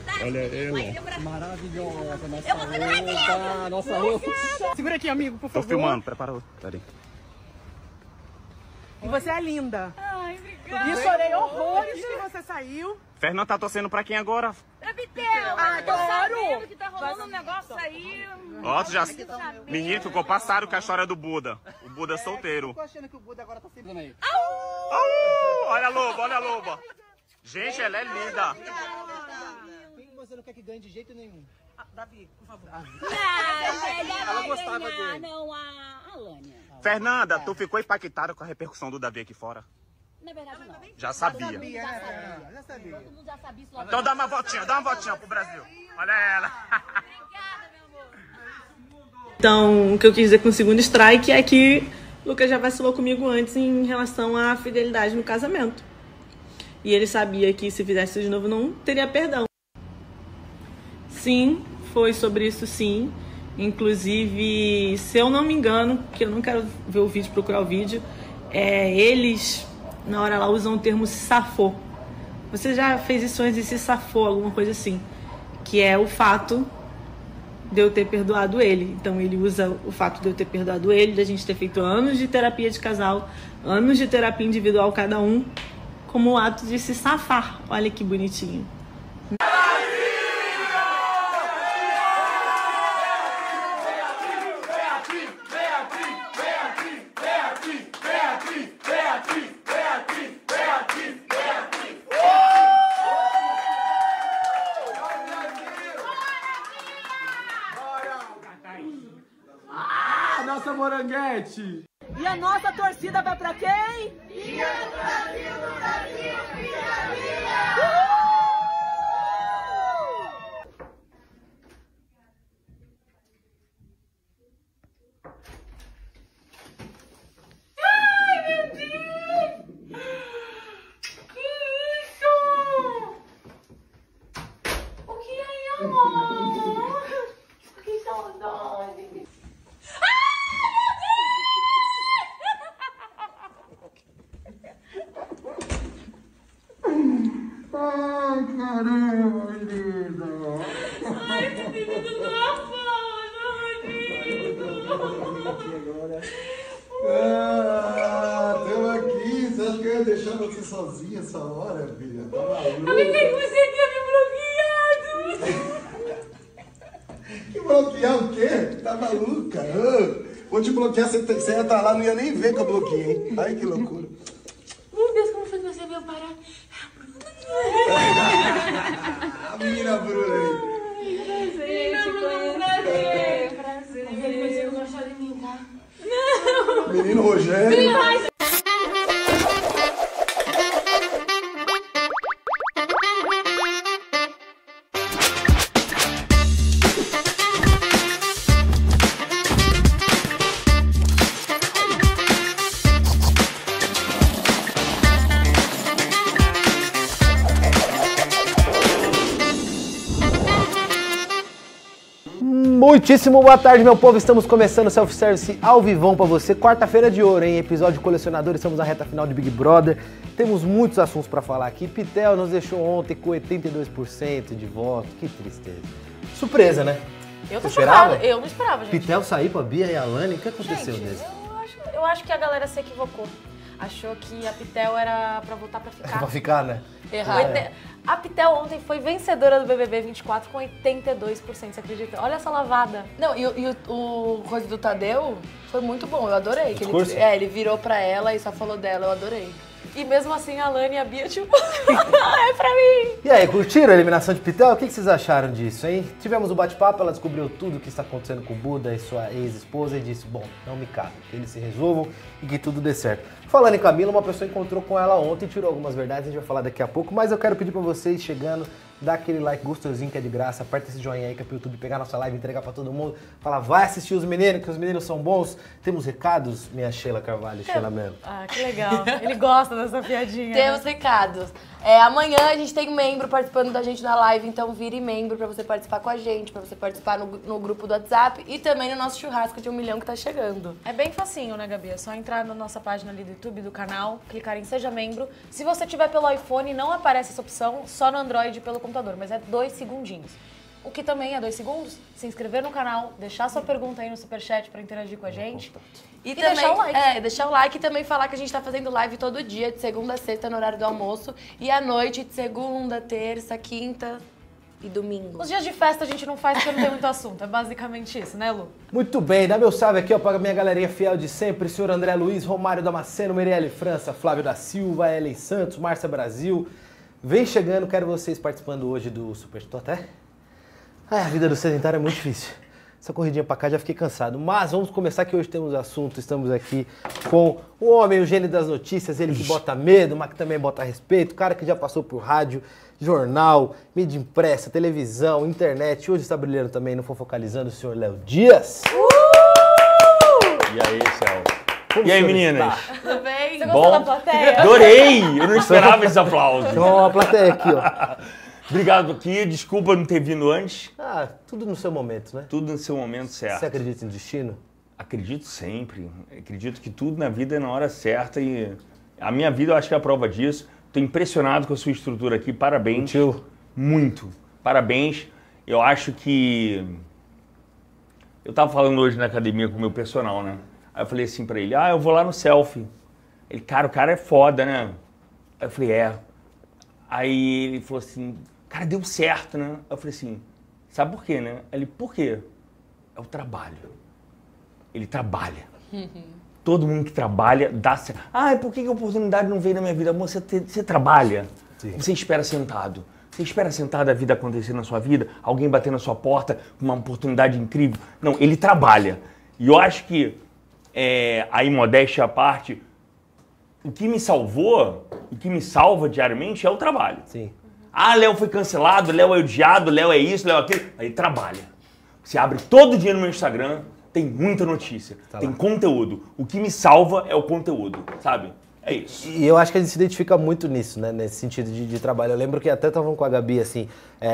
Olha ela. Maravilhosa, nossa roupa. Segura aqui, amigo, por favor. Tô filmando, prepara outro. Pera aí. E você é linda. Ai, obrigada. E chorei horrores que você saiu. Fernanda tá torcendo pra quem agora? É Pitel. Tô sabendo que tá rolando um negócio aí. Ó, tu já... Menino, ficou passado com a história do Buda. O Buda solteiro. Eu tô achando que o Buda agora tá sempre aí. Olha a loba, olha a loba. Gente, ela é linda. Quem você não quer que ganhe de jeito nenhum? Davi, por favor. Ela gostava dele. Não, a Alânia. Fernanda, tu ficou impactada com a repercussão do Davi aqui fora? Na verdade, não. Já sabia. Já sabia. Todo mundo já sabia isso lá. Então dá uma voltinha pro Brasil. Olha ela. Obrigada, meu amor. Então, o que eu quis dizer com o segundo strike é que o Lucas já vacilou comigo antes em relação à fidelidade no casamento. E ele sabia que se fizesse isso de novo não teria perdão. Sim, foi sobre isso sim. Inclusive, se eu não me engano, porque eu não quero ver o vídeo, procurar o vídeo, eles, na hora lá, usam o termo se safou. Você já fez isso antes e se safou, alguma coisa assim. Que é o fato de eu ter perdoado ele. Então ele usa o fato de eu ter perdoado ele, da gente ter feito anos de terapia de casal, anos de terapia individual cada um, como o ato de se safar. Olha que bonitinho. Nossa moranguete! E a nossa torcida vai pra quem? Ai, caramba, linda! Ai, que menino novo! Tamo aqui. Você acha que eu ia deixar você sozinha essa hora, filha? Tá maluca? Eu pensei que você tinha me bloqueado! Que bloquear o quê? Tá maluca? Vou te bloquear, você ia entrar lá, não ia nem ver que eu bloqueei, hein? Ai, que loucura. Meu Deus, como foi que você veio parar? A menina Bruna aí. Prazer. Você não gostou de mim, tá? Menino Rogério. Muitíssimo boa tarde, meu povo. Estamos começando o Self-Service ao vivão pra você. Quarta-feira de ouro, hein? Episódio de colecionadores. Estamos na reta final de Big Brother. Temos muitos assuntos pra falar aqui. Pitel nos deixou ontem com 82% de voto. Que tristeza. Surpresa, né? Eu tô Você esperava? chocada. Eu não esperava, gente. Pitel sair pra Bia e a Alane. O que aconteceu Gente, mesmo? eu acho que a galera se equivocou. Achou que a Pitel era pra voltar pra ficar. Pra ficar, né? Errado. A Pitel ontem foi vencedora do BBB 24 com 82%, você acredita? Olha essa lavada. Não, e o coisa do Tadeu foi muito bom, eu adorei. Que ele virou pra ela e só falou dela, eu adorei. E mesmo assim a Alane e a Bia, tipo, é pra mim. E aí, curtiram a eliminação de Pitel? O que vocês acharam disso, hein? Tivemos um bate-papo, ela descobriu tudo o que está acontecendo com o Buda e sua ex-esposa e disse, bom, não me cabe, que eles se resolvam e que tudo dê certo. Falando em Camila, uma pessoa encontrou com ela ontem e tirou algumas verdades, a gente vai falar daqui a pouco, mas eu quero pedir pra vocês, chegando, dar aquele like gostosinho que é de graça, aperta esse joinha aí que é pro YouTube pegar nossa live, entregar pra todo mundo, falar, vai assistir os meninos, que os meninos são bons. Temos recados, minha Sheila Carvalho, Sheila Mello? Ah, que legal. Ele gosta dessa piadinha. Temos recados. Amanhã a gente tem membro participando da gente na live, então vire membro pra você participar com a gente, pra você participar no grupo do WhatsApp e também no nosso churrasco de 1 milhão que tá chegando. É bem facinho, né, Gabi? É só entrar na nossa página ali do YouTube, do canal, clicar em Seja Membro. Se você tiver pelo iPhone, não aparece essa opção, só no Android pelo computador computador, mas é 2 segundinhos. O que também é 2 segundos, se inscrever no canal, deixar sua pergunta aí no superchat pra interagir com a gente. E também, deixar o like. Deixar o like e também falar que a gente tá fazendo live todo dia, de segunda a sexta, no horário do almoço. E à noite, de segunda, terça, quinta e domingo. Os dias de festa a gente não faz porque não tem muito assunto. É basicamente isso, né, Lu? Muito bem, dá meu salve aqui ó, para minha galerinha fiel de sempre, senhor André Luiz, Romário Damasceno, Meirelle França, Flávio da Silva, Ellen Santos, Márcia Brasil. Vem chegando, quero vocês participando hoje do Super Toté. A vida do sedentário é muito difícil. Essa corridinha pra cá já fiquei cansado. Mas vamos começar que hoje temos assunto. Estamos aqui com o homem, o gênio das notícias, ele que bota medo, mas que também bota respeito, o cara que já passou por rádio, jornal, mídia impressa, televisão, internet. Hoje está brilhando também no Fofocalizando o senhor Léo Dias. E aí, Céu? Como E aí, o senhor meninas? está? Tudo bem? Você gostou da plateia? Adorei! Eu não esperava esse aplauso. Tem uma plateia aqui, ó. Obrigado aqui, desculpa não ter vindo antes. Ah, tudo no seu momento, né? Tudo no seu momento certo. Você acredita em destino? Acredito sempre. Acredito que tudo na vida é na hora certa e a minha vida eu acho que é a prova disso. Estou impressionado com a sua estrutura aqui, parabéns. Tio. Muito. Parabéns. Eu acho que... Eu tava falando hoje na academia com o meu personal, né? Aí eu falei assim pra ele, eu vou lá no selfie. Ele, cara, o cara é foda, né? Aí eu falei, é. Aí ele falou assim, cara, deu certo, né? Eu falei assim, sabe por quê, né? Ele, por quê? É o trabalho. Ele trabalha. Todo mundo que trabalha dá certo. Por que a oportunidade não veio na minha vida? Amor, você trabalha. Sim. Você espera sentado. Você espera sentado a vida acontecer na sua vida? Alguém bater na sua porta com uma oportunidade incrível? Não, ele trabalha. E eu acho que, aí modéstia à parte, o que me salvou, o que me salva diariamente é o trabalho. Sim. Léo foi cancelado, Léo é odiado, Léo é isso, Léo é aquilo. Aí trabalha. Você abre todo dia no meu Instagram, tem muita notícia, tem conteúdo. O que me salva é o conteúdo, sabe? É isso. E eu acho que a gente se identifica muito nisso, né? Nesse sentido de trabalho. Eu lembro que até estavam com a Gabi, assim,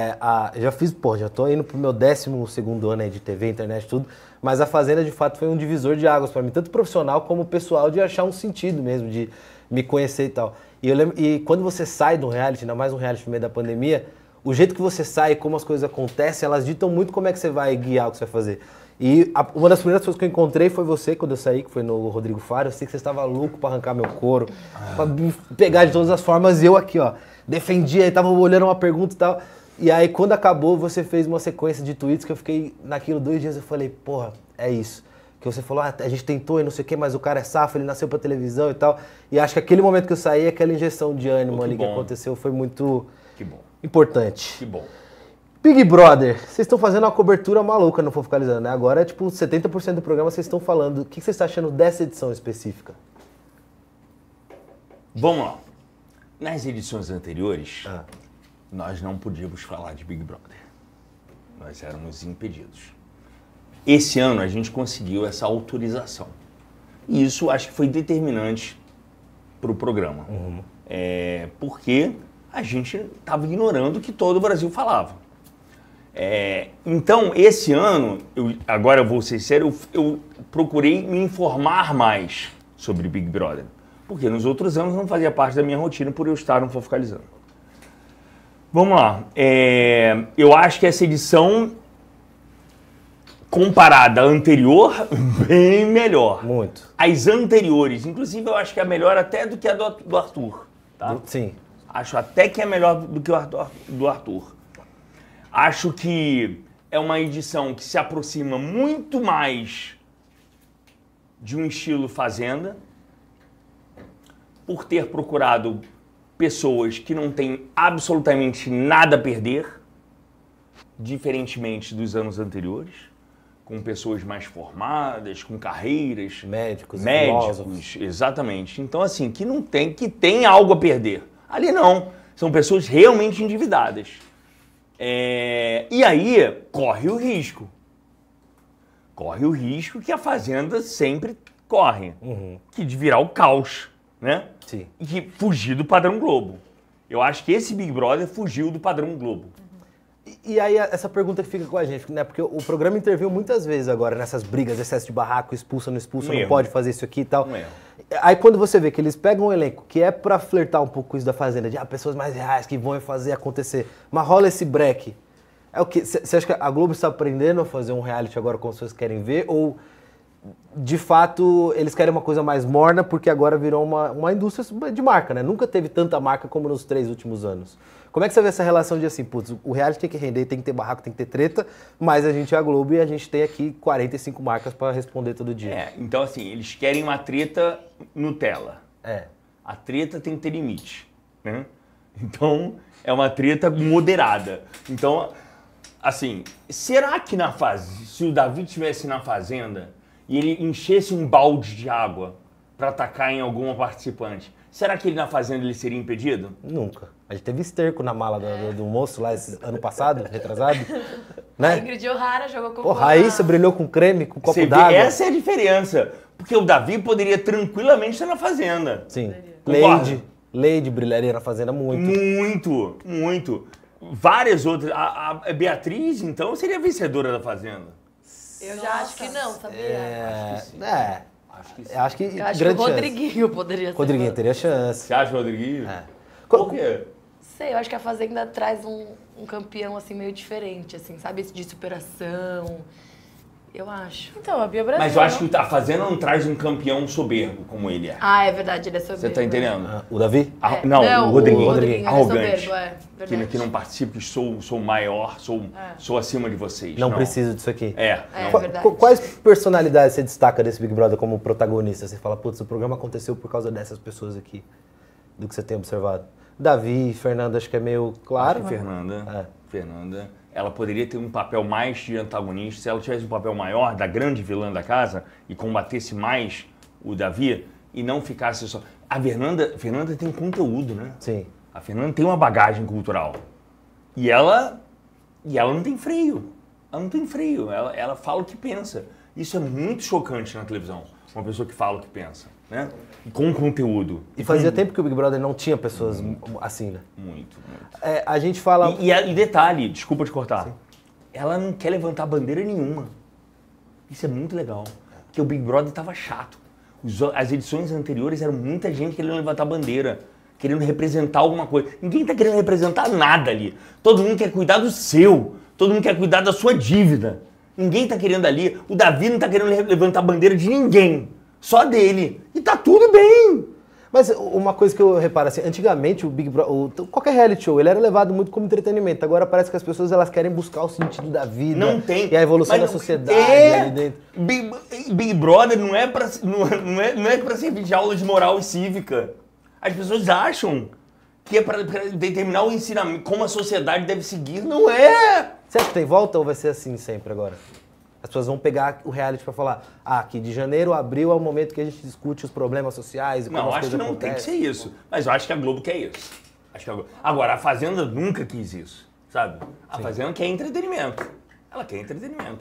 já tô indo pro meu 12º ano aí de TV, internet, tudo, mas a Fazenda, de fato, foi um divisor de águas para mim, tanto profissional como pessoal, de achar um sentido mesmo, de me conhecer e tal. E eu lembro, e quando você sai do reality, ainda mais um reality no meio da pandemia, o jeito que você sai, como as coisas acontecem, elas ditam muito como é que você vai guiar o que você vai fazer. E uma das primeiras pessoas que eu encontrei foi você, quando eu saí, que foi no Rodrigo Faro. Eu sei que você estava louco pra arrancar meu couro, pra me pegar de todas as formas. E eu aqui, ó, defendia, e tava olhando uma pergunta e tal. E aí, quando acabou, você fez uma sequência de tweets que eu fiquei naquilo 2 dias. Eu falei, porra, é isso. Que você falou, a gente tentou e não sei o quê, mas o cara é safo, ele nasceu pra televisão e tal. E acho que aquele momento que eu saí, aquela injeção de ânimo ali que aconteceu, foi muito importante. Que bom. Big Brother, vocês estão fazendo uma cobertura maluca no Fofocalizando, né? Agora, tipo, 70% do programa vocês estão falando. O que você está achando dessa edição específica? Vamos lá. Nas edições anteriores, nós não podíamos falar de Big Brother. Nós éramos impedidos. Esse ano a gente conseguiu essa autorização. E isso acho que foi determinante para o programa. Porque a gente estava ignorando o que todo o Brasil falava. Então, esse ano, agora eu vou ser sério, eu procurei me informar mais sobre Big Brother. Porque nos outros anos não fazia parte da minha rotina por eu estar no Fofocalizando. Vamos lá. Eu acho que essa edição, comparada à anterior, bem melhor. Muito. As anteriores, inclusive, eu acho que é melhor até do que a do Arthur. Tá? Sim. Acho até que é melhor do que a do Arthur. Acho que é uma edição que se aproxima muito mais de um estilo Fazenda, por ter procurado pessoas que não têm absolutamente nada a perder, diferentemente dos anos anteriores, com pessoas mais formadas, com carreiras, médicos, exatamente. Então, assim, que tem algo a perder. Ali não, são pessoas realmente endividadas. E aí, corre o risco. Corre o risco que a Fazenda sempre corre, que de virar o caos, né? Sim. E que fugir do padrão Globo. Eu acho que esse Big Brother fugiu do padrão Globo. E aí essa pergunta que fica com a gente, né? Porque o programa interviu muitas vezes agora nessas brigas, excesso de barraco, expulsa, não pode fazer isso aqui e tal. Aí quando você vê que eles pegam um elenco que é pra flertar um pouco com isso da Fazenda, de pessoas mais reais que vão fazer acontecer, mas rola esse break. É o que? Você acha que a Globo está aprendendo a fazer um reality agora como as pessoas querem ver? Ou, de fato, eles querem uma coisa mais morna porque agora virou uma indústria de marca, né? Nunca teve tanta marca como nos 3 últimos anos. Como é que você vê essa relação de assim, putz, o reality tem que render, tem que ter barraco, tem que ter treta, mas a gente é a Globo e a gente tem aqui 45 marcas para responder todo dia. Então assim, eles querem uma treta Nutella. É. A treta tem que ter limite, né? Então, é uma treta moderada. Então, assim, será que se o Davi estivesse na Fazenda e ele enchesse um balde de água para atacar em alguma participante, será que ele na Fazenda ele seria impedido? Nunca. A gente teve esterco na mala do moço lá ano passado, retrasado. Né? A Ingrid O'Hara jogou com Porra, aí você brilhou com creme, com copo d'água. Essa é a diferença. Porque o Davi poderia tranquilamente estar na Fazenda. Sim. Concorda? Lady brilharia na Fazenda muito. Muito. Várias outras. A Beatriz, então, seria vencedora da Fazenda. Eu já acho que não, sabia? Acho que eu acho que o Rodriguinho poderia ser. Rodriguinho teria chance. Você acha o Rodriguinho? Por quê? Sei, eu acho que a Fazenda traz um campeão, assim, meio diferente, assim, sabe? De superação. Eu acho. Então, a Bia Brasil. Mas eu acho que a Fazenda não traz um campeão soberbo como ele é. Ah, é verdade, ele é soberbo. Você tá entendendo? O Davi? Não, o Rodriguinho. Rodriguinho Arrogante. É soberbo, Que não participo, que sou maior, sou acima de vocês. Não preciso disso aqui. É verdade. Quais personalidades você destaca desse Big Brother como protagonista? Você fala, putz, o programa aconteceu por causa dessas pessoas aqui, do que você tem observado. Davi, Fernanda, acho que é meio claro. Acho que Fernanda, ela poderia ter um papel mais de antagonista. Se ela tivesse um papel maior da grande vilã da casa e combatesse mais o Davi e não ficasse só... A Fernanda tem conteúdo, né? Sim. A Fernanda tem uma bagagem cultural. E ela não tem freio. Ela não tem freio. Ela fala o que pensa. Isso é muito chocante na televisão. Uma pessoa que fala o que pensa, né? E com conteúdo. E fazia tempo que o Big Brother não tinha pessoas assim, né? Muito. A gente fala... E detalhe, desculpa te cortar. Sim. Ela não quer levantar bandeira nenhuma. Isso é muito legal. Porque o Big Brother tava chato. As edições anteriores eram muita gente querendo levantar bandeira. Querendo representar alguma coisa. Ninguém tá querendo representar nada ali. Todo mundo quer cuidar do seu. Todo mundo quer cuidar da sua dívida. Ninguém tá querendo ali. O Davi não tá querendo levantar bandeira de ninguém. Só dele. E tá tudo bem. Mas uma coisa que eu reparo assim, antigamente o Big Brother, qualquer reality show, ele era levado muito como entretenimento. Agora parece que as pessoas elas querem buscar o sentido da vida. Não tem. E a evolução da sociedade ali dentro. Big Brother não é pra servir de aula de moral e cívica. As pessoas acham que é pra determinar o ensinamento, como a sociedade deve seguir. Não é! Você acha que tem volta ou vai ser assim sempre agora? As pessoas vão pegar o reality pra falar, que de janeiro a abril é o momento que a gente discute os problemas sociais e como não, as acho coisas que não acontecem. Tem que ser isso. Mas eu acho que a Globo quer isso. Agora, a Fazenda nunca quis isso, sabe? A Fazenda quer entretenimento. Ela quer entretenimento.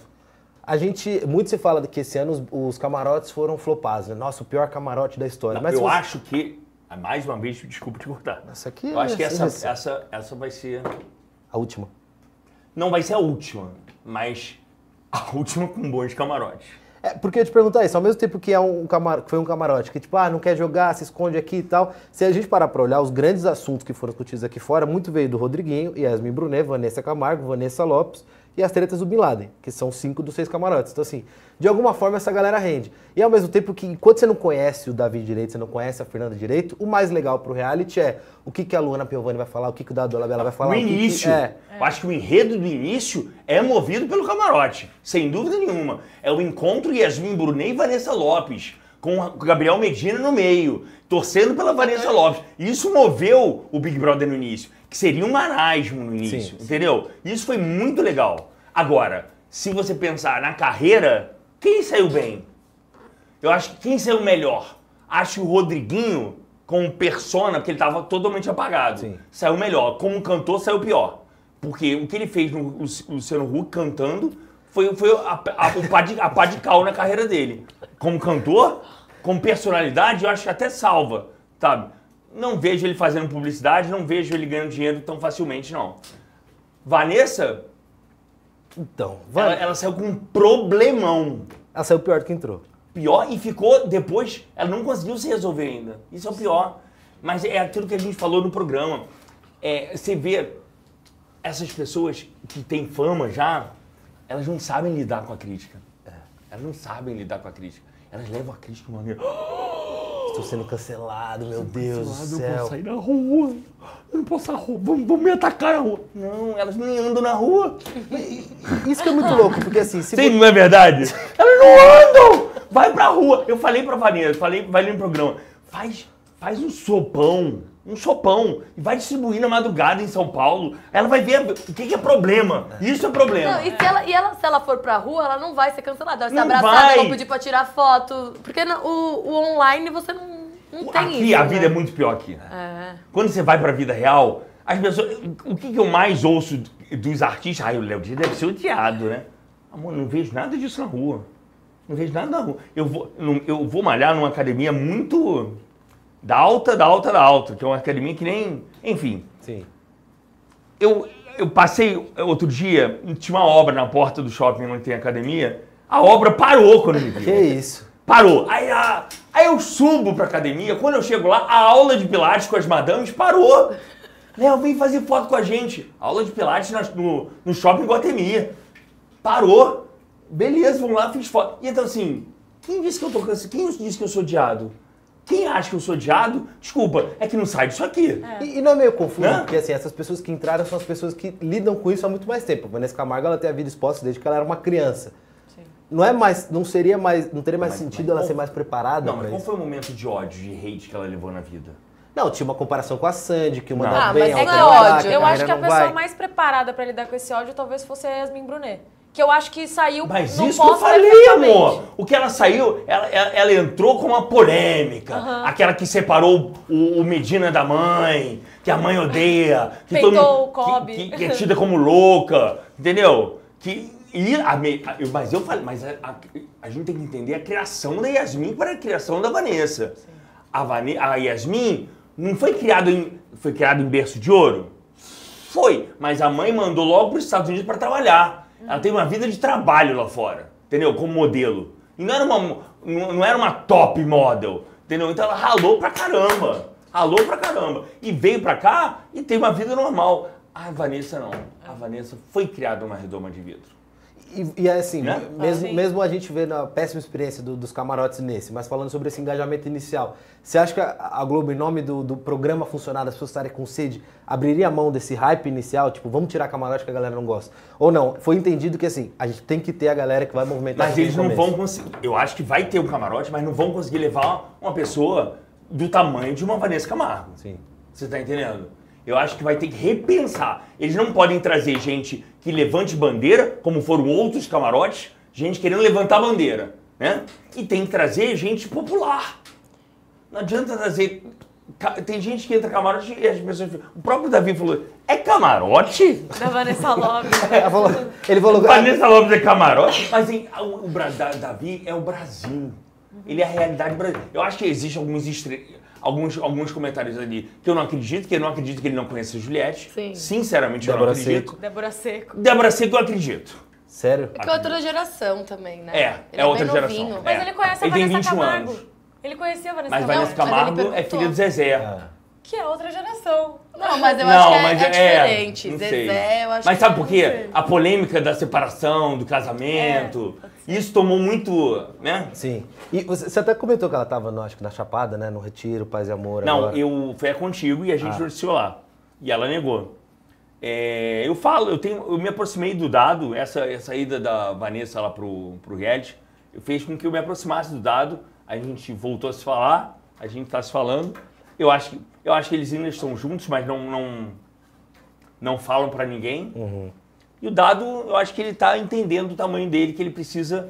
Muito se fala que esse ano os camarotes foram flopados, né? Nossa, o pior camarote da história. Não, mas eu acho que, mais uma vez, desculpa te cortar. Essa aqui eu acho que essa vai ser... A última. Não vai ser a última, mas a última com bons camarotes. Porque eu te perguntar isso, ao mesmo tempo que foi um camarote, que tipo, não quer jogar, se esconde aqui e tal, se a gente parar pra olhar, os grandes assuntos que foram discutidos aqui fora, muito veio do Rodriguinho, Yasmin Brunet, Vanessa Camargo, Vanessa Lopes e as tretas do Bin Laden, que são 5 dos 6 camarotes. Então assim, de alguma forma essa galera rende. E ao mesmo tempo que, enquanto você não conhece o Davi direito, você não conhece a Fernanda direito, o mais legal pro reality é o que a Luana Piovani vai falar, o que o Dado Dolabella vai falar. O início. Eu acho que o enredo do início é movido pelo camarote, sem dúvida nenhuma. É o encontro Yasmin Brunet e Vanessa Lopes, com o Gabriel Medina no meio, torcendo pela Vanessa Lopes. Isso moveu o Big Brother no início, que seria um marasmo no início, entendeu? Isso foi muito legal. Agora, se você pensar na carreira, quem saiu bem? Eu acho que quem saiu melhor? Acho que o Rodriguinho, como persona, porque ele estava totalmente apagado, saiu melhor. Como cantor, saiu pior. Porque o que ele fez no Luciano Huck cantando foi a pá de cal na carreira dele. Como cantor, como personalidade, eu acho que até salva, sabe? Não vejo ele fazendo publicidade, não vejo ele ganhando dinheiro tão facilmente, não. Vanessa, Então, ela saiu com um problemão. ela saiu pior do que entrou. Pior, e ficou depois, ela não conseguiu se resolver ainda. Isso é o pior. Mas é aquilo que a gente falou no programa. Você vê essas pessoas que têm fama já, elas não sabem lidar com a crítica. Elas não sabem lidar com a crítica. Elas levam a crítica de uma maneira... Estou sendo cancelado, meu Deus do céu. Eu não posso sair na rua. Eu não posso sair na rua. Vão me atacar na rua. Não, elas nem andam na rua. Isso que é muito louco, porque assim... Sim, não é verdade? Elas não andam! Vai pra rua. Eu falei pra Vanessa, vai ali no programa, faz um sopão, e vai distribuir na madrugada em São Paulo. Ela vai ver o que é problema. Isso é problema. Não, se ela for pra rua, ela não vai ser cancelada. Ela vai ser Não abraçada, vai. vão pedir pra tirar foto. Porque o online você não tem Aqui isso. a vida é muito pior aqui. Quando você vai pra vida real, as pessoas... O que eu mais ouço dos artistas? O Léo Dias deve ser odiado, né? Amor, não vejo nada disso na rua. Não vejo nada na rua. Eu vou malhar numa academia muito... Da alta, que é uma academia que nem... Enfim. Sim. Eu passei outro dia, tinha uma obra na porta do shopping onde tem academia, a obra parou quando me viu. Que isso? Parou. Aí eu subo pra academia, quando eu chego lá, a aula de pilates com as madames parou. Léo, vem fazer foto com a gente. Aula de pilates no shopping Guatemi. Parou. Beleza, vamos lá, fiz foto. E então assim, quem disse que eu tô cansado? Quem disse que eu sou odiado? Quem acha que eu sou odiado, desculpa, é que não sai disso aqui. E não é meio confuso, Né? porque assim, essas pessoas que entraram são as pessoas que lidam com isso há muito mais tempo. A Vanessa Camargo, ela tem a vida exposta desde que ela era uma criança. Sim. Não teria mais sentido ela ser mais preparada Não, pra mas qual isso? foi o momento de ódio, de hate que ela levou na vida? Não, tinha uma comparação com a Sandy, que uma Não. dá Ah, bem, mas a é outra que não é dá, ódio. Eu acho que a não pessoa vai. mais preparada pra lidar com esse ódio talvez fosse a Yasmin Brunet. Que eu acho que saiu Mas no isso que eu pós falei, perfeitamente. amor. O que ela saiu, ela entrou com uma polêmica. Aquela que separou o Medina da mãe, que a mãe odeia. Que Peitou o Kobe. que é tida como louca, entendeu? Mas eu falei, a gente tem que entender a criação da Yasmin para a criação da Vanessa. A Yasmin não foi criada em berço de ouro? Foi, mas a mãe mandou logo para os Estados Unidos para trabalhar. Ela teve uma vida de trabalho lá fora, entendeu? Como modelo. E não era uma top model, entendeu? Então ela ralou pra caramba. E veio pra cá e teve uma vida normal. A Vanessa não. A Vanessa foi criada numa redoma de vidro. E é assim, Né? mesmo a gente vê a péssima experiência dos camarotes nesse, mas falando sobre esse engajamento inicial, você acha que a Globo, em nome do programa funcionar, das pessoas estarem com sede, abriria a mão desse hype inicial, tipo, vamos tirar camarote que a galera não gosta? Ou não? Foi entendido que assim, a gente tem que ter a galera que vai movimentar. Mas eles não vão conseguir. Eu acho que vai ter um camarote, mas não vão conseguir levar uma pessoa do tamanho de uma Vanessa Camargo. Sim. Você tá entendendo? Eu acho que vai ter que repensar. Eles não podem trazer gente que levante bandeira, como foram outros camarotes, gente querendo levantar bandeira, né? E tem que trazer gente popular. Não adianta trazer... Tem gente que entra camarote e as pessoas... O próprio Davi falou, é camarote? Da Vanessa Lopes. Ele falou... Vanessa Lopes é camarote? Mas Davi é o Brasil. Ele é a realidade brasileira. Eu acho que existem alguns comentários ali que eu não acredito, que ele não conhece a Juliette. Sim. Sinceramente, eu não acredito. Débora Seco. Débora Seco eu acredito. Sério? É que é outra geração também, né? É outra bem geração. novinho. Mas ele conhece a Ele tem Vanessa 21 Camargo. anos. Ele conhecia a Vanessa Mas Camargo. Vanessa Camargo mas ele é filha do Zezé. Que é outra geração. Não, mas eu acho que mas é diferente. não Zezé, sei. eu acho Mas que sabe é- por quê? A polêmica da separação, do casamento, isso tomou muito, né? Sim. E você até comentou que ela estava, acho que na Chapada, né? No Retiro, Paz e Amor. Não, agora. eu fui contigo e a gente noticiou lá. E ela negou. Eu me aproximei do Dado, essa ida da Vanessa lá pro reality, fez com que eu me aproximasse do Dado, a gente voltou a se falar, a gente tá se falando. Eu acho que eles ainda estão juntos, mas não falam pra ninguém. Uhum. E o Dado, eu acho que ele tá entendendo o tamanho dele, que ele precisa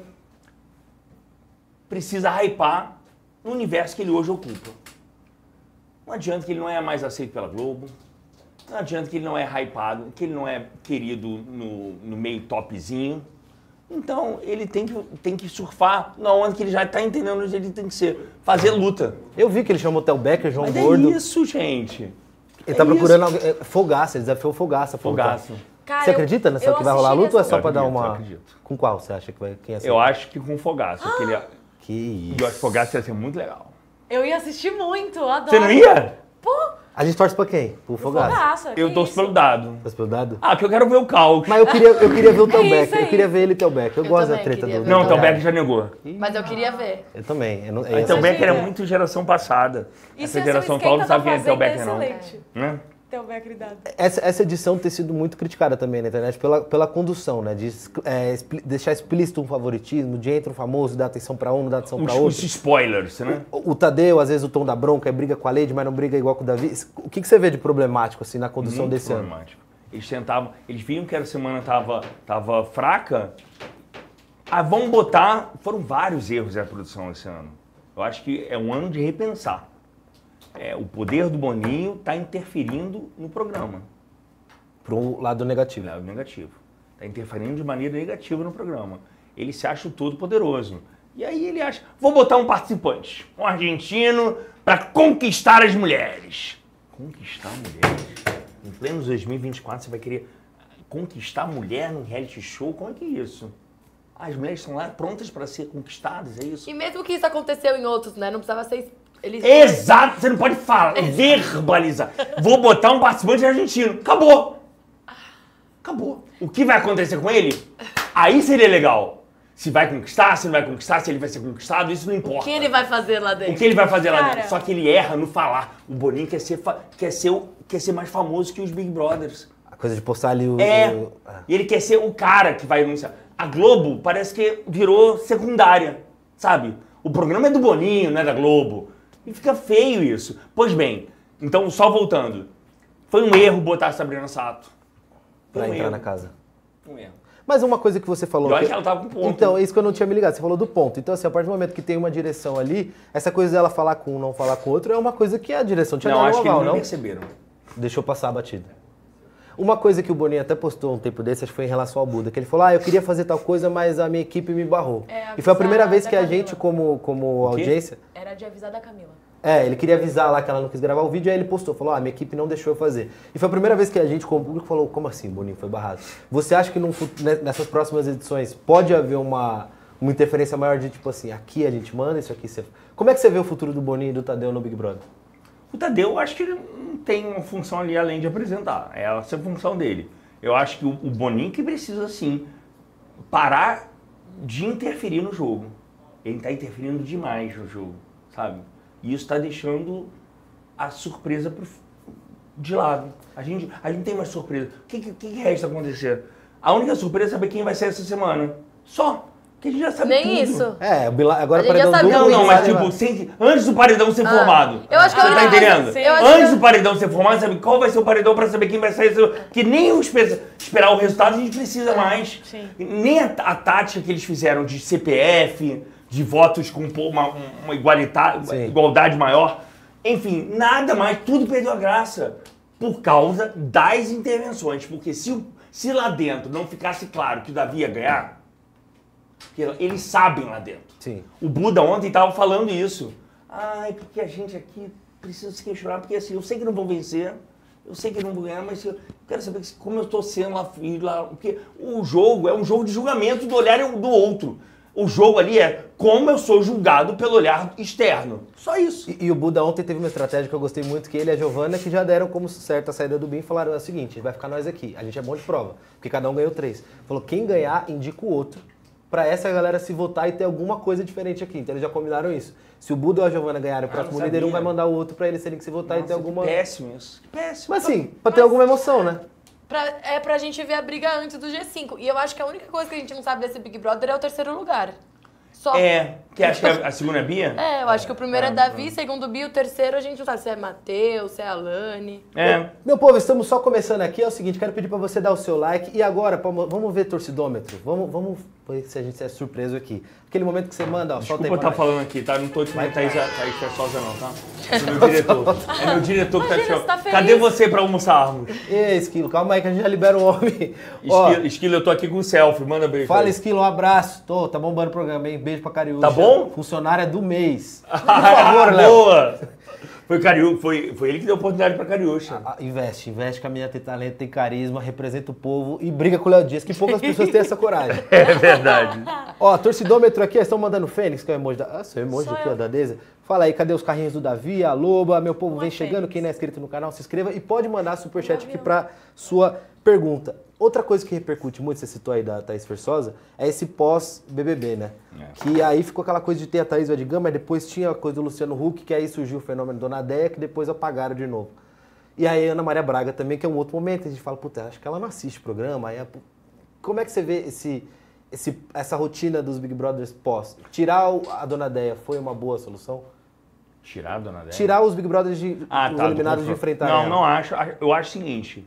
hypar no universo que ele hoje ocupa. Não adianta que ele não é mais aceito pela Globo, não adianta que ele não é hypado, que ele não é querido no meio topzinho. Então, ele tem que surfar na onda que ele já tá entendendo onde ele tem que ser. Fazer luta. Eu vi que ele chamou o Theo Becker, João Mas Gordo. é isso, gente. Ele tá procurando alguém. Fogaça, ele desafiou o Fogaça. Fogaça. Cara, Você acredita nessa eu que vai rolar a luta ou é só Eu pra dar acredito, uma... eu acredito. Com qual você acha que vai... Quem Eu acho que com o Fogaça. Que E isso. eu acho que o Fogaça ia ser muito legal. Eu ia assistir muito, eu adoro. Você não ia? A gente torce pra quem? Pro Fogaça. Fogaça, Eu que torço isso? pelo dado. Torce pelo dado? Ah, porque eu quero ver o caos. Mas eu queria ver o Telbeck. isso aí. Eu queria ver ele e o Telbeck. Eu gosto da também treta queria do... ver Não, o o Telbeck já negou. Mas eu queria ver. Eu também. Eu não, O Telbeck era muito geração passada. Isso Essa ia ser geração um atual não esquenta sabe quem é da Telbeck, Fazenda não. excelente. Né? Telbeck e dado. Essa edição tem sido muito criticada também na internet pela condução, né? De deixar explícito um favoritismo, de entra um famoso, dá atenção pra um, não dá atenção pra Os outro. spoilers, né? O Tadeu, às vezes, o tom da bronca é briga com a Lady, mas não briga igual com o Davi. O que você vê de problemático, assim, na condução Muito desse ano? problemático. Eles viam que a semana tava fraca. Ah, vamos botar... Foram vários erros da produção esse ano. Eu acho que é um ano de repensar. O poder do Boninho está interferindo no programa. Para um lado negativo. Lado negativo. Está interferindo de maneira negativa no programa. Ele se acha o todo poderoso. E aí ele acha, vou botar um participante, um argentino, para conquistar as mulheres. Conquistar mulheres? Em pleno 2024 você vai querer conquistar mulher num reality show? Como é que é isso? As mulheres estão lá prontas para ser conquistadas, é isso? E mesmo que isso aconteceu em outros, né? Não precisava ser... Eles... Exato! Você não pode falar, verbalizar. Vou botar um participante argentino. Acabou! Acabou. O que vai acontecer com ele? Aí seria legal. Se vai conquistar, se não vai conquistar, se ele vai ser conquistado, isso não importa. O que ele vai fazer lá dentro? O que ele vai fazer lá Cara. dentro? Só que ele erra no falar. O Boninho quer ser mais famoso que os Big Brothers. A coisa de postar ali o... E ele quer ser o cara que vai anunciar. A Globo parece que virou secundária, sabe? O programa é do Boninho, não é da Globo. E fica feio isso. Pois bem, então só voltando. Foi um erro botar a Sabrina Sato. Foi Pra um entrar erro. na casa. Um erro. Mas uma coisa que você falou... E olha que ela tava com ponto. Então, é isso que eu não tinha me ligado. Você falou do ponto. Então, assim, a partir do momento que tem uma direção ali, essa coisa dela falar com um, não falar com o outro, é uma coisa que a direção tinha Não, dado acho um que aval, eles não não? perceberam. Deixou passar a batida. Uma coisa que o Boninho até postou um tempo desse, acho que foi em relação ao Buda, que ele falou, eu queria fazer tal coisa, mas a minha equipe me barrou. E foi a primeira vez que a gente, como audiência... Era de avisar da Camila. Ele queria avisar lá que ela não quis gravar o vídeo, aí ele postou, falou, minha equipe não deixou eu fazer. E foi a primeira vez que a gente, como público, falou, como assim, Boninho foi barrado? Você acha que nessas próximas edições pode haver uma interferência maior de, tipo assim, aqui a gente manda, isso aqui você... Como é que você vê o futuro do Boninho e do Tadeu no Big Brother? O Tadeu, eu acho que ele não tem uma função ali além de apresentar. Essa é a função dele. Eu acho que o Boninho que precisa, sim, parar de interferir no jogo. Ele está interferindo demais no jogo, sabe? E isso está deixando a surpresa de lado. A gente não tem mais surpresa. O que resta acontecer? A única surpresa é saber quem vai ser essa semana. Só. Porque a gente já sabe Nem tudo. isso. Agora A gente já paredão sabe duplo... Não, mas sabe? tipo, antes do paredão ser formado. Eu acho que Você tá entendendo? eu acho Antes que- do paredão ser formado, sabe qual vai ser o paredão pra saber quem vai sair? Porque nem esperar o resultado a gente precisa mais. Sim. Nem a tática que eles fizeram de CPF, de votos com uma igualdade maior. Enfim, nada mais, tudo perdeu a graça. Por causa das intervenções. Porque se lá dentro não ficasse claro que o Davi ia ganhar, porque eles sabem lá dentro. Sim. O Buda ontem estava falando isso. Porque a gente aqui precisa se questionar, porque assim, eu sei que não vou vencer, eu sei que não vou ganhar, mas eu quero saber como eu estou sendo lá, porque o jogo é um jogo de julgamento do olhar do outro. O jogo ali é como eu sou julgado pelo olhar externo. Só isso. E o Buda ontem teve uma estratégia que eu gostei muito, que ele e a Giovana, que já deram como certa a saída do BIM, falaram o seguinte, vai ficar nós aqui, a gente é bom de prova, porque cada um ganhou 3. Falou, quem ganhar, indica o outro, pra essa galera se votar e ter alguma coisa diferente aqui. Então eles já combinaram isso. Se o Buda ou a Giovana ganharem o próximo líder, um vai mandar o outro pra eles terem que se votar e ter alguma... Péssimo isso. Péssimo. Mas assim, pra ter alguma emoção, né? Pra gente ver a briga antes do G5. E eu acho que a única coisa que a gente não sabe desse Big Brother é o terceiro lugar. Só. Que acho que a segunda é Bia? Eu acho que o primeiro é Davi, segundo Bia, o terceiro a gente não sabe se é Matheus, se é Alane. Meu povo, estamos só começando aqui. É o seguinte, quero pedir pra você dar o seu like. E agora, vamos ver torcidômetro. Vamos ver se a gente é surpreso aqui. Aquele momento que você manda, solta aí Desculpa pra estar nós. falando aqui, tá? Não tô te mandando Thaís Feçosa não, tá? É meu diretor. É meu diretor que tá te Imagina, você tá chamando. feliz. Cadê você pra almoçarmos? Ei, Esquilo, calma aí que a gente já libera o homem. Ó, Esquilo, eu tô aqui com o selfie, manda beijo. fala, aí. Esquilo, um abraço. Tá bombando o programa, hein? Beijo pra Cariúcha. Tá bom? Funcionária do mês. Por favor, Léo. Boa! Foi ele que deu oportunidade pra Cariúcha. Investe que a menina tem talento, tem carisma, representa o povo e briga com o Léo Dias, que poucas pessoas têm essa coragem. É verdade. Ó, torcidômetro aqui, estão mandando Fênix, que é o emoji da... seu emoji aqui, ó, da Deise. Fala aí, cadê os carrinhos do Davi, a Loba? Meu povo vem chegando, quem não é inscrito no canal, se inscreva e pode mandar superchat aqui pra sua pergunta. Outra coisa que repercute muito, você citou aí da Thaís Versosa, é esse pós-BBB, né? Que aí ficou aquela coisa de ter a Thaís Vadigam, mas depois tinha a coisa do Luciano Huck, que aí surgiu o fenômeno Dona Deia, que depois apagaram de novo. E aí a Ana Maria Braga também, que é um outro momento, a gente fala, puta, acho que ela não assiste o programa. Aí como é que você vê essa rotina dos Big Brothers pós? Tirar a Dona Deia foi uma boa solução? Tirar a Dona Deia? Tirar os Big Brothers os eliminados de enfrentar ela. Não acho. Eu acho o seguinte.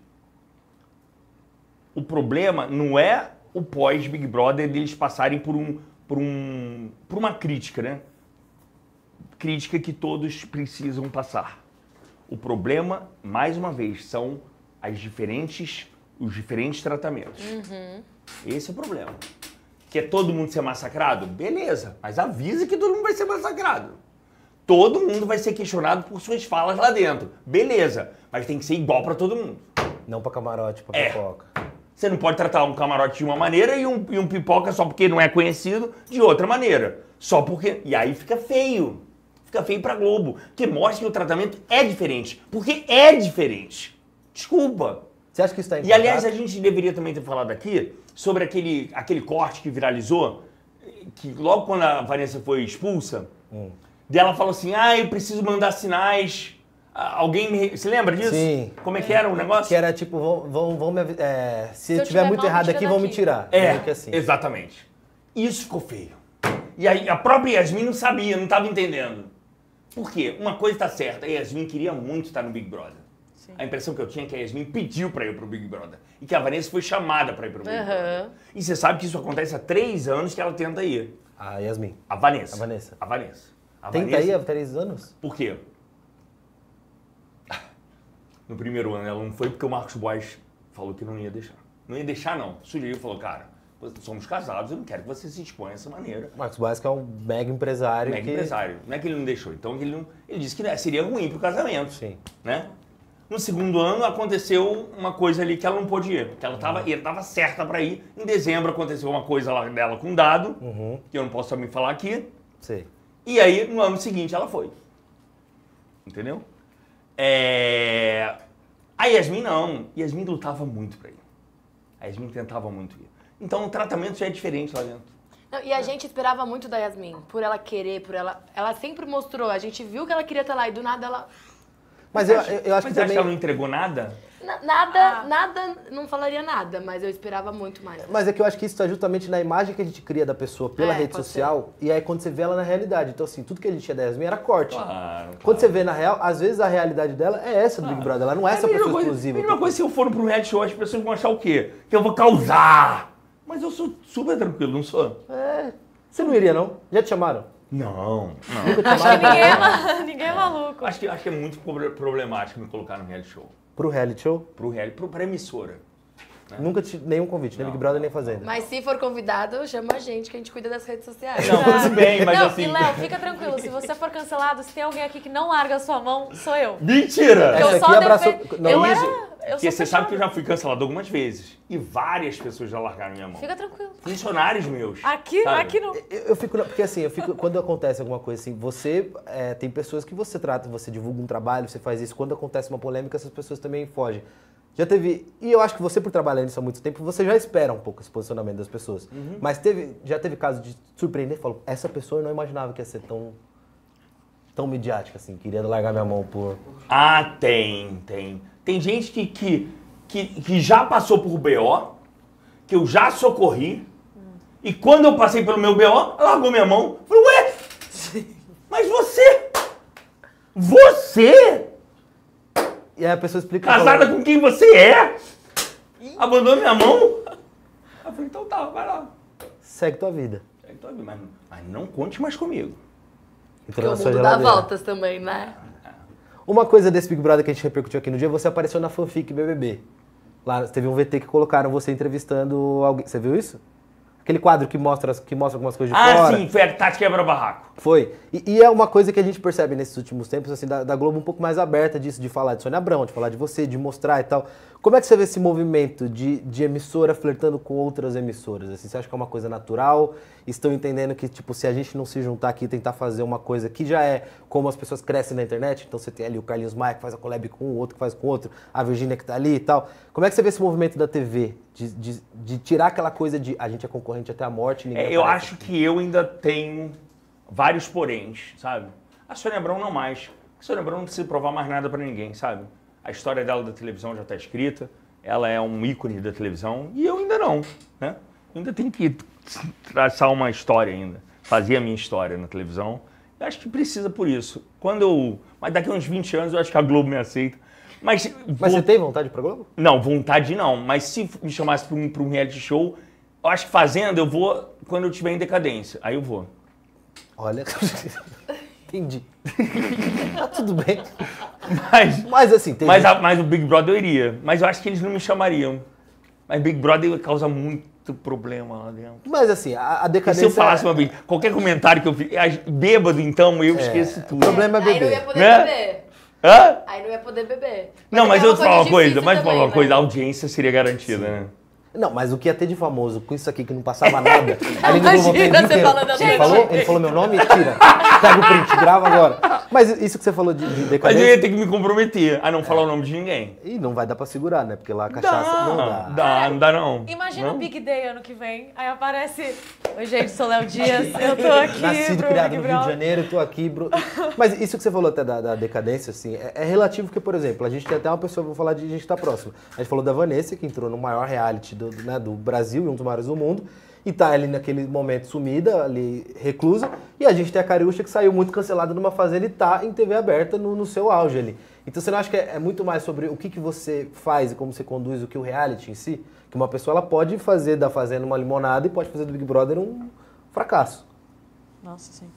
O problema não é o pós-Big Brother deles passarem por uma crítica, né? Crítica que todos precisam passar. O problema, mais uma vez, são os diferentes tratamentos. Esse é o problema. Quer todo mundo ser massacrado? Beleza, mas avisa que todo mundo vai ser massacrado. Todo mundo vai ser questionado por suas falas lá dentro. Beleza, mas tem que ser igual pra todo mundo. Não pra camarote, pra pipoca. Você não pode tratar um camarote de uma maneira e um pipoca só porque não é conhecido de outra maneira. Só porque... E aí fica feio. Fica feio pra Globo. Que mostra que o tratamento é diferente. Porque é diferente. Desculpa. Você acha que isso tá em E aliás, a gente deveria também ter falado aqui sobre aquele corte que viralizou, que logo quando a Vanessa foi expulsa, dela falou assim, eu preciso mandar sinais... Alguém me... Você lembra disso? Sim. Como é que era o negócio? Que era tipo, vão me avisar. Se eu tiver muito errado aqui, vão me tirar. Assim. Exatamente. Isso ficou feio. E aí a própria Yasmin não sabia, não estava entendendo. Por quê? Uma coisa está certa, a Yasmin queria muito estar no Big Brother. Sim. A impressão que eu tinha é que a Yasmin pediu para ir pro Big Brother. E que a Vanessa foi chamada para ir pro Big Brother. E você sabe que isso acontece há 3 anos que ela tenta ir. A Yasmin. A Vanessa. A Vanessa. A Tenta ir há 3 anos? Por quê? No primeiro ano ela não foi porque o Marcos Boas falou que não ia deixar. Não ia deixar, não. Sugeriu e falou, cara, somos casados, eu não quero que você se exponha dessa maneira. Marcos Boas que é um mega empresário. Empresário. Não é que ele não deixou. Então ele disse que seria ruim pro casamento. Sim. Né? No segundo ano aconteceu uma coisa ali que ela não pôde ir. Que ela estava certa para ir. Em dezembro aconteceu uma coisa lá dela com Dado, que eu não posso também falar aqui. Sim. E aí, no ano seguinte, ela foi. Entendeu? A Yasmin não. Yasmin lutava muito pra ir. A Yasmin tentava muito ir. Então o tratamento já é diferente lá dentro. Não, e a gente esperava muito da Yasmin, por ela querer, por ela... Ela sempre mostrou, a gente viu que ela queria estar lá e do nada ela... Mas eu acho que também... Mas acha que ela não entregou nada? Nada, não falaria nada, mas eu esperava muito mais. Mas é que eu acho que isso está justamente na imagem que a gente cria da pessoa pela rede social, e aí quando você vê ela na realidade. Então assim, tudo que a gente tinha da Yasmin era corte. Claro. Quando você vê na real, às vezes a realidade dela é essa do Big Brother, ela não é essa pessoa exclusiva. A mesma coisa se eu for pro reality show, as pessoas vão achar o quê? Que eu vou causar. Mas eu sou super tranquilo, não sou? Você não iria, não? Já te chamaram? Não. Nunca te chamaram? Ninguém é maluco. Acho que é muito problemático me colocar no reality show. Pro reality show? Pra emissora. Né? Nunca nenhum convite, nem Big Brother, nem Fazenda. Mas se for convidado, chama a gente, que a gente cuida das redes sociais. Não, tudo bem, mas não, assim... E Léo, fica tranquilo, se você for cancelado, se tem alguém aqui que não larga a sua mão, sou eu. Mentira! Essa aqui abraçou... Porque você sabe que eu já fui cancelado algumas vezes. E várias pessoas já largaram minha mão. Fica tranquilo. Funcionários meus. Aqui não. Eu fico... Porque assim, quando acontece alguma coisa assim, você... tem pessoas que você trata, você divulga um trabalho, você faz isso. Quando acontece uma polêmica, essas pessoas também fogem. Já teve... E eu acho que você, por trabalhar nisso há muito tempo, você já espera um pouco esse posicionamento das pessoas. Mas já teve caso de surpreender e falou, essa pessoa eu não imaginava que ia ser tão midiática, assim, queria largar minha mão por... Ah, tem. Tem gente que já passou por BO, que eu já socorri, e quando eu passei pelo meu BO, ela largou minha mão. Falei, ué, mas você? E aí a pessoa explica... Casada com quem você é? Abandonou minha mão? Eu falei, então tá, vai lá. Segue tua vida. Mas não conte mais comigo. Porque o mundo dá voltas também, né? Uma coisa desse Big Brother que a gente repercutiu aqui no dia, você apareceu na fanfic BBB. Lá teve um VT que colocaram você entrevistando alguém. Você viu isso? Aquele quadro que mostra algumas coisas de Ah, fora. sim, foi a Tati Quebra-Barraco. Foi. E é uma coisa que a gente percebe nesses últimos tempos, assim, da Globo um pouco mais aberta disso, de falar de Sônia Abrão, de falar de você, de mostrar e tal. Como é que você vê esse movimento de emissora flertando com outras emissoras? Assim, você acha que é uma coisa natural? Estão entendendo que, tipo, se a gente não se juntar aqui e tentar fazer uma coisa que já é como as pessoas crescem na internet, então você tem ali o Carlinhos Maia que faz a collab com o outro que faz com o outro, a Virgínia que tá ali e tal. Como é que você vê esse movimento da TV? De tirar aquela coisa de a gente é concorrente até a morte, ninguém Eu aparece acho aqui. que eu ainda tenho vários poréns, sabe? A Sônia Abrão não mais. A Sônia Abrão não precisa provar mais nada pra ninguém, sabe? A história dela da televisão já tá escrita, ela é um ícone da televisão e eu ainda não, né? Eu ainda tenho que traçar uma história ainda, fazer a minha história na televisão. Eu acho que precisa por isso. Mas daqui a uns 20 anos eu acho que a Globo me aceita. Mas você tem vontade pra Globo? Não, vontade não. Mas se me chamasse pra um reality show, eu acho que fazendo eu vou quando eu estiver em decadência. Aí eu vou. Olha, entendi. Tá tudo bem. Mas assim, tem mas o Big Brother eu iria. Mas eu acho que eles não me chamariam. Mas Big Brother causa muito problema lá dentro. Mas assim, a decadência... E se eu falasse uma vez, qualquer comentário que eu fiz, bêbado então, eu esqueço tudo. O problema é beber. Aí não ia poder beber. Hã? Aí não ia poder beber. Não, mas é eu te falo uma coisa, difícil também, né? a audiência seria garantida, né? Não, mas o que ia ter de famoso com isso aqui que não passava nada. Ali no Globo Imagina o dia você inteiro. falando assim. Ele falou meu nome? Tira. Pega o print, grava agora. Mas isso que você falou de Mas decadência... eu ia ter que me comprometer a não falar o nome de ninguém. E não vai dar pra segurar, né? Porque lá a cachaça não dá. Não dá não. Imagina Não? o Big Day ano que vem, aí aparece... Oi, gente, sou Léo Dias, eu tô aqui Nascido, pro criado Big no Rio de Brother. Janeiro, tô aqui... Mas isso que você falou até da decadência, assim, é relativo porque, por exemplo, a gente tem até uma pessoa, vou falar de gente que tá próximo. A gente falou da Vanessa, que entrou no maior reality do Brasil e um dos maiores do mundo, e tá ali naquele momento sumida, ali reclusa, e a gente tem a Cariúcha que saiu muito cancelada numa fazenda e tá em TV aberta no seu auge ali. Então você não acha que é muito mais sobre o que você faz e como você conduz do que o reality em si? Que uma pessoa ela pode fazer da fazenda uma limonada e pode fazer do Big Brother um fracasso. Nossa, sim.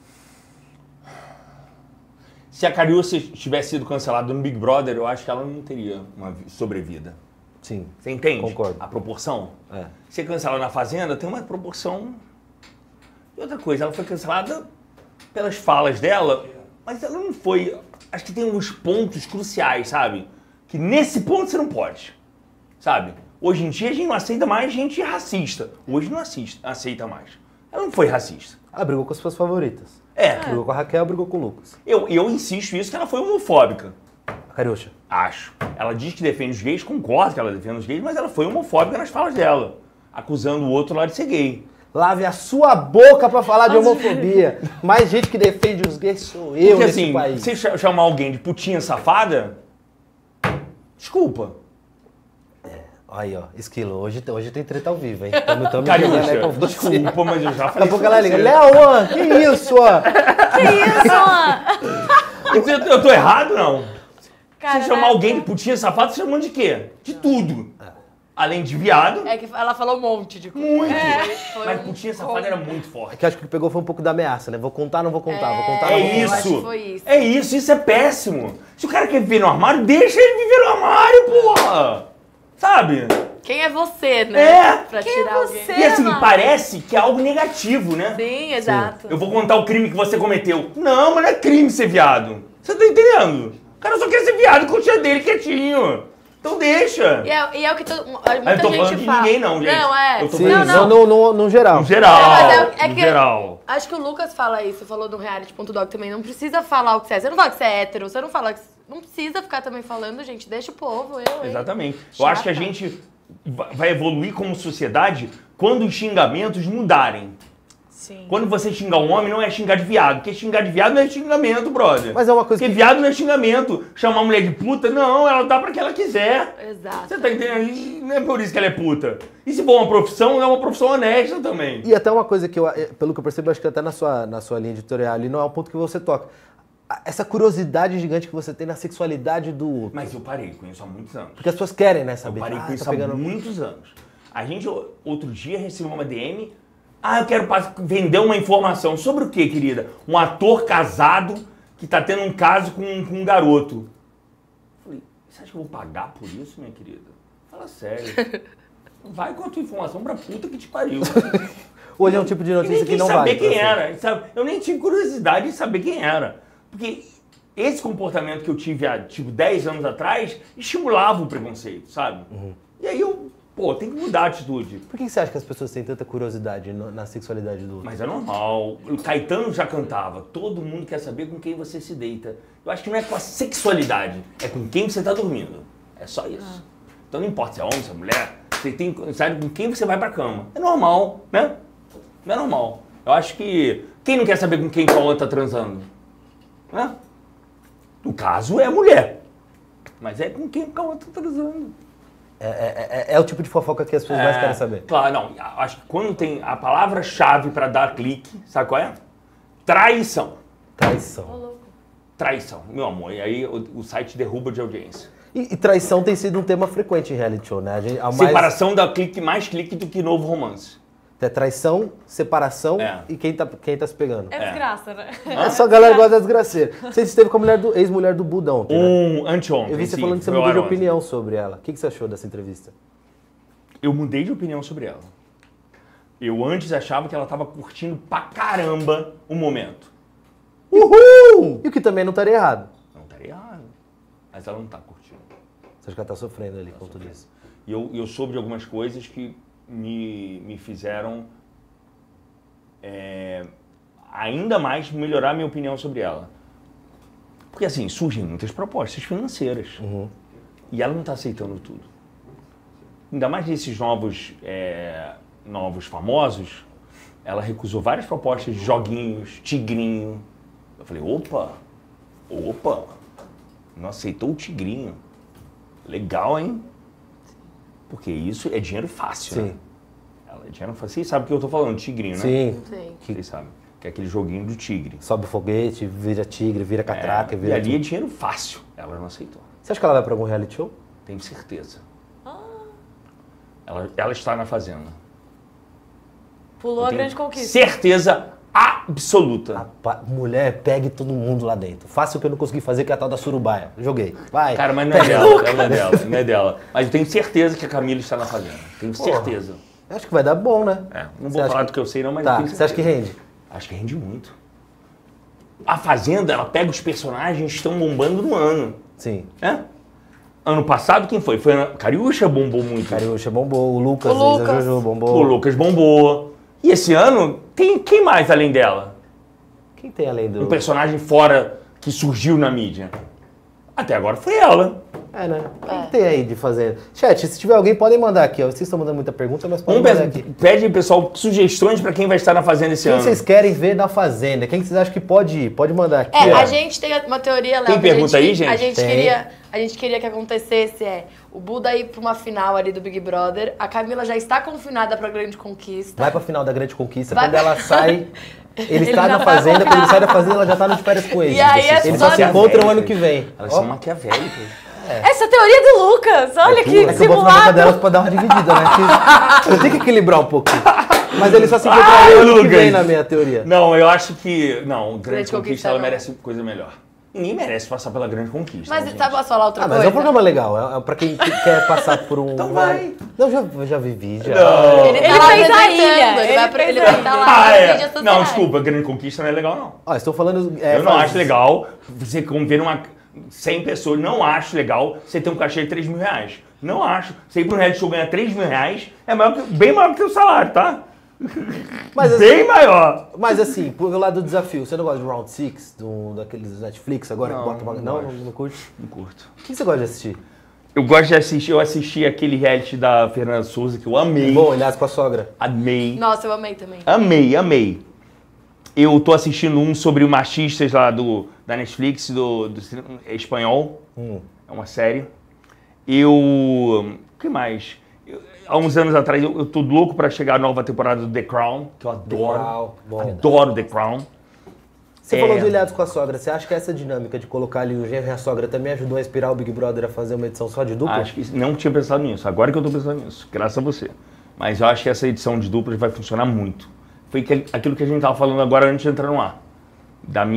Se a Cariúcha tivesse sido cancelada no Big Brother, eu acho que ela não teria uma sobrevida. Sim. Você entende? Concordo. A proporção? É. Ser cancelada na Fazenda tem uma proporção. E outra coisa, ela foi cancelada pelas falas dela, mas ela não foi. Acho que tem uns pontos cruciais, sabe? Que nesse ponto você não pode. Sabe? Hoje em dia a gente não aceita mais gente racista. Hoje não aceita mais. Ela não foi racista. Ela brigou com as suas favoritas. Brigou com a Raquel, brigou com o Lucas. Eu insisto nisso que ela foi homofóbica. A Cariúcha. Acho. Ela diz que defende os gays, concordo que ela defende os gays, mas ela foi homofóbica nas falas dela, acusando o outro lá de ser gay. Lave a sua boca pra falar de homofobia. Mais gente que defende os gays sou eu Porque nesse assim, país. se chamar alguém de putinha safada, desculpa. Aí, ó, Esquilo, hoje tem treta ao vivo, hein? Cariúcha, desculpa, mas eu já Daqui a falei. pouco ela liga, Léo, que isso, ó? Que isso? Eu tô errado, não? Cara, Se chamar alguém de putinha safada, você chamando de quê? De tudo. Além de viado. É que ela falou um monte de coisa. Muito. Foi Mas um putinha safada era muito É forte. que acho que pegou foi um pouco da ameaça, né? Vou contar, não vou contar, vou contar, É não vou contar. eu acho isso. que foi isso. É isso é péssimo. Se o cara quer viver no armário, deixa ele viver no armário, porra. Sabe? Quem é você, né? É. Pra Quem tirar é alguém. você? E assim, mano. parece que é algo negativo, né? Sim, exato. Eu vou contar o crime que você cometeu. Não, mas não é crime ser viado. Você tá entendendo? O cara só quer ser viado com o tia dele quietinho. Então deixa. E é o que muita Eu não tô gente falando de fala. ninguém não, gente. Não, é. Eu tô Sim, não. no geral. No geral. Não, mas é no que- geral. Acho que o Lucas fala isso, falou do reality.dog também. Não precisa falar o que você é. Você não fala que você é hétero, você não fala que... Não precisa ficar também falando, gente. Deixa o povo, hein? Exatamente. Eu Chata. acho que a gente vai evoluir como sociedade quando os xingamentos mudarem. Sim. Quando você xingar um homem, não é xingar de viado. Porque xingar de viado não é xingamento, brother. Mas é uma coisa Porque que... viado não é xingamento. Chamar uma mulher de puta, não, ela dá pra que ela quiser. Exato. Você tá entendendo? E não é por isso que ela é puta. E se for uma profissão, é uma profissão honesta também. E até uma coisa que pelo que eu percebo, acho que até na sua linha editorial ali não é um ponto que você toca. Essa curiosidade gigante que você tem na sexualidade do outro. Mas eu parei com isso há muitos anos. Porque as pessoas querem, né, Eu saber. parei com isso tá há pegando... muitos anos. A gente, outro dia, recebeu uma DM. Eu quero vender uma informação. Sobre o quê, querida? Um ator casado que tá tendo um caso com um garoto. Eu falei, você acha que eu vou pagar por isso, minha querida? Fala sério. Vai com a tua informação pra puta que te pariu. Hoje é um tipo de notícia que não vale. Eu nem quis saber quem era, sabe? Eu nem tive curiosidade de saber quem era. Porque esse comportamento que eu tive há, tipo, 10 anos atrás, estimulava o preconceito, sabe? E aí eu, tem que mudar a atitude. Por que você acha que as pessoas têm tanta curiosidade na sexualidade do outro? Mas é normal. O Caetano já cantava. Todo mundo quer saber com quem você se deita. Eu acho que não é com a sexualidade, é com quem você tá dormindo. É só isso. Então não importa se é homem, se é mulher, você tem, sabe com quem você vai pra cama. É normal, né? Não é normal. Eu acho que quem não quer saber com quem o outro tá transando? Né? No caso é a mulher. Mas é com quem o outro tá transando. É o tipo de fofoca que as pessoas mais querem saber. Claro, não. Acho que quando tem a palavra-chave pra dar clique, sabe qual é? Traição. Traição, meu amor. E aí o site derruba de audiência. E traição tem sido um tema frequente em reality show, né? Separação dá mais clique do que novo romance. É traição, separação e quem tá se pegando. É desgraça, né? Só a galera gosta da desgraceira. Você esteve com a ex-mulher do Budão ontem, né? Anteontem. Eu vi você falando que você mudou de opinião sobre ela. O que você achou dessa entrevista? Eu mudei de opinião sobre ela. Eu antes achava que ela tava curtindo pra caramba o momento. Uhul! E o que também não estaria errado. Não estaria errado. Mas ela não tá curtindo. Você acha que ela tá sofrendo ali com tudo isso? E eu soube de algumas coisas que me fizeram ainda mais melhorar minha opinião sobre ela. Porque assim, surgem muitas propostas financeiras. E ela não está aceitando tudo. Ainda mais desses novos famosos, ela recusou várias propostas de joguinhos, tigrinho. Eu falei, opa, não aceitou o tigrinho. Legal, hein? Porque isso é dinheiro fácil, né? Ela é dinheiro fácil. Vocês sabem o que eu tô falando, tigrinho, né? Sim. Vocês sabem. Que é aquele joguinho do tigre. Sobe o foguete, vira tigre, vira catraca, vira... E ali é dinheiro fácil. Ela não aceitou. Você acha que ela vai pra algum reality show? Tenho certeza. Ela está na Fazenda. Pulou a grande conquista. Certeza absoluta. Mulher, pegue todo mundo lá dentro. Faça o que eu não consegui fazer, que é a tal da surubaia. Joguei. Vai. Cara, mas não é dela. Mas eu tenho certeza que a Camila está na Fazenda. Tenho certeza. Eu acho que vai dar bom, né? Não vou falar do que eu sei não, mas eu tenho certeza. Você acha que rende? Acho que rende muito. A Fazenda, ela pega os personagens que estão bombando no ano. Sim. Ano passado, quem foi? Foi a Cariúcha, bombou muito. Cariúcha bombou, o Lucas, a Jojo bombou. O Lucas bombou. E esse ano, tem quem mais além dela? Quem tem além do... Um personagem fora que surgiu na mídia. Até agora foi ela. Né? O que tem aí de fazer? Chat, se tiver alguém, podem mandar aqui. Ó. Vocês estão mandando muita pergunta, mas podem mandar aqui. Pede, pessoal, sugestões pra quem vai estar na Fazenda esse ano. Quem vocês querem ver na Fazenda? Quem vocês acham que pode ir? Pode mandar aqui. A gente tem uma teoria, Léo. Tem pergunta aí, gente? A gente queria que acontecesse o Buda ir pra uma final ali do Big Brother. A Camila já está confinada pra Grande Conquista. Vai pra final da Grande Conquista. Quando ela sai... Ele está na Fazenda, quando ele sai da Fazenda, ela já tá de férias com ele. E aí eles só se encontram ano que vem. Elas são maquiavélicas. Essa teoria do Lucas, olha que simulado. Eu boto na boca delas pra dar uma dividida, né? Eu tenho que equilibrar um pouquinho. Mas ele só se encontraram ano que vem, na minha teoria. Não, eu acho que... Não, Grande Conquista, ela merece coisa melhor. Ninguém merece passar pela Grande Conquista. Mas posso falar outra coisa? Mas é um programa legal, é pra quem quer passar por um... Então vai. Não, já vivi, já. Não. Ele fez a ilha. Ele vai estar lá nas mídias sociais. Não, desculpa, Grande Conquista não é legal, não. Ó, estou falando... eu não acho legal você conviver numa... 100 pessoas, não acho legal você ter um cachê de 3 mil reais. Não acho. Você ir para um reality show ganhar 3 mil reais é bem maior que o seu salário, tá? Mas, assim, bem maior. Mas assim, por lado do desafio, você não gosta de Round 6, daqueles Netflix agora? Não curte? Não curto. O que você gosta de assistir? Eu gosto de assistir, eu assisti aquele reality da Fernanda Souza que eu amei. Bom, aliás, com a sogra. Amei. Nossa, eu amei também. Amei. Eu tô assistindo um sobre os machistas lá da Netflix, do espanhol. É uma série. O que mais? Há uns anos atrás, eu tô louco pra chegar a nova temporada do The Crown, que eu adoro. Adoro The Crown. Você falou do Ilhados com a Sogra. Você acha que essa dinâmica de colocar ali o genro e a sogra também ajudou a inspirar o Big Brother a fazer uma edição só de dupla? Acho que não tinha pensado nisso. Agora que eu tô pensando nisso, graças a você. Mas eu acho que essa edição de duplas vai funcionar muito. Foi aquilo que a gente tava falando agora antes de entrar no ar. Da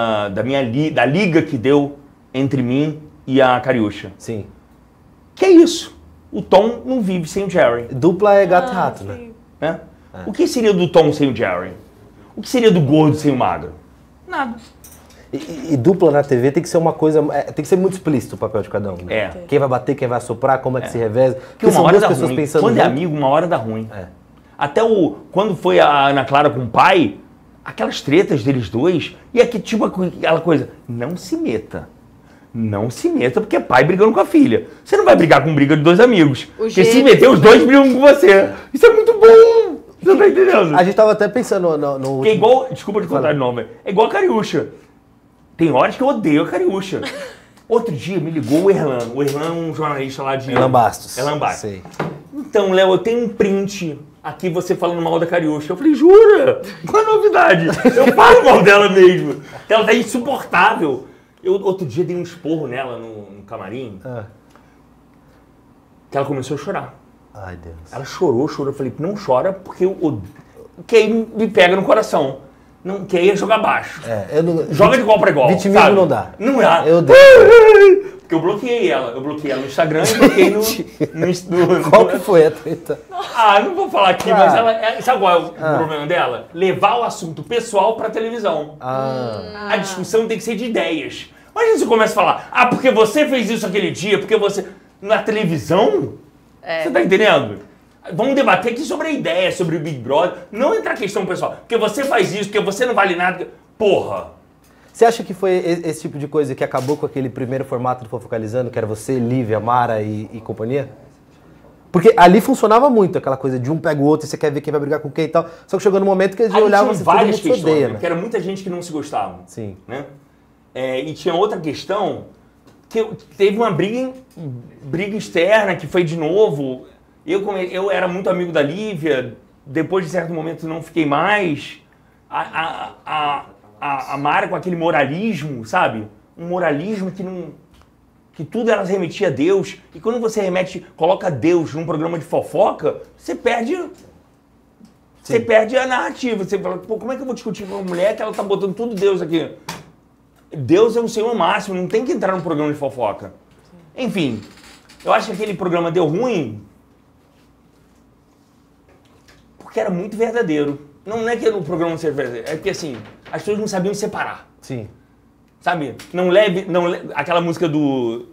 liga que deu entre mim e a Cariúcha. Sim. Que é isso. O Tom não vive sem o Jerry. Dupla é gato-rato, né? O que seria do Tom sem o Jerry? O que seria do gordo sem o magro? Nada. E dupla na TV tem que ser uma coisa... tem que ser muito explícito o papel de cada um. Né? É. Quem vai bater, quem vai assoprar, como é que se reveza. Porque uma hora dá ruim. Pensando Quando é junto. amigo, uma hora dá ruim. É. Até quando foi a Ana Clara com o pai, aquelas tretas deles dois, e aqui tipo aquela coisa, não se meta. Não se meta, porque é pai brigando com a filha. Você não vai brigar com briga de dois amigos. Porque se meter, os dois brigam com você. Isso é muito bom. Você não tá entendendo? A gente tava até pensando no Que é igual, desculpa te contar de nome, é igual a Cariúcha. Tem horas que eu odeio a Cariúcha. Outro dia me ligou o Erlan. O Erlan é um jornalista lá de... Erlan Bastos. Erlan Bastos. Sei. Então, Léo, eu tenho um print aqui você falando mal da Cariúcha. Eu falei, jura? Qual a novidade? Eu falo mal dela mesmo. Ela tá insuportável. Eu outro dia dei um esporro nela no camarim. Que ela começou a chorar. Ai, Deus. Ela chorou. Eu falei, não chora porque que aí me pega no coração. Não, que aí é jogar baixo. Joga de igual pra igual. Vitimismo sabe? não dá. Não dá. Eu dei. Porque eu bloqueei ela. Eu bloqueei ela no Instagram e bloqueei no Qual que foi a treta? Não vou falar aqui, mas ela... Sabe qual é o problema dela? Levar o assunto pessoal pra televisão. A discussão tem que ser de ideias. Imagina você começa a falar, porque você fez isso aquele dia, porque você... Na televisão? Você tá entendendo? Vamos debater aqui sobre a ideia, sobre o Big Brother. Não entrar questão pessoal. Porque você faz isso, porque você não vale nada. Porra! Você acha que foi esse tipo de coisa que acabou com aquele primeiro formato do Fofocalizando, que era você, Lívia, Mara e companhia? Porque ali funcionava muito, aquela coisa de um pega o outro e você quer ver quem vai brigar com quem e tal. Só que chegou no momento que eles olhavam assim, todo mundo se odeia, né? Porque era muita gente que não se gostava. Sim. Né? E tinha outra questão, que teve uma briga externa, que foi de novo... Eu era muito amigo da Lívia, depois de certo momento não fiquei mais. A Mara com aquele moralismo, sabe? Um moralismo que tudo ela remetia a Deus. E quando você coloca Deus num programa de fofoca, você perde a narrativa. Você fala, como é que eu vou discutir com uma mulher que ela tá botando tudo Deus aqui? Deus é um Senhor máximo, não tem que entrar num programa de fofoca. Enfim, eu acho que aquele programa deu ruim... que era muito verdadeiro. Não é que o programa não seja verdadeiro, é que assim, as pessoas não sabiam separar. Sim. Sabe? Não leve aquela música do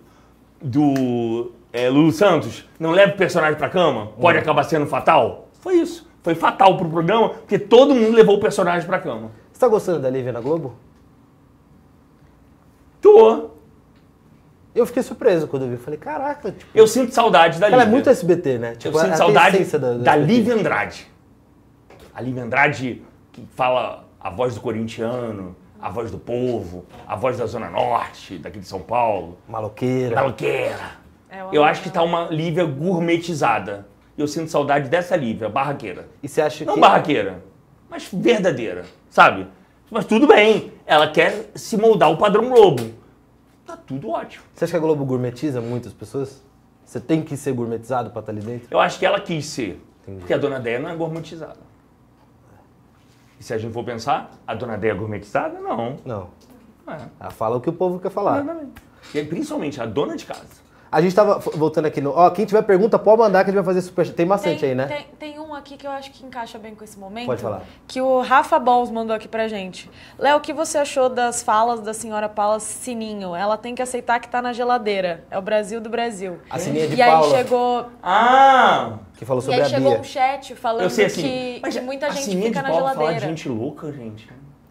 Lulu Santos, não leve o personagem pra cama, pode acabar sendo fatal. Foi isso. Foi fatal pro programa, porque todo mundo levou o personagem pra cama. Você tá gostando da Lívia na Globo? Tô. Eu fiquei surpreso quando eu vi. Falei, caraca. Tipo, eu sinto saudade da Lívia. Ela é muito SBT, né? Tipo, eu sinto saudade da Lívia Andrade. A Lívia Andrade que fala a voz do corintiano, a voz do povo, a voz da Zona Norte, daqui de São Paulo. Maloqueira. Eu acho que tá uma Lívia gourmetizada. Eu sinto saudade dessa Lívia, barraqueira. E você acha não barraqueira, mas verdadeira, sabe? Mas tudo bem, ela quer se moldar o padrão Globo. Tá tudo ótimo. Você acha que a Globo gourmetiza muitas pessoas? Você tem que ser gourmetizado pra estar ali dentro? Eu acho que ela quis ser. Entendi. Porque a Dona Déia não é gourmetizada. E se a gente for pensar, a Dona Déia é gourmetizada? Não. Não. Ela fala o que o povo quer falar. Exatamente. E principalmente a dona de casa. A gente tava voltando aqui no... quem tiver pergunta, pode mandar que a gente vai fazer superchat. Tem bastante aí, né? Tem um aqui que eu acho que encaixa bem com esse momento. Pode falar. Que o Rafa Bons mandou aqui pra gente. Léo, o que você achou das falas da senhora Paula Sininho? Ela tem que aceitar que tá na geladeira. É o Brasil do Brasil. A Sininha de Paula. E Paula. aí chegou... Que falou sobre a Bia. E aí chegou um chat falando assim, que muita gente Sininha fica de na Paula geladeira. Falar de gente louca, gente.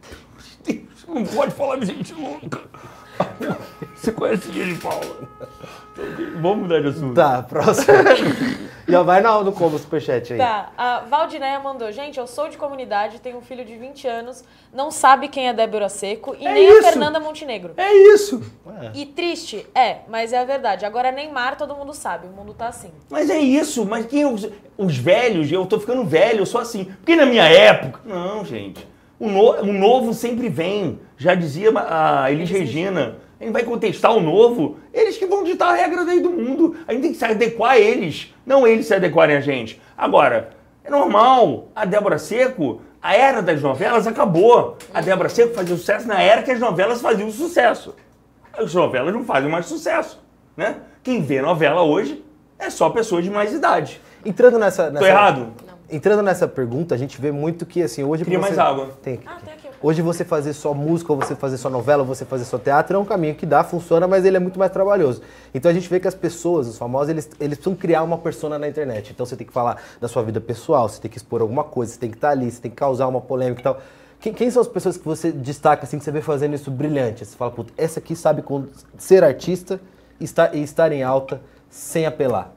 Não pode falar de gente louca. Você conhece a Sininha de Paula? Vamos mudar de assunto. Tá, próximo. Já vai no combo superchat aí. Tá, a Valdineia mandou. Gente, eu sou de comunidade, tenho um filho de 20 anos, não sabe quem é Débora Seco e nem a Fernanda Montenegro. É isso. E triste? mas é a verdade. Agora Neymar todo mundo sabe, o mundo tá assim. Mas é isso, mas quem os velhos, eu tô ficando velho, eu sou assim. Porque na minha época... Não, gente. O novo sempre vem. Já dizia a Elis Regina... A gente vai contestar o novo, eles que vão ditar a regra daí do mundo. A gente tem que se adequar a eles, não eles se adequarem a gente. Agora, é normal, a Débora Seco, a era das novelas acabou. A Débora Seco fazia sucesso na era que as novelas faziam sucesso. As novelas não fazem mais sucesso, né? Quem vê novela hoje é só pessoas de mais idade. Entrando nessa... Tô errado? entrando nessa pergunta, a gente vê muito que, assim, hoje... Queria mais água. Tem aqui. Hoje você fazer só música, ou você fazer só novela, ou você fazer só teatro, é um caminho que dá, funciona, mas ele é muito mais trabalhoso. Então a gente vê que as pessoas, os famosos, eles precisam criar uma persona na internet. Então você tem que falar da sua vida pessoal, você tem que expor alguma coisa, você tem que estar ali, você tem que causar uma polêmica e tal. Quem são as pessoas que você destaca, assim, que você vê fazendo isso brilhante? Você fala, puta, essa aqui sabe ser artista e estar em alta sem apelar.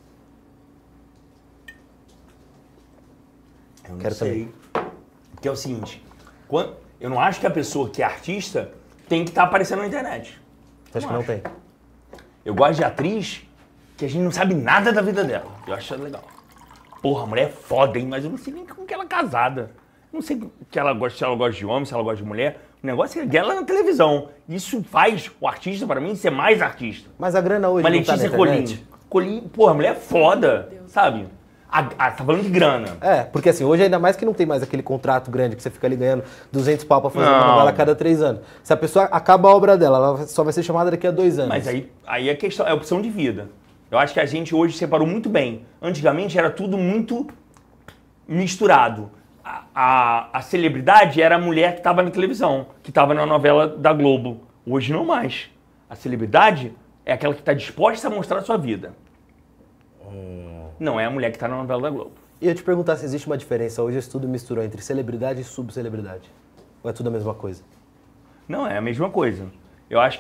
Eu não sei. Porque é o seguinte, eu não acho que a pessoa que é artista tem que estar aparecendo na internet. Você acha que não tem? Eu gosto de atriz que a gente não sabe nada da vida dela. Eu acho isso legal. Porra, a mulher é foda, hein? Mas eu não sei nem com que ela é casada. Não sei que ela gosta, se ela gosta de homem, se ela gosta de mulher. O negócio é dela na televisão. Isso faz o artista, pra mim, ser mais artista. Mas a grana hoje Uma não tá na Letícia internet? Colim, porra, a mulher é foda, sabe? Tá falando de grana. É, porque assim, hoje ainda mais que não tem mais aquele contrato grande que você fica ali ganhando 200 pau pra fazer uma novela a cada 3 anos. Se a pessoa acaba a obra dela, ela só vai ser chamada daqui a 2 anos. Mas aí a questão é a opção de vida. Eu acho que a gente hoje separou muito bem. Antigamente era tudo muito misturado. A celebridade era a mulher que estava na televisão, que estava na novela da Globo. Hoje não mais. A celebridade é aquela que está disposta a mostrar a sua vida. Não é a mulher que está na novela da Globo. E eu te perguntar se existe uma diferença. Hoje esse tudo misturou entre celebridade e subcelebridade. Ou é tudo a mesma coisa? Não, é a mesma coisa. Eu acho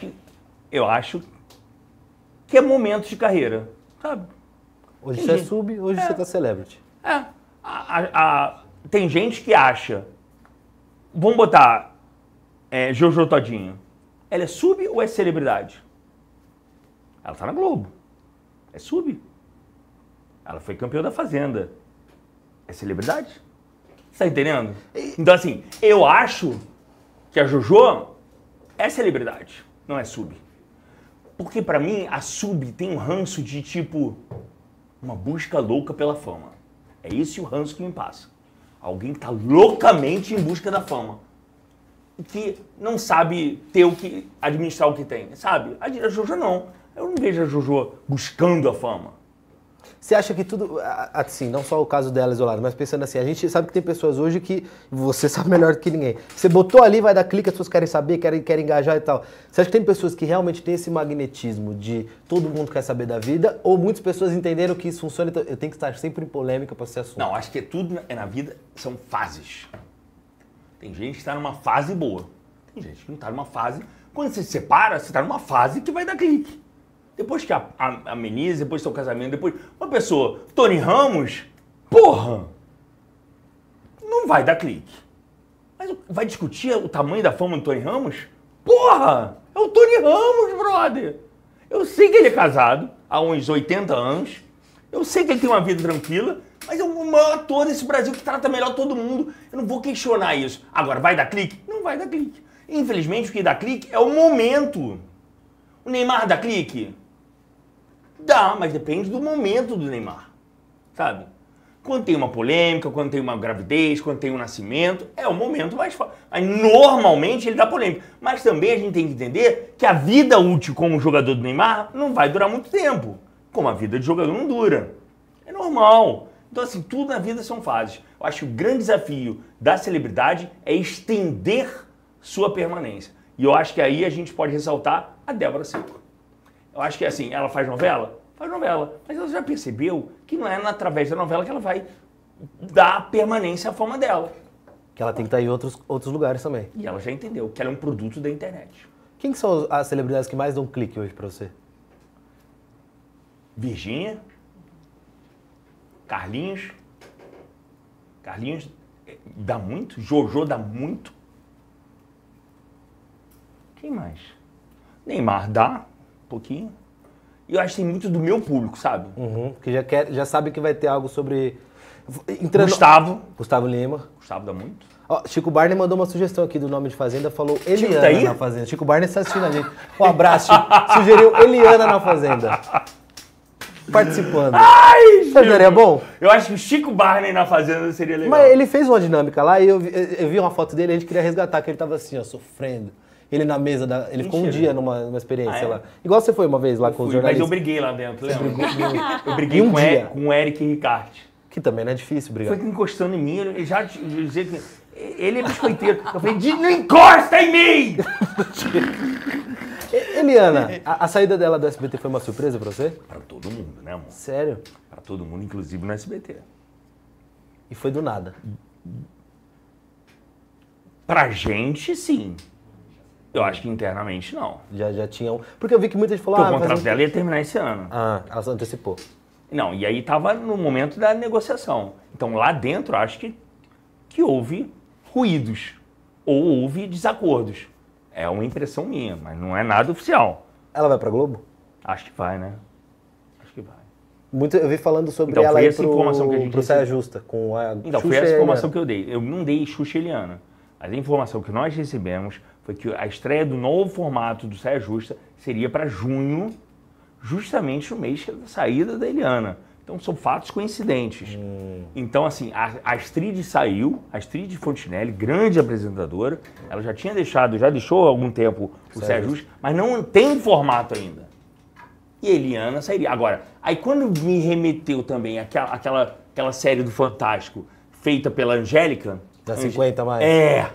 que é momentos de carreira, sabe? Hoje você é sub, hoje você tá celebrity. Tem gente que acha... Vamos botar Jojo Todinho. Ela é sub ou é celebridade? Ela tá na Globo. É sub. Ela foi campeã da Fazenda. É celebridade? Você tá entendendo? Então, assim, eu acho que a Jojo é celebridade, não é sub. Porque, pra mim, a sub tem um ranço de, tipo, uma busca louca pela fama. É esse o ranço que me passa. Alguém que tá loucamente em busca da fama. E que não sabe administrar o que tem, sabe? A Jojo não. Eu não vejo a Jojo buscando a fama. Você acha que tudo, assim, não só o caso dela isolado, mas pensando assim, a gente sabe que tem pessoas hoje que você sabe melhor do que ninguém. Você botou ali, vai dar clique, as pessoas querem saber, querem engajar e tal. Você acha que tem pessoas que realmente têm esse magnetismo de todo mundo quer saber da vida, ou muitas pessoas entenderam que isso funciona, então eu tenho que estar sempre em polêmica para ser assunto? Não, acho que tudo na vida são fases. Tem gente que está numa fase boa. Tem gente que não está numa fase... Quando você se separa, você está numa fase que vai dar clique. Depois que ameniza, depois do seu casamento, depois... Uma pessoa, Tony Ramos, porra, não vai dar clique. Mas vai discutir o tamanho da fama do Tony Ramos? Porra, é o Tony Ramos, brother. Eu sei que ele é casado há uns 80 anos, eu sei que ele tem uma vida tranquila, mas é o maior ator desse Brasil que trata melhor todo mundo. Eu não vou questionar isso. Agora, vai dar clique? Não vai dar clique. Infelizmente, o que dá clique é o momento. O Neymar dá clique? Dá, mas depende do momento do Neymar, sabe? Quando tem uma polêmica, quando tem uma gravidez, quando tem um nascimento, é o momento mais fácil. Mas normalmente ele dá polêmica. Mas também a gente tem que entender que a vida útil como jogador do Neymar não vai durar muito tempo. Como a vida de jogador não dura. É normal. Então assim, tudo na vida são fases. Eu acho que o grande desafio da celebridade é estender sua permanência. E eu acho que aí a gente pode ressaltar a Débora Seco. Eu acho que assim, ela faz novela? Faz novela. Mas ela já percebeu que não é através da novela que ela vai dar permanência à fama dela. Que ela tem que estar em outros lugares também. E ela já entendeu que ela é um produto da internet. Quem que são as celebridades que mais dão clique hoje pra você? Virgínia. Carlinhos. Carlinhos dá muito. Jojo dá muito. Quem mais? Neymar dá um pouquinho. E eu acho que tem muito do meu público, sabe? Que já sabe que vai ter algo sobre... Gustavo Lima. Gustavo dá muito. Ó, Chico Barney mandou uma sugestão aqui do nome de Fazenda, falou Eliana na Fazenda. Chico Barney está assistindo a gente. Um abraço, Chico. Sugeriu Eliana na Fazenda. Participando. Ai, Chico. Seria bom? Eu acho que o Chico Barney na Fazenda seria legal. Mas ele fez uma dinâmica lá e eu vi uma foto dele e a gente queria resgatar, que ele tava assim, ó, sofrendo. Ele na mesa, ele ficou um dia numa experiência lá. Igual você foi uma vez lá com os jornalistas. Mas eu briguei lá dentro, lembra? Eu briguei com o Eric Ricarte. Que também não é difícil brigar. Foi encostando em mim, ele já dizia que ele é biscoiteiro. Eu falei, não encosta em mim! Eliana, a saída dela do SBT foi uma surpresa pra você? Pra todo mundo, né, amor? Sério? Pra todo mundo, inclusive no SBT. E foi do nada? Pra gente, sim. Eu acho que internamente, não. Já tinham... Porque eu vi que muita gente falou... Porque o contrato dela ia terminar esse ano. Ah, ela só antecipou. Não, e aí tava no momento da negociação. Então lá dentro, acho que houve ruídos. Ou houve desacordos. É uma impressão minha, mas não é nada oficial. Ela vai pra Globo? Acho que vai, né? Acho que vai. Eu vi falando sobre Então, ela foi aí essa informação que a gente pro Saia Justa, com a Então, Xuxa foi essa e informação Eliana. que eu dei. Eu não dei Xuxa e Eliana. Mas a informação que nós recebemos foi que a estreia do novo formato do Saia Justa seria para junho, justamente no mês da saída da Eliana. Então, são fatos coincidentes. Então, assim, a Astrid saiu, a Astrid Fontinelli, grande apresentadora, ela já deixou há algum tempo o Saia Justa, mas não tem formato ainda. E a Eliana sairia. Agora, aí quando me remeteu também aquela série do Fantástico, feita pela Angélica... Da 50 mais? É.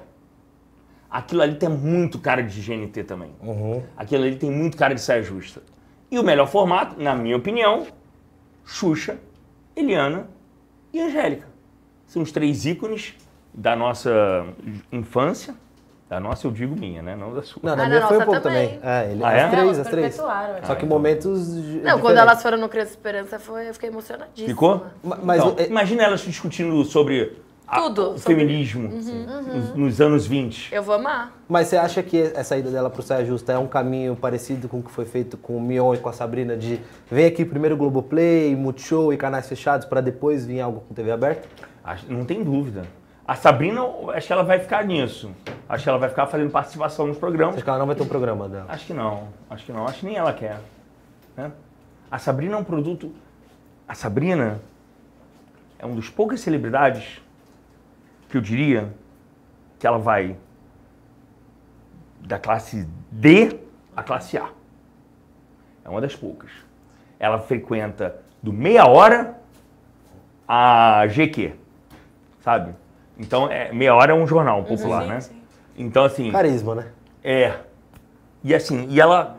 Aquilo ali tem muito cara de GNT também. Aquilo ali tem muito cara de Saia Justa. E o melhor formato, na minha opinião, Xuxa, Eliana e Angélica. São os 3 ícones da nossa infância. Da nossa, eu digo minha, né? Não da sua. Não, da minha foi um pouco também. As três. Só que momentos... Não, quando elas foram no Criança Esperança, eu fiquei emocionadíssima. Ficou? Mas então, imagina elas discutindo sobre o feminismo nos anos 20. Eu vou amar. Mas você acha que a saída dela pro Saia Justa é um caminho parecido com o que foi feito com o Mion e com a Sabrina, de vem aqui primeiro Globoplay, Multishow e canais fechados para depois vir algo com TV aberta? Não tem dúvida. A Sabrina, acho que ela vai ficar nisso. Acho que ela vai ficar fazendo participação nos programas. Acho que ela não vai ter um programa dela? Acho que não. Acho que nem ela quer. Né? A Sabrina é um produto... A Sabrina é uma das poucas celebridades que eu diria que ela vai da classe D à classe A. É uma das poucas. Ela frequenta do Meia Hora a GQ, sabe? Então, Meia Hora é um jornal popular, né? Sim. Então, assim... Carisma, né? É. E assim, ela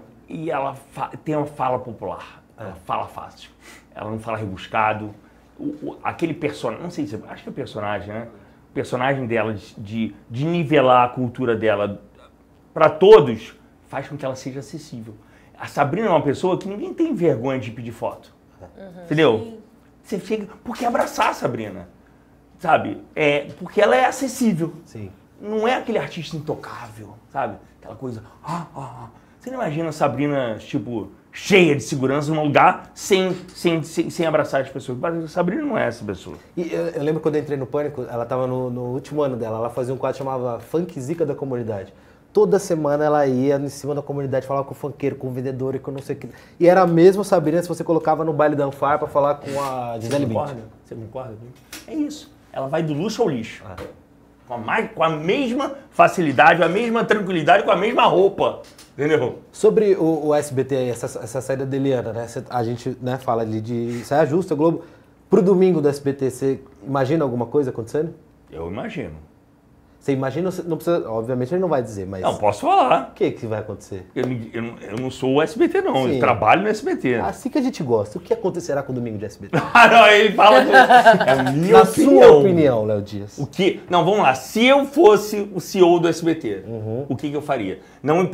tem uma fala popular. Ela fala fácil. Ela não fala rebuscado. Aquele personagem, não sei se... Acho que é personagem, né? O personagem dela de nivelar a cultura dela para todos faz com que ela seja acessível. A Sabrina é uma pessoa que ninguém tem vergonha de pedir foto. Entendeu? Sim. Você chega... Por que abraçar a Sabrina? Sabe? Porque ela é acessível. Sim. Não é aquele artista intocável, sabe? Aquela coisa... Você não imagina a Sabrina, tipo, cheia de segurança num lugar sem abraçar as pessoas. A Sabrina não é essa pessoa. E eu lembro quando eu entrei no Pânico, ela estava no último ano dela, ela fazia um quadro que chamava Funk Zica da Comunidade. Toda semana ela ia em cima da comunidade, falava com o funkeiro, com o vendedor e com não sei o que. E era a mesma Sabrina se você colocava no baile da Anfar pra falar com a Gisele Bündchen. Você concorda? É isso. Ela vai do luxo ao lixo. Com a mesma facilidade, a mesma tranquilidade, com a mesma roupa. Entendeu? Sobre o SBT aí, essa saída da Eliana, né? A gente fala ali de Saia Justa, Globo. Pro domingo do SBT, você imagina alguma coisa acontecendo? Eu imagino. Você imagina, não precisa, obviamente ele não vai dizer, mas... Não, posso falar. O que vai acontecer? Eu não sou o SBT, não. Sim. Eu trabalho no SBT. Assim que a gente gosta. O que acontecerá com o domingo de SBT? Não, ele fala... É a minha Na opinião. sua opinião, Léo Dias. O que... Não, vamos lá. Se eu fosse o CEO do SBT, o que eu faria? Não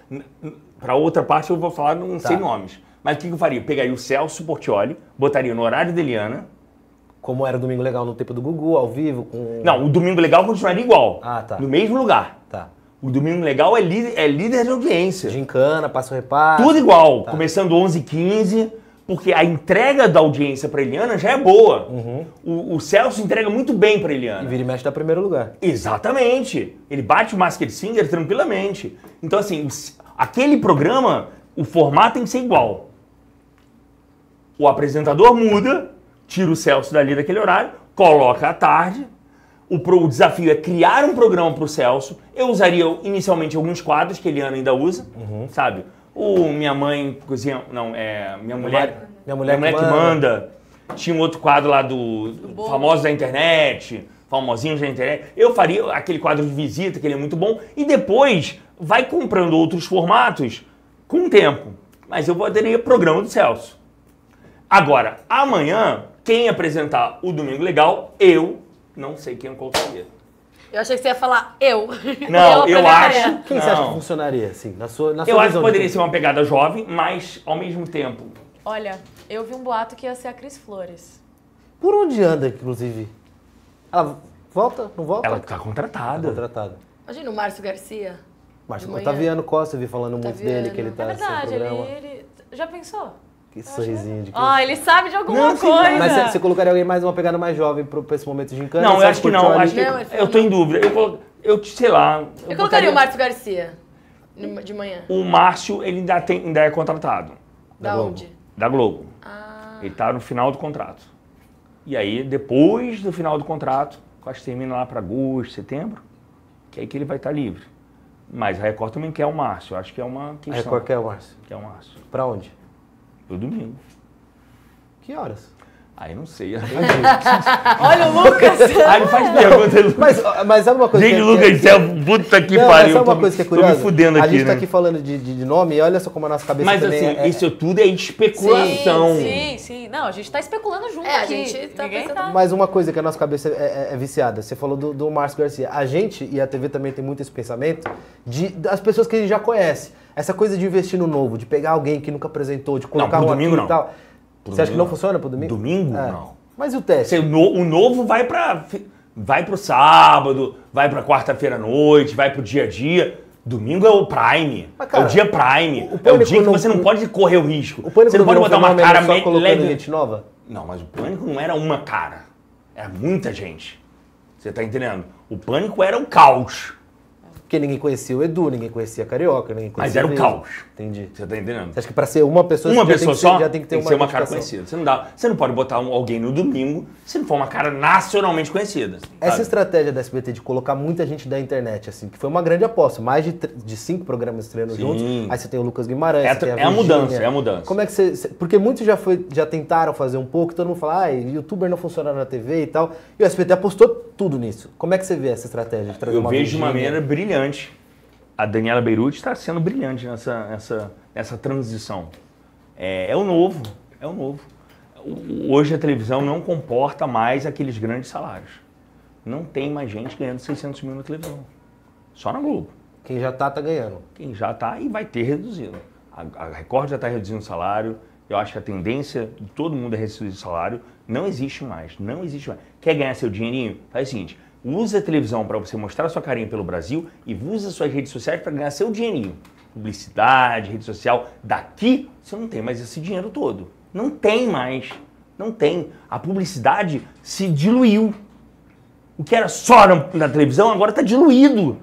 Para outra parte eu vou falar sem nomes. Mas o que eu faria? Eu pegaria o Celso Portiolli, botaria no horário da Eliana. Como era o Domingo Legal no tempo do Gugu, ao vivo, com... Não, o Domingo Legal continuaria igual. Ah, tá. No mesmo lugar. Tá. O Domingo Legal é líder de audiência. Gincana, Passa o Repasse. Tudo igual. Tá. Começando 11h15, porque a entrega da audiência para Eliana já é boa. O Celso entrega muito bem para Eliana. E vira e mexe dá primeiro lugar. Exatamente. Ele bate o Masked Singer tranquilamente. Então, assim, aquele programa, o formato tem que ser igual. O apresentador muda, tira o Celso dali daquele horário, coloca à tarde. O desafio é criar um programa para o Celso. Eu usaria inicialmente alguns quadros que a Eliana ainda usa, sabe? O Minha Mãe Cozinha... Não, Minha Mulher que Manda. tinha um outro quadro lá do Famosos da Internet, Famosinhos da Internet. Eu faria aquele quadro de visita, que ele é muito bom, e depois vai comprando outros formatos com o tempo. Mas eu poderia programa do Celso. Agora, amanhã, quem apresentar o Domingo Legal, eu não sei quem eu colocaria. Eu achei que você ia falar eu. Não, eu acho... Quem você acha que funcionaria, assim, na sua Eu acho que visão poderia de... ser uma pegada jovem, mas ao mesmo tempo... Olha, eu vi um boato que ia ser a Cris Flores. Por onde anda, inclusive? Ela volta? Não volta? Ela tá contratada. Contratada. Imagina o Márcio Garcia. Márcio De manhã. Otaviano Costa, eu vi falando muito Otaviano. dele, que ele tá É sem verdade, programa. ele... Já pensou? Que sorrisinho de Ah, ele sabe de alguma Não, sim, coisa. Mas você colocaria alguém mais uma pegada mais jovem pra esse momento de gincana? Não, Você eu acho que não. Portiolli? Acho que Não, ele falou eu tô em dúvida. Eu sei lá. Eu colocaria o Márcio Garcia de manhã. O Márcio, ele ainda é contratado. Da Globo. onde? Da Globo. Ah. Ele tá no final do contrato. E aí, depois do final do contrato, acho que termina lá para agosto, setembro, que é aí que ele vai estar livre. Mas a Record também quer o Márcio. Acho que é uma A questão. Record quer o Márcio. Quer o Márcio. Pra onde? Pro domingo. Que horas? Aí não sei. Olha o Lucas. Aí não faz pergunta, Lucas. Mas sabe uma coisa Gente, que Lucas, céu, puta que Não, pariu. mas sabe uma coisa que é Tô curiosa? me fudendo aqui, A gente tá né? aqui falando de nome e olha só como a nossa cabeça Mas também assim, isso tudo é especulação. Sim. Não, a gente tá especulando junto É, a aqui. gente tá Ninguém pensando- tá... Mas uma coisa que a nossa cabeça é viciada, você falou do Márcio Garcia. A gente, e a TV também tem muito esse pensamento, das pessoas que a gente já conhece. Essa coisa de investir no novo, de pegar alguém que nunca apresentou, de colocar pro um domingo aqui não. e tal. Pro Você acha que domingo não funciona pro domingo? Domingo, É. não. Mas e o teste? O novo vai pro sábado, vai pra quarta-feira à noite, vai pro dia a dia. Domingo é o prime. Mas, cara, é o dia prime. o É o Pânico dia que não- você não pode correr o risco. O Pânico Você não pode virou botar uma fenômeno cara só colocando leve. gente nova? Não, mas o Pânico não era uma cara. Era muita gente. Você tá entendendo? O Pânico era o caos. Porque ninguém conhecia o Edu, ninguém conhecia a Carioca, ninguém conhecia Mas era o Veja. caos. Entendi. Você tá entendendo? Você acha que pra ser uma pessoa, Uma você já pessoa tem que ser, só já tem que ter ser uma cara identificação. conhecida. Você não pode botar alguém no domingo se não for uma cara nacionalmente conhecida. Essa sabe? estratégia da SBT de colocar muita gente da internet, assim, que foi uma grande aposta, mais de 5 programas estreando Sim. juntos, aí você tem o Lucas Guimarães, É você tem a Virgínia. mudança, é a mudança. Como é que você... Porque muitos já tentaram fazer um pouco, todo mundo fala, youtuber não funciona na TV e tal, e o SBT apostou tudo nisso. Como é que você vê essa estratégia de trazer Eu uma vejo de uma Virgínia? maneira brilhante. A Daniela Beirute está sendo brilhante nessa transição. É o novo, é o novo. Hoje a televisão não comporta mais aqueles grandes salários. Não tem mais gente ganhando 600 mil na televisão. Só na Globo. Quem já tá ganhando. Quem já está e vai ter reduzido. A Record já está reduzindo o salário. Eu acho que a tendência de todo mundo é reduzir o salário. Não existe mais, não existe mais. Quer ganhar seu dinheirinho? Faz o seguinte, use a televisão para você mostrar a sua carinha pelo Brasil e use as suas redes sociais para ganhar seu dinheirinho. Publicidade, rede social. Daqui, você não tem mais esse dinheiro todo. Não tem mais. Não tem. A publicidade se diluiu. O que era só na televisão agora está diluído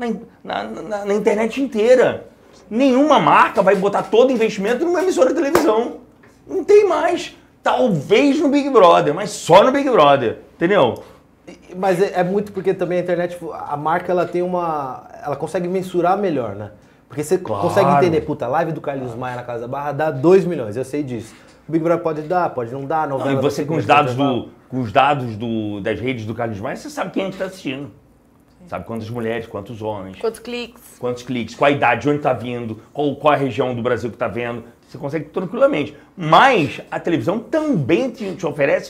na internet inteira. Nenhuma marca vai botar todo investimento numa emissora de televisão. Não tem mais. Talvez no Big Brother, mas só no Big Brother. Entendeu? Mas é muito porque também a internet, a marca, ela tem ela consegue mensurar melhor, né? Porque você consegue entender, puta, a live do Carlinhos Maia na Casa da Barra dá 2 milhões, eu sei disso. O Big Brother pode dar, pode não dar, novela... E você não com os dados, das redes do Carlos Maia, você sabe quem a gente está assistindo. Sabe quantas mulheres, quantos homens. Quantos cliques. Quantos cliques, qual a idade, de onde está vindo, qual a região do Brasil que está vendo. Você consegue tranquilamente. Mas a televisão também te oferece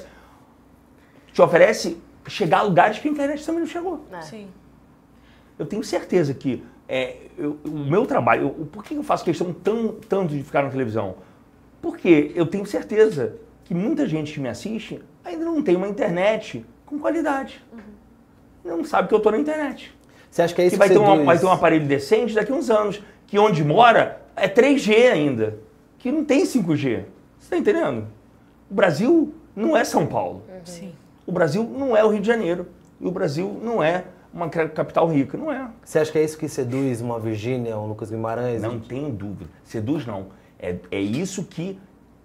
chegar a lugares que a internet também não chegou. Sim. Eu tenho certeza que o meu trabalho... Por que eu faço questão tanto de ficar na televisão? Porque eu tenho certeza que muita gente que me assiste ainda não tem uma internet com qualidade. Não sabe que eu estou na internet. Você acha que é isso vai ter um aparelho decente daqui a uns anos, que onde mora é 3G ainda, que não tem 5G. Você está entendendo? O Brasil não é São Paulo. Sim. O Brasil não é o Rio de Janeiro. E o Brasil não é uma capital rica. Não é. Você acha que é isso que seduz uma Virgínia, um Lucas Guimarães? Não tenho dúvida. Seduz não. É isso que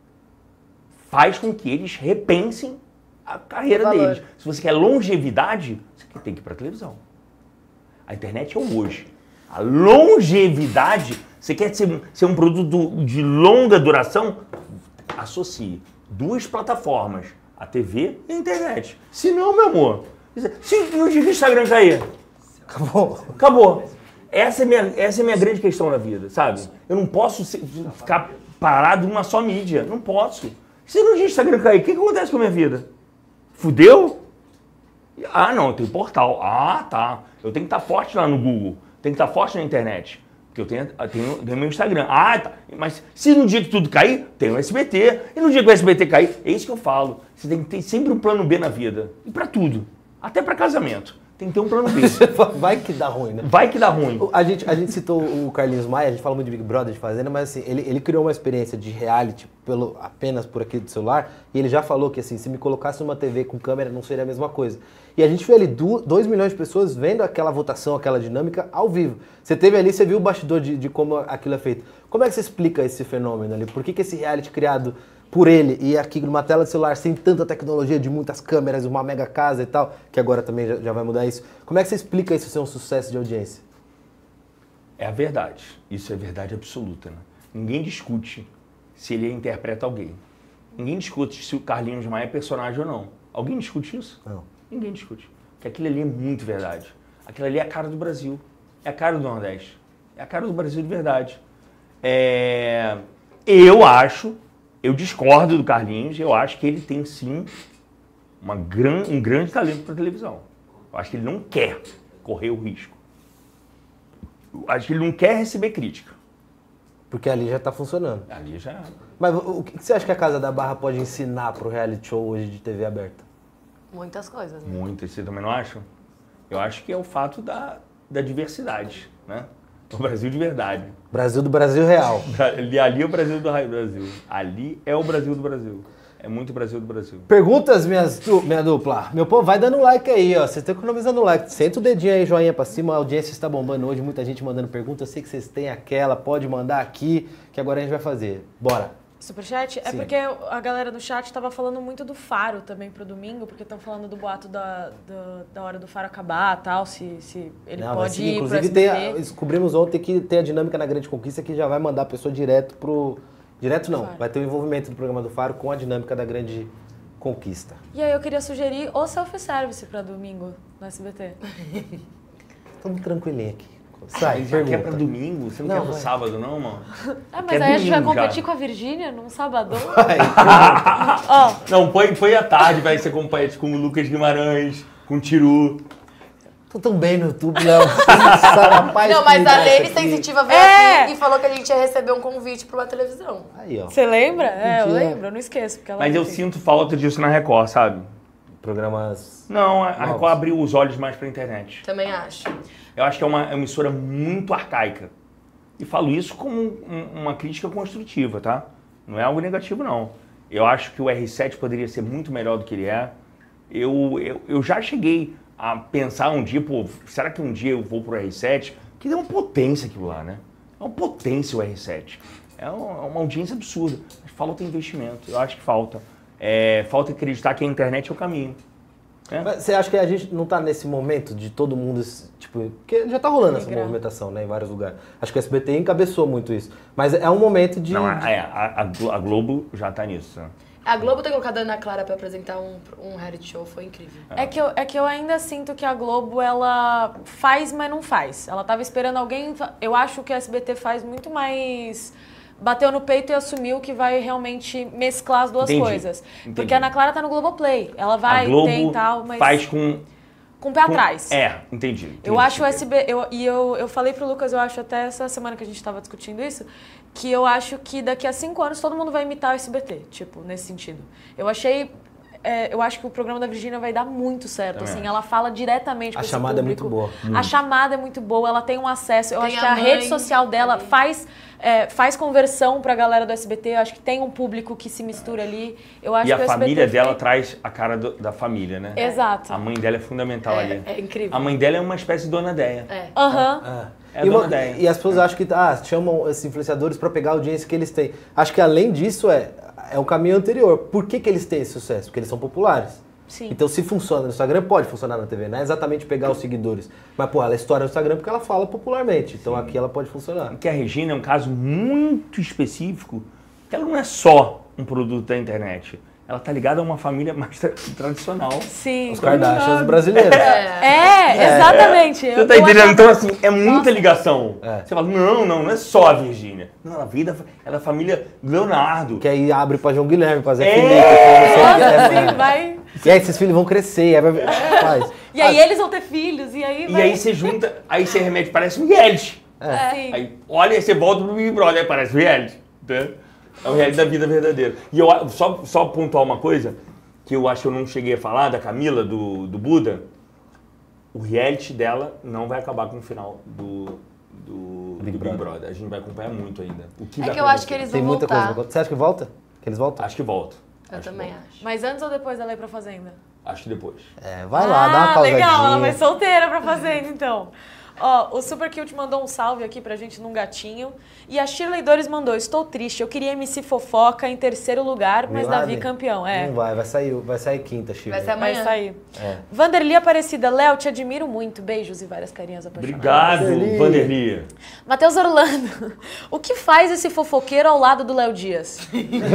faz com que eles repensem a carreira deles. Se você quer longevidade, você tem que ir para a televisão. A internet é o hoje. A longevidade, você quer ser um produto de longa duração? Associe 2 plataformas A TV e a internet. Se não, meu amor, se no dia que o Instagram cair, acabou. Essa é a minha grande questão na vida, sabe? Eu não posso ficar parado numa só mídia. Não posso. Se no dia que o Instagram cair, o que acontece com a minha vida? Fudeu? Ah, não, eu tenho portal. Ah, tá. Eu tenho que estar forte lá no Google. Tenho que estar forte na internet. Porque eu tenho meu Instagram. Ah, tá. Mas se no dia que tudo cair, tem o SBT. E no dia que o SBT cair, é isso que eu falo. Você tem que ter sempre um plano B na vida. E pra tudo. Até pra casamento. Tem que ter um plano B. Vai que dá ruim, né? Vai que dá ruim. A gente citou o Carlinhos Maia, a gente fala muito de Big Brother, de Fazenda, mas assim, ele criou uma experiência de reality apenas por aqui do celular, e ele já falou que assim, se me colocasse numa TV com câmera não seria a mesma coisa. E a gente viu ali 2 milhões de pessoas vendo aquela votação, aquela dinâmica ao vivo. Você teve ali, você viu o bastidor de como aquilo é feito. Como é que você explica esse fenômeno ali? Por que esse reality criado por ele e aqui numa tela de celular sem tanta tecnologia, de muitas câmeras, uma mega casa e tal, que agora também já vai mudar isso. Como é que você explica isso ser um sucesso de audiência? É a verdade. Isso é verdade absoluta, né? Ninguém discute se ele interpreta alguém. Ninguém discute se o Carlinhos Maia é personagem ou não. Alguém discute isso? Não. Ninguém discute. Porque aquilo ali é muito verdade. Aquilo ali é a cara do Brasil. É a cara do Nordeste. É a cara do Brasil de verdade. Eu discordo do Carlinhos, eu acho que ele tem sim um grande talento para televisão. Eu acho que ele não quer correr o risco. Eu acho que ele não quer receber crítica. Porque ali já está funcionando. Ali já. Mas o que você acha que a Casa da Barra pode ensinar para o reality show hoje de TV aberta? Muitas coisas, né? Muitas. Você também não acha? Eu acho que é o fato da diversidade, né? O Brasil de verdade. Brasil do Brasil real. Ali é o Brasil do Brasil. Ali é o Brasil do Brasil. É muito Brasil do Brasil. Perguntas, minha dupla. Meu povo, vai dando like aí, ó. Vocês estão economizando like. Senta o dedinho aí, joinha pra cima. A audiência está bombando hoje. Muita gente mandando perguntas. Eu sei que vocês têm aquela. Pode mandar aqui, que agora a gente vai fazer. Bora. Superchat? É porque a galera do chat tava falando muito do Faro também pro domingo, porque estão falando do boato da hora do Faro acabar e tal, se ele pode ir pro SBT. Descobrimos ontem que tem a dinâmica na Grande Conquista que já vai mandar a pessoa direto pro... Direto não, vai ter o envolvimento do programa do Faro com a dinâmica da Grande Conquista. E aí eu queria sugerir o self-service pra domingo no SBT. Estamos tranquilinho aqui. Sai, já quer pra domingo? Você não quer pro sábado, não, mano? Mas aí a gente vai competir com a Virgínia num sabadão. Não, põe à tarde, vai ser compete com o Lucas Guimarães, com o Tiru. Tô tão bem no YouTube, Léo. Não, mas a Lene Sensitiva veio aqui e falou que a gente ia receber um convite pra uma televisão. Aí, ó. Você lembra? Eu lembro, eu não esqueço. Porque ela mas eu sinto falta disso na Record, sabe? Programas... Não, a Record abriu os olhos mais pra internet. Também acho. Eu acho que é uma emissora muito arcaica. E falo isso como uma crítica construtiva, tá? Não é algo negativo, não. Eu acho que o R7 poderia ser muito melhor do que ele é. Eu já cheguei a pensar um dia, pô, será que um dia eu vou pro R7? Que dá uma potência aquilo lá, né? É uma potência o R7. É uma audiência absurda. Falta investimento, eu acho que falta. Falta acreditar que a internet é o caminho. Mas você acha que a gente não tá nesse momento de todo mundo, tipo, porque já tá rolando essa movimentação, né, em vários lugares. Acho que o SBT encabeçou muito isso. Mas é um momento de... Não, a Globo já tá nisso. Né? A Globo ter colocado a Ana Clara pra apresentar um reality show foi incrível. É que eu ainda sinto que a Globo, ela faz, mas não faz. Ela tava esperando alguém... Eu acho que o SBT faz muito mais... Bateu no peito e assumiu que vai realmente mesclar as duas coisas. Porque a Ana Clara tá no Globoplay. Ela vai ter e tal, mas... faz com o pé atrás. Entendi. Eu acho o SBT... Eu falei pro Lucas, eu acho até essa semana que a gente tava discutindo isso, que eu acho que daqui a 5 anos todo mundo vai imitar o SBT, tipo, nesse sentido. Eu acho que o programa da Virgínia vai dar muito certo, assim, ela fala diretamente com esse público. A chamada é muito boa. A chamada é muito boa, ela tem um acesso, eu acho que a rede social dela faz conversão pra galera do SBT, eu acho que tem um público que se mistura ali. Eu acho e que a família dela traz a cara da família, né? Exato. A mãe dela é fundamental ali. É incrível. A mãe dela é uma espécie de Dona Deia. E as pessoas acham que chamam esses influenciadores para pegar a audiência que eles têm. Acho que além disso é o caminho anterior. Por que eles têm esse sucesso? Porque eles são populares. Sim. Então se funciona no Instagram, pode funcionar na TV. Não é exatamente pegar os seguidores. Mas, ela estoura no Instagram porque ela fala popularmente. Então aqui ela pode funcionar. Porque a Regina é um caso muito específico, que ela não é só um produto da internet. ela tá ligada a uma família mais tradicional. Sim. Os Kardashians brasileiros. Exatamente. Você tá entendendo? Então, assim, é muita ligação. Você fala, não é só a Virgínia. Não, ela é da família Leonardo. Que aí abre pra João Guilherme, pra Zé Felipe. Vai. E aí esses filhos vão crescer, aí faz. E aí eles vão ter filhos, e aí vai... E aí você junta, aí você remete, parece um reality. Sim. Aí, olha, aí você volta pro Big Brother, aí parece um reality. Né? É o reality da vida verdadeira. E eu só pontuar uma coisa, que eu acho que eu não cheguei a falar, da Camila, do Buda. O reality dela não vai acabar com o final do Big Brother. A gente vai acompanhar muito ainda. O que que eu acho que eles vão Tem muita voltar. coisa. Você acha que volta? Que eles voltam? Acho que volta. Eu também acho. Mas antes ou depois dela ir pra Fazenda? Acho que depois. Vai lá, dá uma pausadinha. Legal, ela vai solteira pra Fazenda, então. Ó, o Super Cute mandou um salve aqui pra gente num gatinho. E a Shirley Dores mandou, estou triste, eu queria MC Fofoca em terceiro lugar, mas Davi campeão. Não vai sair quinta, Shirley. Vai ser amanhã. Vai sair. Vanderly Aparecida, Léo, te admiro muito. Beijos e várias carinhas apaixonadas. Obrigado, Vanderly. Matheus Orlando, o que faz esse fofoqueiro ao lado do Léo Dias?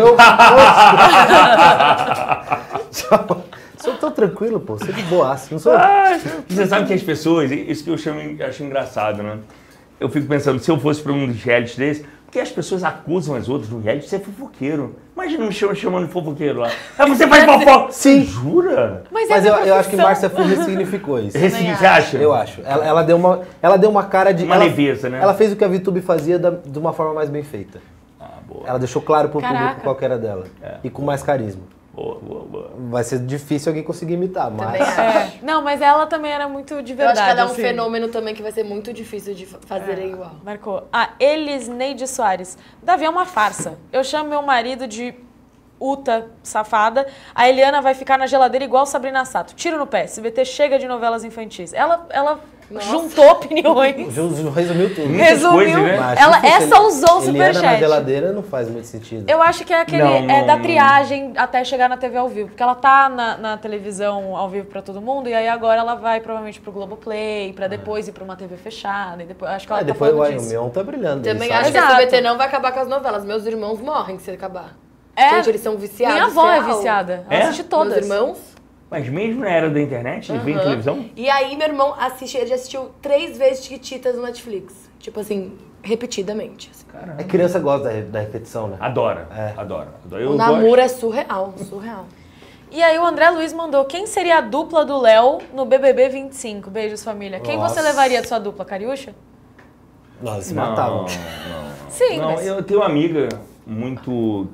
Sou tão tranquilo, pô. Sou de boaço. Não sou... Você sabe que as pessoas, isso que eu acho engraçado, né? Eu fico pensando, se eu fosse para um reality desse, porque as pessoas acusam as outras no reality de ser fofoqueiro. Imagina me chamando de fofoqueiro lá. Você faz fofoca? Sim. Jura? Mas eu acho que Márcia Fu ressignificou isso. Você acha? Eu acho. Ela deu uma cara de... Uma leveza, né? Ela fez o que a VTube fazia de uma forma mais bem feita. Boa. Ela deixou claro pro público qual que era dela. E com mais carisma. Boa. Vai ser difícil alguém conseguir imitar, mas... Não, mas ela também era muito de verdade. Eu acho que ela é um assim. fenômeno também que vai ser muito difícil de fazerem igual. Marcou. Elisneide Soares. Davi é uma farsa. Eu chamo meu marido de Uta, safada. A Eliana vai ficar na geladeira igual Sabrina Sato. Tiro no pé. SBT chega de novelas infantis. Ela juntou opiniões. Resumiu tudo. Resumiu. Né? Essa usou o superchat. Na geladeira não faz muito sentido. Eu acho que é aquele da triagem até chegar na TV ao vivo. Porque ela tá na televisão ao vivo pra todo mundo. E aí agora ela vai provavelmente pro Globoplay, pra depois ir pra uma TV fechada. E depois, acho que ela tá falando disso. O Mion tá brilhando. Também acho que a SBT não vai acabar com as novelas. Meus irmãos morrem se acabar. Gente, eles são viciados. Minha avó é viciada. Ela assiste todas. Meus irmãos... Mas mesmo na era da internet, ele vê em televisão? E aí meu irmão ele já assistiu 3 vezes Chiquititas no Netflix. Tipo assim, repetidamente. Assim. A criança gosta da repetição, né? Adora. O namoro é surreal. E aí o André Luiz mandou, quem seria a dupla do Léo no BBB 25? Beijos, família. Quem você levaria de sua dupla, Cariúcha? Nossa, se matavam. Sim, não, mas... eu tenho uma amiga muito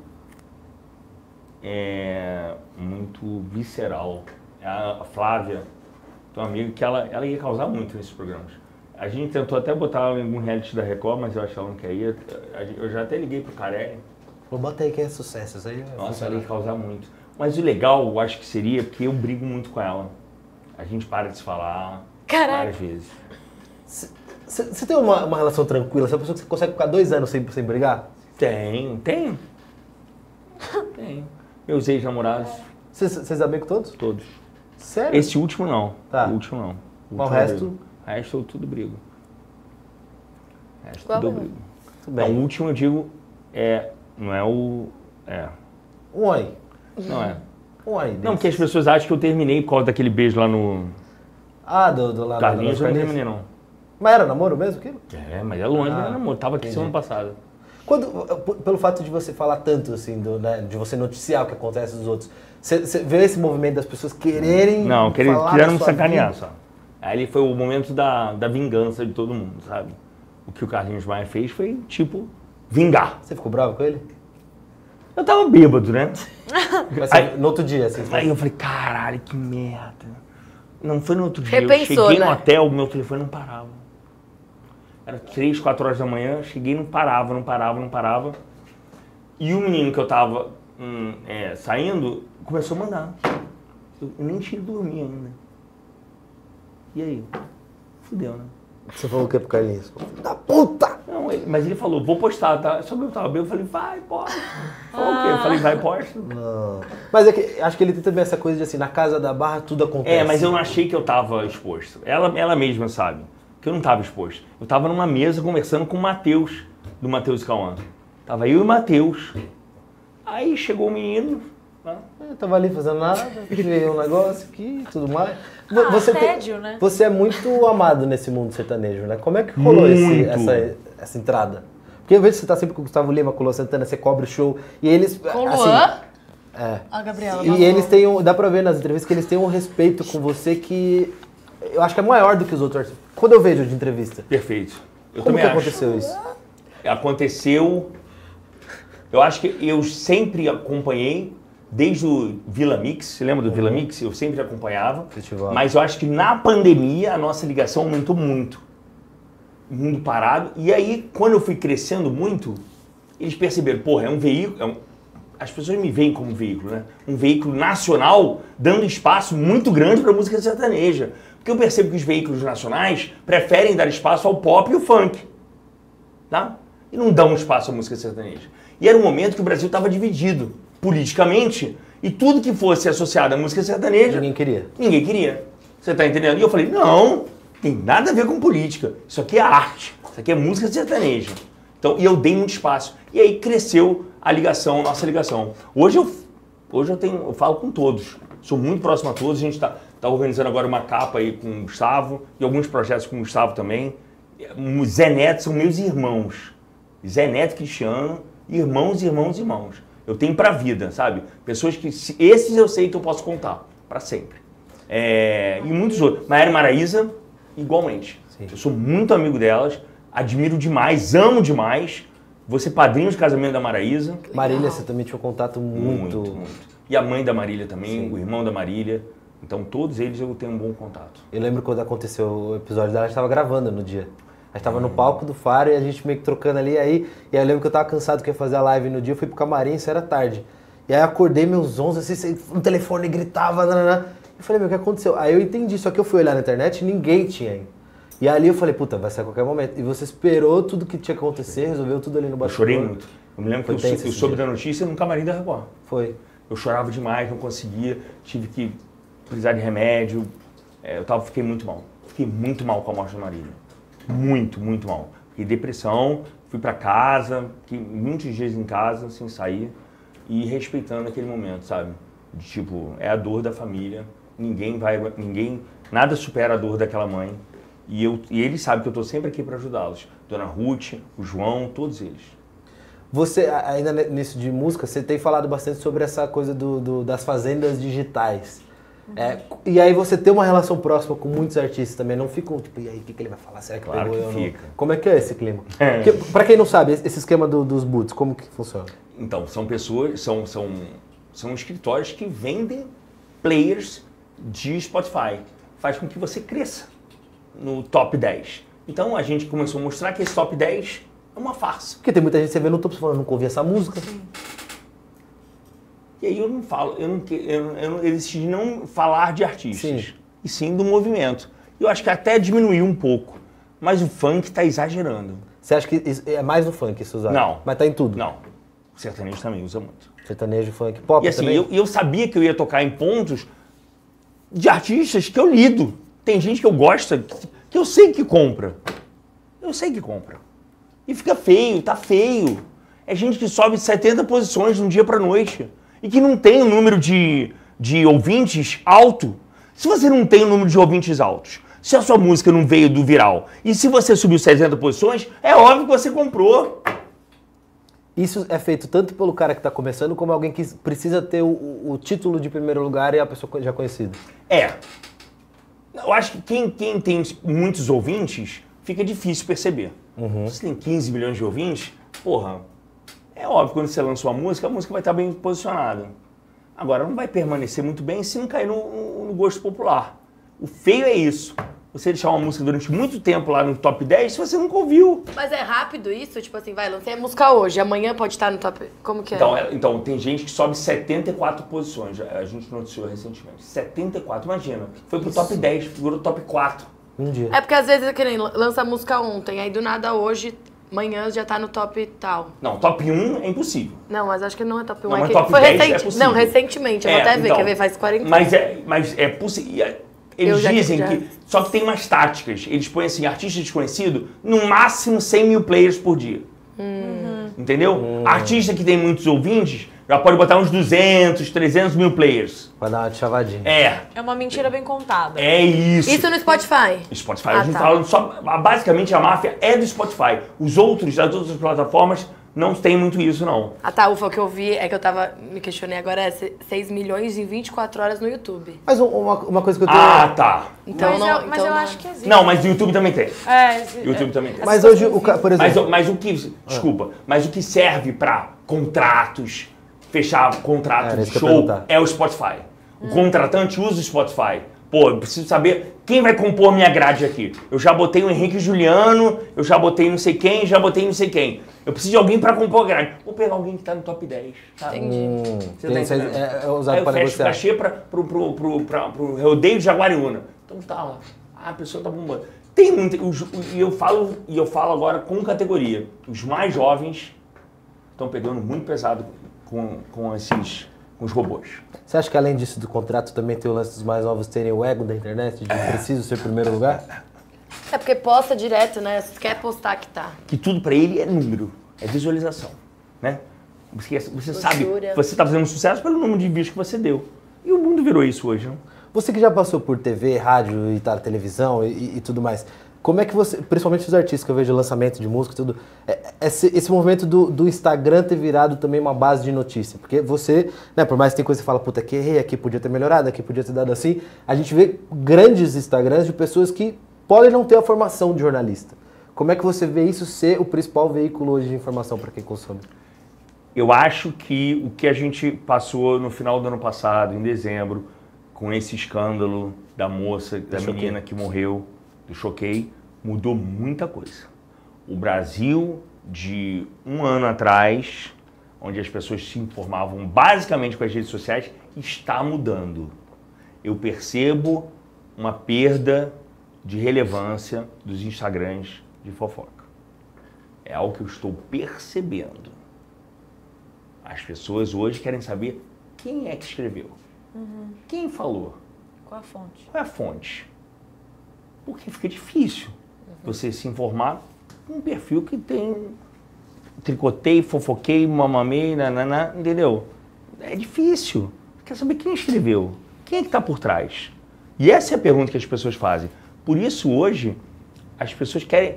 visceral, a Flávia. Tem uma amiga que ela ia causar muito nesses programas. A gente tentou até botar ela em algum reality da Record, mas eu acho que ela não queria. Eu já até liguei pro Carelli. Bota aí que é sucesso, isso aí. Nossa, ela ia causar muito. Mas o legal, eu acho que seria, porque eu brigo muito com ela. A gente para de se falar várias vezes. Você tem uma relação tranquila? Você é uma pessoa que você consegue ficar 2 anos sem brigar? Tem. Meus ex-namorados. Vocês dão bem com todos? Todos. Sério? Esse último não. Tá. O último não. O resto? O resto eu tudo brigo. Tudo bem. Não, o último eu digo não é o... Um oi. Não é. Um oi. Não, porque as pessoas acham que eu terminei por causa daquele beijo lá no... do lado Carlinhos, eu não terminei não. Mas era namoro mesmo aquilo? Mas é longe, não era namoro. Tava aqui semana passada. Pelo fato de você falar tanto, assim, de você noticiar o que acontece dos outros, você vê esse movimento das pessoas quererem quiseram me sacanear, só. Aí foi o momento da vingança de todo mundo, sabe? O que o Carlinhos Maia fez foi, tipo, vingar. Você ficou bravo com ele? Eu tava bêbado, né? Mas no outro dia, assim? Aí eu falei, caralho, que merda. Não foi no outro dia, Repensou, eu cheguei né? no hotel, meu telefone não parava. Era 3, 4 horas da manhã, cheguei, não parava. E o menino que eu tava saindo, começou a mandar. Eu nem tinha dormido ainda. E aí? Fudeu, né? Você falou o que pro Carlinhos? Da puta! Não, mas ele falou, vou postar, tá? Só que eu tava bem, eu falei, vai, posta. Falou o quê? Eu falei, vai, posta. Não. Mas acho que ele tem também essa coisa de assim, na casa da barra tudo acontece. Mas eu não achei que eu tava exposto. Ela mesma sabe que eu não tava exposto. Eu tava numa mesa conversando com o Matheus, do Matheus e Cauã. Tava eu e o Matheus. Aí chegou o menino, Eu tava ali fazendo nada, criei um negócio aqui e tudo mais. Tédio, né? Você é muito amado nesse mundo sertanejo, né? Como é que rolou essa entrada? Porque eu vejo que você tá sempre com o Gustavo Lima, com o Luan Santana, você cobre o show e eles... Com o assim, Luan? A Gabriela. E eles têm dá pra ver nas entrevistas que eles têm um respeito com você que eu acho que é maior do que os outros artistas. Quando eu vejo de entrevista. Perfeito. Como que aconteceu isso? Aconteceu... Eu acho que eu sempre acompanhei, desde o Vila Mix, você lembra do Vila Mix? Eu sempre acompanhava. Festival. Mas eu acho que na pandemia a nossa ligação aumentou muito. Mundo parado. E aí, quando eu fui crescendo muito, eles perceberam, porra, é um veículo... As pessoas me veem como veículo, né? Um veículo nacional dando espaço muito grande para a música sertaneja. Porque eu percebo que os veículos nacionais preferem dar espaço ao pop e ao funk. Tá? E não dão espaço à música sertaneja. E era um momento que o Brasil estava dividido politicamente e tudo que fosse associado à música sertaneja... Ninguém queria. Ninguém queria. Você tá entendendo? E eu falei, não, tem nada a ver com política. Isso aqui é arte. Isso aqui é música sertaneja. Então, e eu dei muito espaço. E aí cresceu a ligação, nossa ligação. Hoje eu falo com todos. Sou muito próximo a todos. A gente tá organizando agora uma capa aí com o Gustavo e alguns projetos com o Gustavo também. O Zé Neto são meus irmãos. Zé Neto e Cristiano, irmãos. Eu tenho pra vida, sabe? Pessoas que, esses eu sei que eu posso contar, pra sempre. E muitos outros. Maiara e Maraísa, igualmente. Sim. Eu sou muito amigo delas, admiro demais, amo demais. Vou ser padrinho de casamento da Maraísa. Marília, você também tinha um contato muito... E a mãe da Marília também, Sim. o irmão da Marília. Então todos eles eu tenho um bom contato. Eu lembro quando aconteceu o episódio dela, a gente tava gravando no dia. A gente tava no palco do Faro e a gente meio que trocando ali, e aí eu lembro que eu tava cansado que ia fazer a live no dia, eu fui pro camarim, isso era tarde. E aí eu acordei meus 11, assim, no telefone gritava, nananã. Eu falei, meu, o que aconteceu? Aí eu entendi, só que eu fui olhar na internet e ninguém tinha ainda. E ali eu falei, puta, vai ser a qualquer momento. E você esperou tudo que tinha que acontecer, resolveu tudo ali no bastidor. Eu chorei muito. Eu me lembro que eu soube da notícia no camarim da Record. Foi. Eu chorava demais, não conseguia, tive que precisar de remédio. Fiquei muito mal. Fiquei muito mal com a morte da Marília. Muito, muito mal. Fiquei depressão, fui pra casa, fiquei muitos dias em casa, sem sair, e respeitando aquele momento, sabe? De tipo, é a dor da família, nada supera a dor daquela mãe. E eles sabem que eu tô sempre aqui para ajudá-los. Dona Ruth, o João, todos eles. Você, ainda nisso de música, você tem falado bastante sobre essa coisa das fazendas digitais. E aí você tem uma relação próxima com muitos artistas também, não ficam tipo, e aí, o que ele vai falar? Será que claro pegou que eu fica. Não? Como é que é esse clima? Porque, pra quem não sabe, esse esquema dos boots, como que funciona? Então, são pessoas, são escritórios que vendem players de Spotify. Faz com que você cresça no top 10. Então a gente começou a mostrar que esse top 10 é uma farsa. Porque tem muita gente que você vê no topo falando, nunca ouvi essa música. E aí eu não falo, eu decidi não falar de artistas, Sim. E sim do movimento. Eu acho que até diminuiu um pouco, mas o funk tá exagerando. Você acha que é mais no funk isso usado? Não. Mas tá em tudo? Não. O sertanejo também usa muito. Sertanejo, funk, pop E assim, também? eu sabia que eu ia tocar em pontos de artistas que eu lido. Tem gente que eu gosto, que eu sei que compra. Eu sei que compra. E fica feio, tá feio. É gente que sobe 70 posições de um dia pra noite. E que não tem um número de ouvintes alto. Se você não tem um número de ouvintes altos, se a sua música não veio do viral, e se você subiu 70 posições, é óbvio que você comprou. Isso é feito tanto pelo cara que está começando, como alguém que precisa ter o título de primeiro lugar e a pessoa já conhecida. Eu acho que quem tem muitos ouvintes, fica difícil perceber. Se tem 15 milhões de ouvintes, porra, é óbvio que quando você lança uma música, a música vai estar bem posicionada. Agora, não vai permanecer muito bem se não cair no gosto popular. O feio é isso. Você deixar uma música durante muito tempo lá no top 10 se você nunca ouviu. Mas é rápido isso? Tipo assim, vai, lancei a música hoje, amanhã pode estar no top... Como que é? Então tem gente que sobe 74 posições. A gente noticiou recentemente. 74, imagina. Foi pro top 10, figurou top 4. Um dia. É porque às vezes é que nem lança a música ontem, aí do nada hoje, amanhã já tá no top tal. Não, top 1 é impossível. Não, mas acho que não é top 1. Não, é mas que top foi 10 recente. é possível. Não, recentemente, eu vou até ver, então, quer ver, faz 40 Mas é possível. Eles dizem que... Só que tem umas táticas. Eles põem assim, artista desconhecido, no máximo 100 mil players por dia. Entendeu? Artista que tem muitos ouvintes, Já pode botar uns 200, 300 mil players. Pra dar uma chavadinha. É uma mentira bem contada. É isso. Isso no Spotify? Spotify, a gente fala só... Basicamente, a máfia é do Spotify. As outras plataformas não tem muito isso, não. Ah, tá. Ufa, o que eu vi é que eu me questionei agora, é 6 milhões em 24 horas no YouTube. Mas uma coisa que eu tenho... Ah, tá. Então Mas eu acho que existe. Não, mas o YouTube também tem. É, YouTube também tem. Mas hoje, por exemplo... Mas o que... Desculpa. Mas o que serve pra contratos, fechar contrato de show, é o Spotify. O contratante usa o Spotify. Pô, eu preciso saber quem vai compor minha grade aqui. Eu já botei o Henrique Juliano, eu já botei não sei quem, já botei não sei quem. Eu preciso de alguém pra compor a grade. Vou pegar alguém que tá no top 10, sabe? Entendi. Você tá é usado para negociar. Eu fecho pro rodeio de Jaguariúna. Então tá lá. A pessoa tá bombando. Tem muito... E eu falo agora com categoria. Os mais jovens estão pegando muito pesado com os robôs. Você acha que além disso do contrato também tem o lance dos mais novos terem o ego da internet, de preciso ser primeiro lugar? É porque posta direto, né? Você quer postar que tá. Que tudo pra ele é número, é visualização, né? Você sabe, você tá fazendo sucesso pelo número de views que você deu. E o mundo virou isso hoje, não? Você que já passou por TV, rádio e televisão e tudo mais, como é que você, principalmente os artistas que eu vejo lançamento de música e tudo, esse movimento do Instagram ter virado também uma base de notícia? Porque você, né, por mais que tem coisa que você fala, puta, aqui errei, aqui podia ter melhorado, aqui podia ter dado assim, a gente vê grandes Instagrams de pessoas que podem não ter a formação de jornalista. Como é que você vê isso ser o principal veículo hoje de informação para quem consome? Eu acho que o que a gente passou no final do ano passado, em dezembro, com esse escândalo da moça, da menina que morreu, do Choquei, mudou muita coisa. O Brasil de um ano atrás, onde as pessoas se informavam basicamente com as redes sociais, está mudando. Eu percebo uma perda de relevância dos Instagrams de fofoca. É algo que eu estou percebendo. As pessoas hoje querem saber quem é que escreveu. Quem falou? Qual a fonte? Qual é a fonte? Porque fica difícil você se informar com um perfil que tem tricotei, fofoquei, mamamei, nanana, entendeu? É difícil. Quer saber quem escreveu? Quem é que está por trás? E essa é a pergunta que as pessoas fazem. Por isso, hoje, as pessoas querem...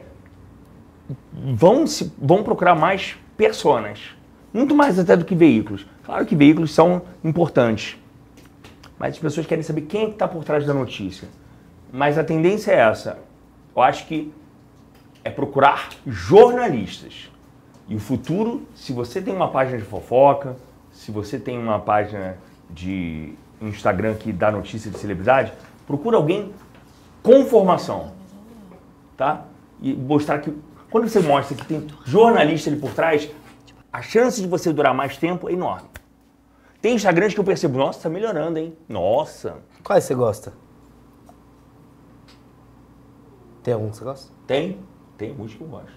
Vão procurar mais personas. Muito mais até do que veículos. Claro que veículos são importantes. Mas as pessoas querem saber quem é que está por trás da notícia. Mas a tendência é essa. Eu acho que é procurar jornalistas. E o futuro, se você tem uma página de fofoca, se você tem uma página de Instagram que dá notícia de celebridade, procura alguém com formação, tá? E mostrar que, quando você mostra que tem jornalista ali por trás, a chance de você durar mais tempo é enorme. Tem Instagrams que eu percebo, nossa, tá melhorando, hein? Nossa. Quais você gosta? Tem algum que você gosta? Tem muitos que eu gosto.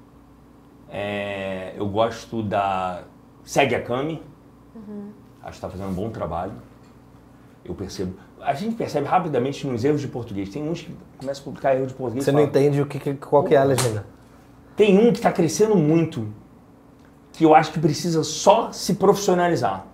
Eu gosto da Segue a Cami. Acho que tá fazendo um bom trabalho. Eu percebo. A gente percebe rapidamente nos erros de português. Tem uns que começam a publicar erros de português. Você não entende qual que é a legenda. Tem um que está crescendo muito, que eu acho que precisa só se profissionalizar.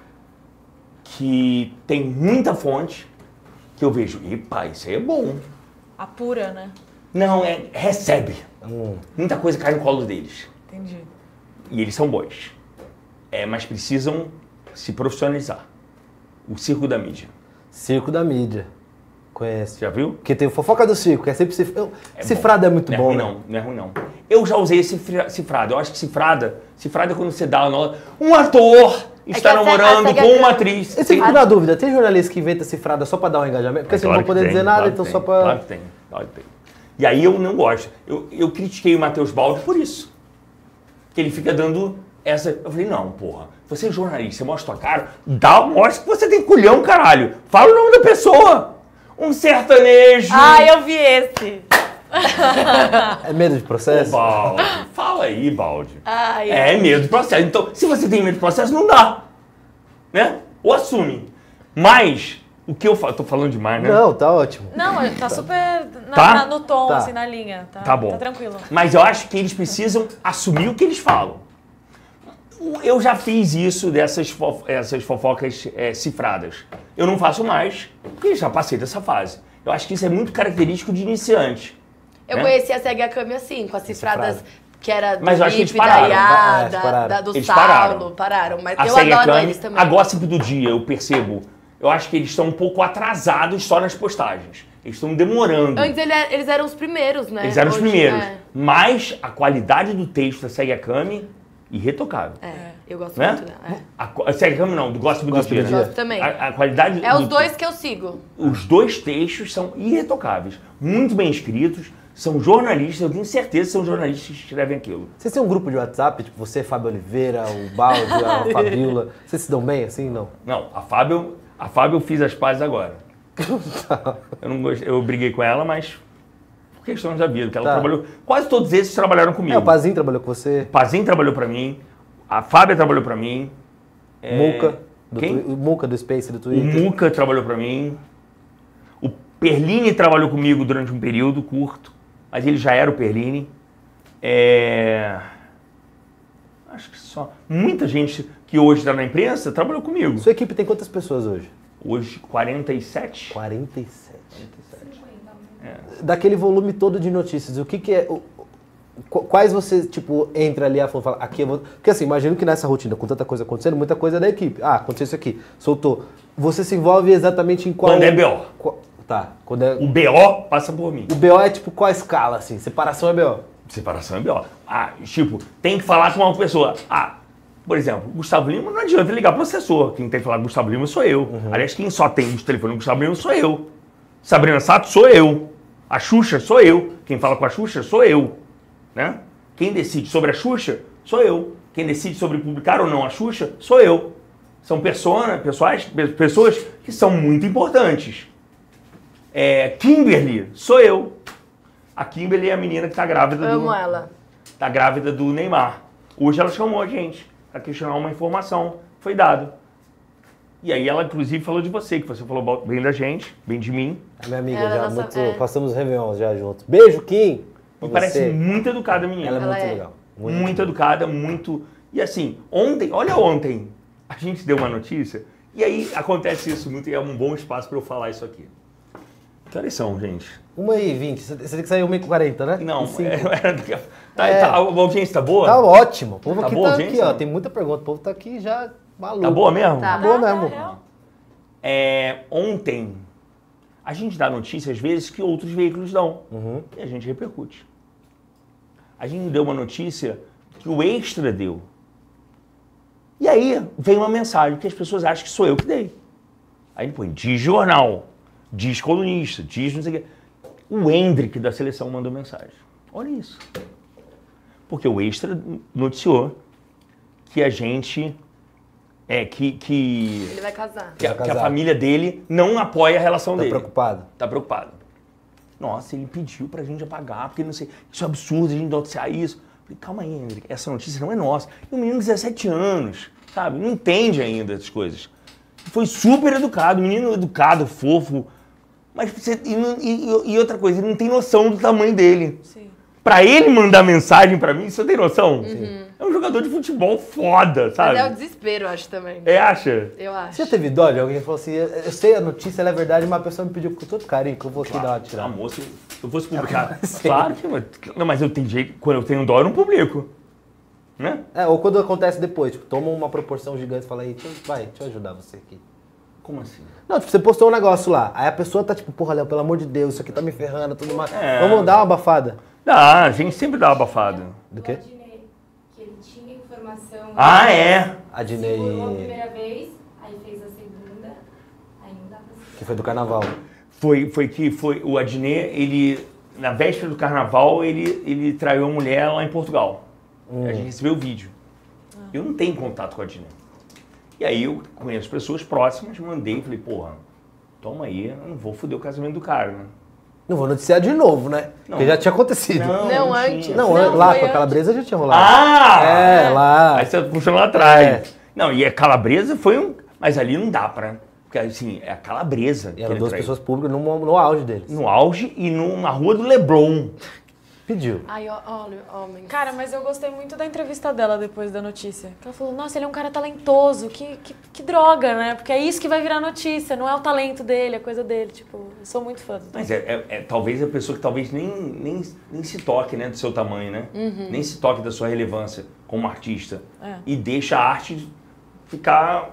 Que tem muita fonte, que eu vejo, epa, isso aí é bom. Apura, né? Não, recebe. Muita coisa cai no colo deles. Entendi. E eles são bons. Mas precisam se profissionalizar. O Circo da Mídia. Circo da Mídia. Conhece. Já viu? Porque tem o Fofoca do Circo, que é sempre cifrado, é muito bom, né? Não é ruim, não. Eu já usei esse cifrado. Eu acho que cifrada é quando você dá um ator está namorando com uma atriz. Eu fico na dúvida, tem jornalista que inventa cifrada só pra dar um engajamento? Porque assim, não vou poder dizer nada, então só pra... Claro que tem. E aí eu não gosto. Eu critiquei o Matheus Baldi por isso. Que ele fica dando essa... Eu falei, não, porra, você é jornalista, você mostra tua cara, mostra que você tem culhão, caralho. Fala o nome da pessoa. Um sertanejo. Ah, eu vi esse. É medo de processo? Ô, Baldi, fala aí, Baldi. É medo de processo. Então, se você tem medo de processo, não dá. Né? Ou assume. Mas, o que eu falo... Tô falando demais, né? Não, tá ótimo. Não, tá super no tom, assim, na linha. Tá bom. Tá tranquilo. Mas eu acho que eles precisam assumir o que eles falam. Eu já fiz isso essas fofocas cifradas. Eu não faço mais, porque já passei dessa fase. Eu acho que isso é muito característico de iniciante. Eu né? conheci a Segue a Cami assim, com as cifradas que era do Mas eu acho que eles Lipe, da pararam. Iá, do Eles Saulo. Pararam. Mas A eu Segue a adoro Cami, eles também. a Gossip do Dia, eu percebo. Eu acho que eles estão um pouco atrasados só nas postagens. Eles estão demorando. Antes eles eram os primeiros, né? Eles eram os Hoje, primeiros. é. Mas a qualidade do texto da Segue a Cami, irretocável. Eu gosto Né? muito, né? A Segue a Cami não, do Gossip do Dia. Gosto também. A qualidade É os do- dois que eu sigo. Os dois textos são irretocáveis, muito bem escritos, são jornalistas, eu tenho certeza que são jornalistas que escrevem aquilo. Vocês têm um grupo de WhatsApp, tipo você, Fábio Oliveira, o Baldi, a Fabiola. Vocês se dão bem assim, não? Não, a Fábio eu fiz as pazes agora. Eu não gostei, eu briguei com ela, mas por questões da vida, que ela trabalhou, quase todos esses trabalharam comigo. O Pazinho trabalhou com você. O Pazinho trabalhou pra mim, a Fábia trabalhou pra mim. Muca. Quem? O Muca do Space do O Twitter. Muca trabalhou pra mim. O Perline trabalhou comigo durante um período curto, mas ele já era o Perline. Acho que só. Muita gente que hoje está na imprensa trabalhou comigo. Sua equipe tem quantas pessoas hoje? Hoje, 47. 47. Daquele volume todo de notícias, o que é... Quais você, tipo, entra ali e fala, aqui eu vou... Porque assim, imagino que nessa rotina, com tanta coisa acontecendo, muita coisa é da equipe. Ah, aconteceu isso aqui, soltou. Você se envolve exatamente em qual... Quando é BO. Tá, quando é... O BO passa por mim. O BO é tipo qual escala, assim? Separação é BO? Separação é BO. Ah, tipo, tem que falar com uma pessoa. Ah, por exemplo, Gustavo Lima, não adianta ligar pro assessor. Quem tem que falar com Gustavo Lima sou eu. Aliás, quem só tem o telefone do Gustavo Lima sou eu. Sabrina Sato sou eu. A Xuxa sou eu. Quem fala com a Xuxa sou eu. Né? Quem decide sobre a Xuxa sou eu. Quem decide sobre publicar ou não a Xuxa sou eu. São pessoas que são muito importantes. Kimberly sou eu. A Kimberly é a menina que tá grávida Amo ela. Tá grávida do Neymar. Hoje ela chamou a gente para questionar uma informação que foi dada. E aí ela, inclusive, falou de você, que você falou bem da gente, bem de mim. A minha amiga, já passamos Réveillon já juntos. Beijo, Kim! Me parece muito educada, menina. Ela é muito legal. Muito educada, muito... E assim, ontem, a gente deu uma notícia, e aí acontece isso muito, e é um bom espaço para eu falar isso aqui. Que horas são, gente? 1h20. Você tem que sair 1h40, né? Não, a audiência tá boa? Tá ótimo. O povo Tá aqui boa, tá gente? aqui, ó. Tem muita pergunta. O povo tá aqui já maluco. Tá boa mesmo? Tá boa mesmo. Ontem, a gente dá notícia, às vezes, que outros veículos dão. E a gente repercute. A gente deu uma notícia que o Extra deu. E aí, vem uma mensagem que as pessoas acham que sou eu que dei. Aí ele põe, diz jornal, diz colunista, diz não sei o quê. O Hendrick da seleção mandou mensagem. Olha isso. Porque o Extra noticiou que a gente... Ele vai casar. Que a família dele não apoia a relação dele. Preocupado? Tá preocupado. Nossa, ele pediu pra gente apagar, porque não sei, isso é absurdo, a gente noticiar isso. Falei, calma aí, Hendrick, essa notícia não é nossa. E um menino de 17 anos, sabe, não entende ainda essas coisas. Foi super educado, menino educado, fofo. Mas e outra coisa, ele não tem noção do tamanho dele. Sim. Pra ele mandar mensagem pra mim, você tem noção? É um jogador de futebol foda, sabe? Mas é o desespero, eu acho, também. Acha? Eu acho. Você já teve dó de alguém que falou assim, eu sei a notícia, ela é verdade, mas a pessoa me pediu com todo carinho que eu vou aqui dar uma tirada. Amor, se eu fosse publicar... Claro que... Não, mas eu tenho jeito... Quando eu tenho dó, eu não publico. Né? Ou quando acontece depois, tipo, toma uma proporção gigante e fala aí, deixa eu ajudar você aqui. Como assim? Não, tipo, você postou um negócio lá, aí a pessoa tá tipo, porra, Léo, pelo amor de Deus, isso aqui tá me ferrando, tudo mais. Vamos dar uma abafada. A gente sempre dá uma abafada. Do quê? Que ele tinha informação. A Dinei. Segurou a primeira vez, aí fez a segunda, aí não dá pra seguir. Que foi do carnaval. Foi o Adnet, ele, na véspera do carnaval, ele traiu a mulher lá em Portugal. A gente recebeu o vídeo. Eu não tenho contato com a Adnet. E aí eu conheço pessoas próximas, mandei, falei, porra, toma aí, eu não vou foder o casamento do cara, né? Não vou noticiar de novo, né? Porque já tinha acontecido. Não, antes. Não, Não, lá foi com a antes. Calabresa já tinha rolado. Lá. Aí você puxando lá atrás. Não, e a Calabresa foi um... Mas ali não dá pra... Porque assim, é a Calabresa. E eram duas pessoas públicas no auge deles. No auge e na rua do Leblon. Pediu. Ai, olha, homens. Cara, mas eu gostei muito da entrevista dela depois da notícia. Ela falou, nossa, ele é um cara talentoso, que droga, né? Porque é isso que vai virar notícia, não é o talento dele, é coisa dele. Tipo, eu sou muito fã. Mas talvez a pessoa que talvez nem se toque, né, do seu tamanho, né? Nem se toque da sua relevância como artista. E deixa a arte ficar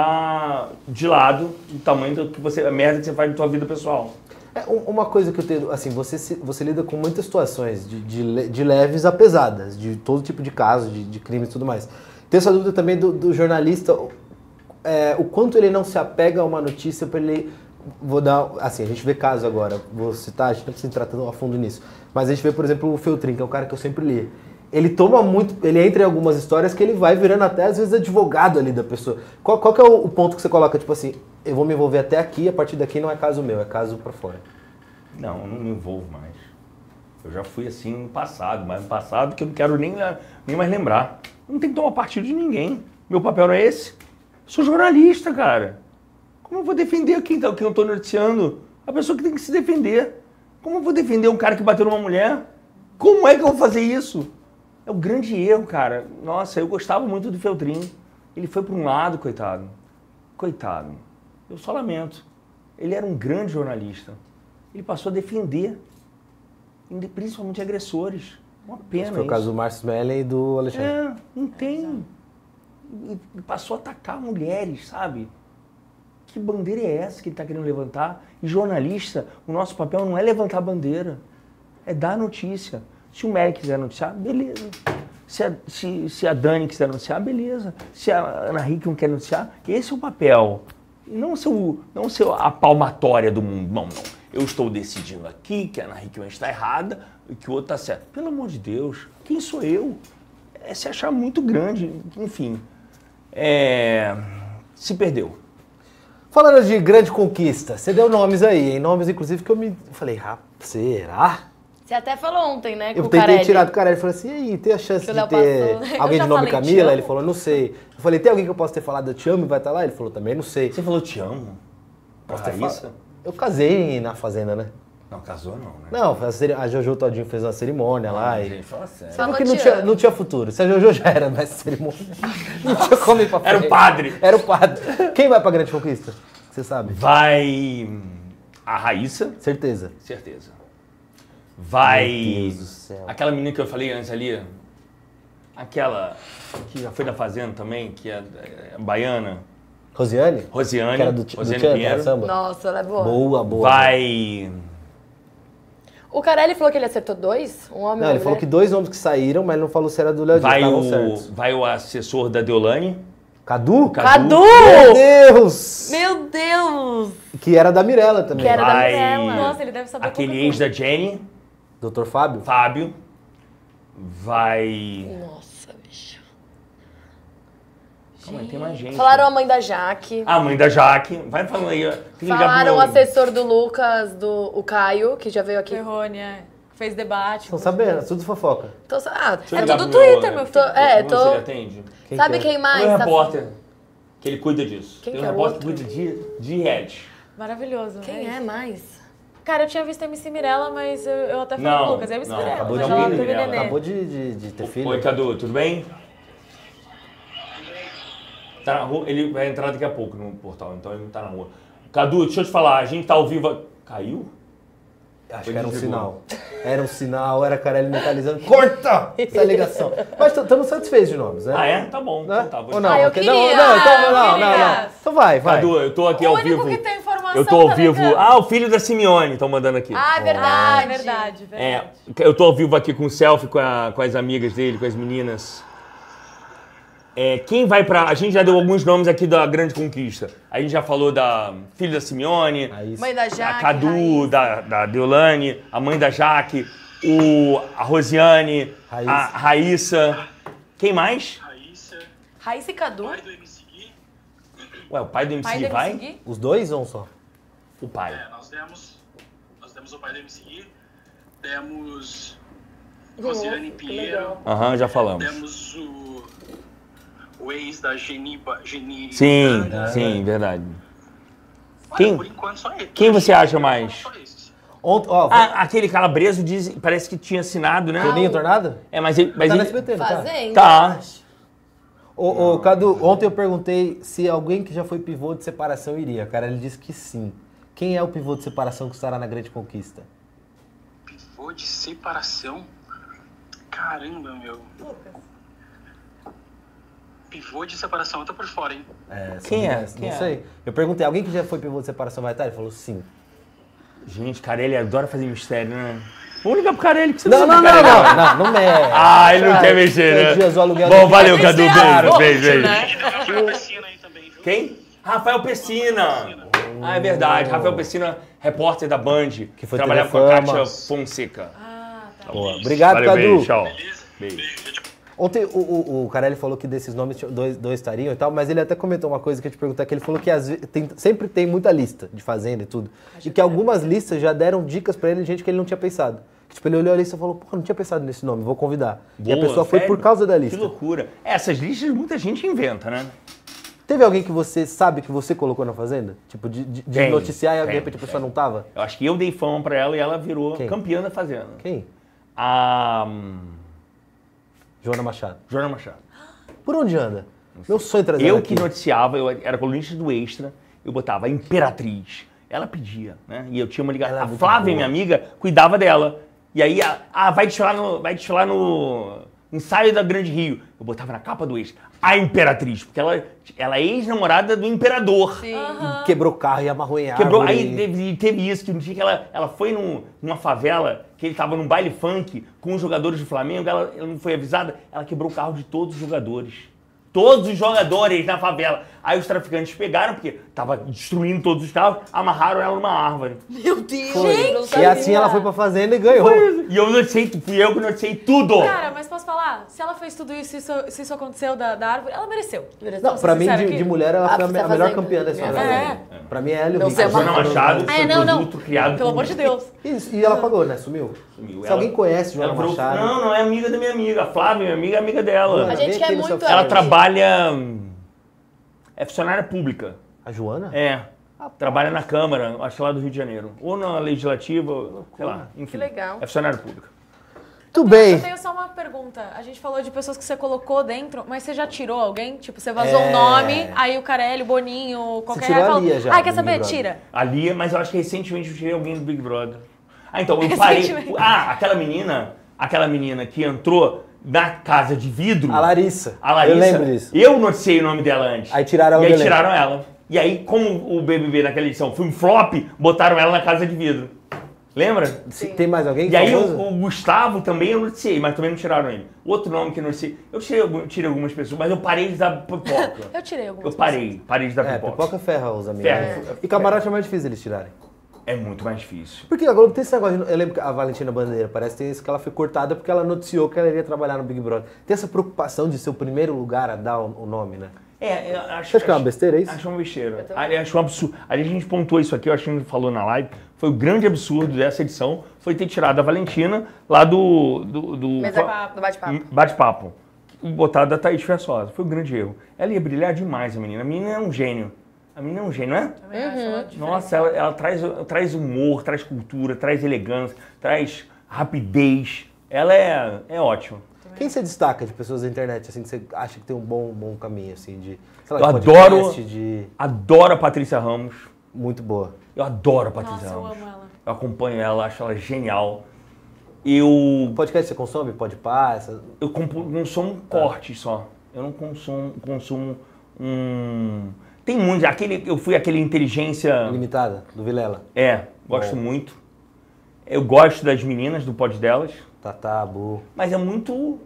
de lado do tamanho a merda que você faz na sua vida pessoal. Uma coisa que eu tenho, assim, você lida com muitas situações, de leves a pesadas, de todo tipo de casos, de crimes e tudo mais. Tenho essa dúvida também do jornalista, o quanto ele não se apega a uma notícia para ele... Vou dar, assim, a gente vê casos agora, vou citar, a gente não precisa entrar tão a fundo nisso, mas a gente vê, por exemplo, o Feltrin, que é um cara que eu sempre li. Ele entra em algumas histórias que ele vai virando até, às vezes, advogado ali da pessoa. Qual que é o ponto que você coloca, tipo assim, eu vou me envolver até aqui, a partir daqui não é caso meu, é caso pra fora? Não, eu não me envolvo mais. Eu já fui assim no passado, mas no passado que eu não quero nem mais lembrar. Não tem que tomar partido de ninguém. Meu papel não é esse. Eu sou jornalista, cara. Como eu vou defender quem eu tô noticiando? A pessoa que tem que se defender. Como eu vou defender um cara que bateu numa mulher? Como é que eu vou fazer isso? É um grande erro, cara. Nossa, eu gostava muito do Feltrin. Ele foi para um lado, coitado. Coitado. Eu só lamento. Ele era um grande jornalista. Ele passou a defender, principalmente agressores. Uma pena. Esse foi o caso do Márcio Smelling e do Alexandre. Não tem. E passou a atacar mulheres, sabe? Que bandeira é essa que ele está querendo levantar? E jornalista, o nosso papel não é levantar a bandeira, é dar notícia. Se o Mary quiser noticiar, beleza. Se a Dani quiser noticiar, beleza. Se a Ana Hickman quer noticiar, esse é o papel. Não ser a palmatória do mundo. Não. Eu estou decidindo aqui que a Ana Hickman está errada e que o outro está certo. Pelo amor de Deus, quem sou eu? É se achar muito grande. Enfim, se perdeu. Falando de grande conquista, você deu nomes aí, hein? Nomes, inclusive, que eu me falei, será? Você até falou ontem, né, com eu o Carelli. tentei tirar do Carelli, ele falou assim, e aí, tem a chance de ter alguém de nome Camila? Ele falou, não sei. Eu falei, tem alguém que eu posso ter falado, eu te amo e vai estar lá? Ele falou, também não sei. Você falou, te amo? Posso ter falado? Eu casei na Fazenda, né? Não, casou não, né? Não, a Jojo Todinho fez uma cerimônia lá e... Gente, fala sério. Você viu que não tinha futuro. Se a Jojo já era nessa cerimônia, não tinha como ir pra frente. Era o padre. Era o padre. Quem vai pra grande conquista? Você sabe? Vai a Raíssa. Certeza. Vai... Meu Deus do céu. Aquela menina que eu falei antes ali, aquela que já foi da Fazenda também, que é baiana. Rosiane? Rosiane. Que era do Pinheiro. Samba. Nossa, ela é boa. Boa. Vai... O Carelli falou que ele acertou 2? Um homem e uma Não, ele falou que 2 nomes que saíram, mas não falou se era do Léo Dias. Vai o assessor da Deolane. Cadu? Meu Deus! Meu Deus! Que era da Mirella também. Que era da Mirella. Nossa, ele deve saber aquele ex da Jenny. Dr. Fábio? Fábio. Vai... Nossa, bicho. Calma aí, tem mais gente. Falaram a mãe da Jaque. A mãe da Jaque. Vai falando aí. Falaram o assessor do Lucas, o Caio, que já veio aqui. Ferrone, fez debate. Estão sabendo, tudo fofoca. É tudo Twitter, meu filho. Você atende? Sabe quem mais? Tem um repórter que ele cuida disso. Quem tem um que é repórter outro? que cuida de reality. Maravilhoso. Quem é mais? Cara, eu tinha visto a MC Mirella, mas eu até falei Não, pro Lucas, é a MC não, Mirella. acabou mas de ela alguém teve Mirella. neném. Acabou de ter filho. Oi, Cadu, tudo bem? Tá na rua, ele vai entrar daqui a pouco no portal, então ele não tá na rua. Cadu, deixa eu te falar, a gente tá ao vivo... Caiu? Acho que era um sinal. Era um sinal, era Carelli mentalizando. Corta essa ligação. Mas estamos satisfeitos de nomes, né? Ah, é? Tá bom. Né? Então tá, vou Ou não? Ah, eu Porque- queria. Não. Então vai. Cadu, eu tô aqui O ao único vivo. que tem informação Eu tô ao tá vivo. ligando. Ah, o filho da Simeone, estão mandando aqui. Ah, é Ah, verdade. é verdade. Eu tô ao vivo aqui com o selfie com as amigas dele, com as meninas. Quem vai pra... A gente já deu alguns nomes aqui da Grande Conquista. A gente já falou da filha da Simeone, Mãe da Jaque. a Cadu, da Deolane, a mãe da Jaque, a Rosiane, Raíssa. a Raíssa. Quem mais? Raíssa e Cadu. Ué, o pai do MC Pai dele vai? seguir? Os dois ou um só? O pai. Nós temos o pai do MC, temos Rosiane Pinheiro, Aham, já falamos. temos o ex da Geni. Sim, Gana. sim, verdade. Olha, Quem- por enquanto só ele. quem você acha mais? Só esses. Ontem, ó, Aquele calabreso parece que tinha assinado, né? Toninho Tornado? É, mas ele... Tá no SBT, não tá? Fazendo. Tá. Ô, Cadu, ontem eu perguntei se alguém que já foi pivô de separação iria. Cara, ele disse que sim. Quem é o pivô de separação que estará na Grande Conquista? Pivô de separação? Caramba, meu. Pivô de separação, eu tô por fora, hein? Quem é? Não sei. Eu perguntei, alguém que já foi pivô de separação vai estar? Ele falou sim. Gente, Carelli adora fazer mistério, né? Vamos ligar pro Carelli que você Não sabe Carelli. não mexe. Ah, ele não quer mexer, né? Bom, valeu, Cadu. Beijo. Quem? Rafael Pessina. Ah, é verdade. Rafael Pessina, repórter da Band, que foi trabalhava com a Kátia Fonseca. Tá. Boa. Obrigado, Valeu, Cadu. beijo, tchau. Beijo. Ontem o Carelli falou que desses nomes dois estariam e tal, mas ele até comentou uma coisa que eu te perguntar, que ele falou que sempre tem muita lista de fazenda e tudo. E que algumas listas já deram dicas pra ele de gente que ele não tinha pensado. Que, tipo, ele olhou a lista e falou, pô, não tinha pensado nesse nome, vou convidar. Boa, e a pessoa foi sério? por causa da lista. Que loucura. Essas listas muita gente inventa, né? Teve alguém que você sabe que você colocou na Fazenda? Tipo, de Tem, noticiar e de tem, repente a pessoa não tava? Eu acho que eu dei fama pra ela e ela virou Quem? campeã da Fazenda. Quem? A Joana Machado. Joana Machado. Por onde anda? Meu sonho é trazer ela Eu aqui. que noticiava, eu era colunista do Extra, eu botava a Imperatriz. Ela pedia, né? E eu tinha uma ligação. Ela é A muito Flávia, boa. minha amiga, cuidava dela. E aí, vai desfilar no ensaio da Grande Rio. Eu botava na capa do Extra a Imperatriz, porque ela é ex-namorada do Imperador. E quebrou o carro e amarrou em Quebrou, árvore. aí teve isso, que um dia que ela foi numa favela, que ele tava num baile funk com os jogadores do Flamengo, ela não foi avisada, ela quebrou o carro de todos os jogadores. Todos os jogadores na favela. Aí os traficantes pegaram, porque tava destruindo todos os carros, amarraram ela numa árvore. Meu Deus, E assim ela foi pra Fazenda e ganhou. E eu noticiei, fui eu que noticiei tudo. Cara, mas posso falar? Se ela fez tudo isso, se isso aconteceu da árvore, ela mereceu. Não, pra mim, sincera de aqui. mulher, ela foi a tá melhor fazendo. campeã da história. É. Pra mim, é ela e o Não Rick. sei, A Joana Machado foi um não. produto criado Pelo por- amor de Deus. Isso, e ela pagou, né? Sumiu? Sumiu. Se Ela- alguém conhece Joana ela virou- Machado... Não é amiga da minha amiga. A Flávia, minha amiga, é amiga dela. A gente Vem quer aqui no muito seu Ela aqui. trabalha... É funcionária pública. A Joana? É. Trabalha na Câmara, acho que lá do Rio de Janeiro. Ou na Legislativa, sei lá. Enfim. Que legal. É funcionária pública. Tudo bem. Eu tenho só uma pergunta. A gente falou de pessoas que você colocou dentro, mas você já tirou alguém? Tipo, você vazou um nome, aí o Carelli, o Boninho, qualquer... tirou a falou, Lia já, Ah, quer do saber? Big Brother. Tira. A Lia, mas eu acho que recentemente eu tirei alguém do Big Brother. Ah, então, eu parei... Recentemente. Ah, aquela menina que entrou na casa de vidro... A Larissa. A Larissa. Eu lembro disso. Eu noticiei o nome dela antes. Aí tiraram ela E do aí elenco. tiraram ela. E aí, como o BBB naquela edição foi um flop, botaram ela na casa de vidro. Lembra? Tem mais alguém? E aí famoso? o Gustavo também eu noticiei, mas também não tiraram ele. Outro nome que eu noticiei, eu tirei algumas pessoas, mas eu parei de dar pipoca. Eu tirei algumas Eu parei de dar pipoca. Pipoca ferra os amigos. Ferra. E camarote é mais difícil eles tirarem. É muito mais difícil. Porque a Globo tem esse negócio, eu lembro que a Valentina Bandeira, parece que tem isso que ela foi cortada porque ela noticiou que ela iria trabalhar no Big Brother. Tem essa preocupação de ser o primeiro lugar a dar o nome, né? Eu acho, Você acha que é uma besteira isso? Acho uma besteira. Acho um absurdo. A gente pontuou isso aqui, eu acho que a gente falou na live. Foi o grande absurdo dessa edição, foi ter tirado a Valentina lá do bate-papo. Bate-papo. Botado da Thaís Versosa. Foi um grande erro. Ela ia brilhar demais, a menina. A menina é um gênio. A menina é um gênio, não é? Também acho ela diferente. Nossa, ela traz humor, traz cultura, traz elegância, traz rapidez. Ela é ótima. Quem você destaca de pessoas da internet, assim, que você acha que tem um bom caminho, assim, de... Sei Eu lá, de adoro, podcast, adoro a Patrícia Ramos. Muito boa. Eu adoro a Patrícia Nossa, eu Ramos. amo ela. Eu acompanho ela, acho ela genial. Eu Podcast você consome? Podpah? Essa... consumo cortes só. Eu não consumo Tem muito. Eu fui aquele inteligência... Limitada, do Vilela. Gosto muito. Eu gosto das meninas, do pod delas. Tatá, Bu. Mas é muito...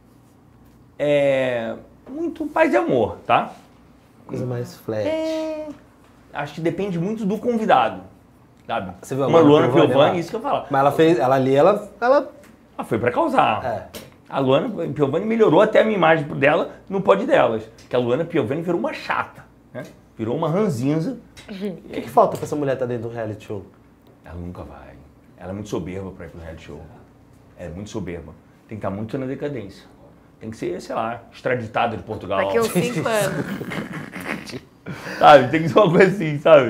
muito paz e amor, tá? Coisa mais flat. Acho que depende muito do convidado, sabe? Você viu a uma Luana Piovani lá? Piovani, isso que eu falo. Mas ela Foi pra causar. É. A Luana Piovani melhorou até a minha imagem dela no pod delas. Que a Luana Piovani virou uma chata, né? Virou uma ranzinza. O que falta pra essa mulher estar dentro do reality show? Ela nunca vai. Ela é muito soberba pra ir pro reality show. É muito soberba. Tem que estar muito na decadência. Tem que ser, sei lá, extraditada de Portugal. Daqui uns 5 anos. Sabe? Tem que ser uma coisa assim, sabe?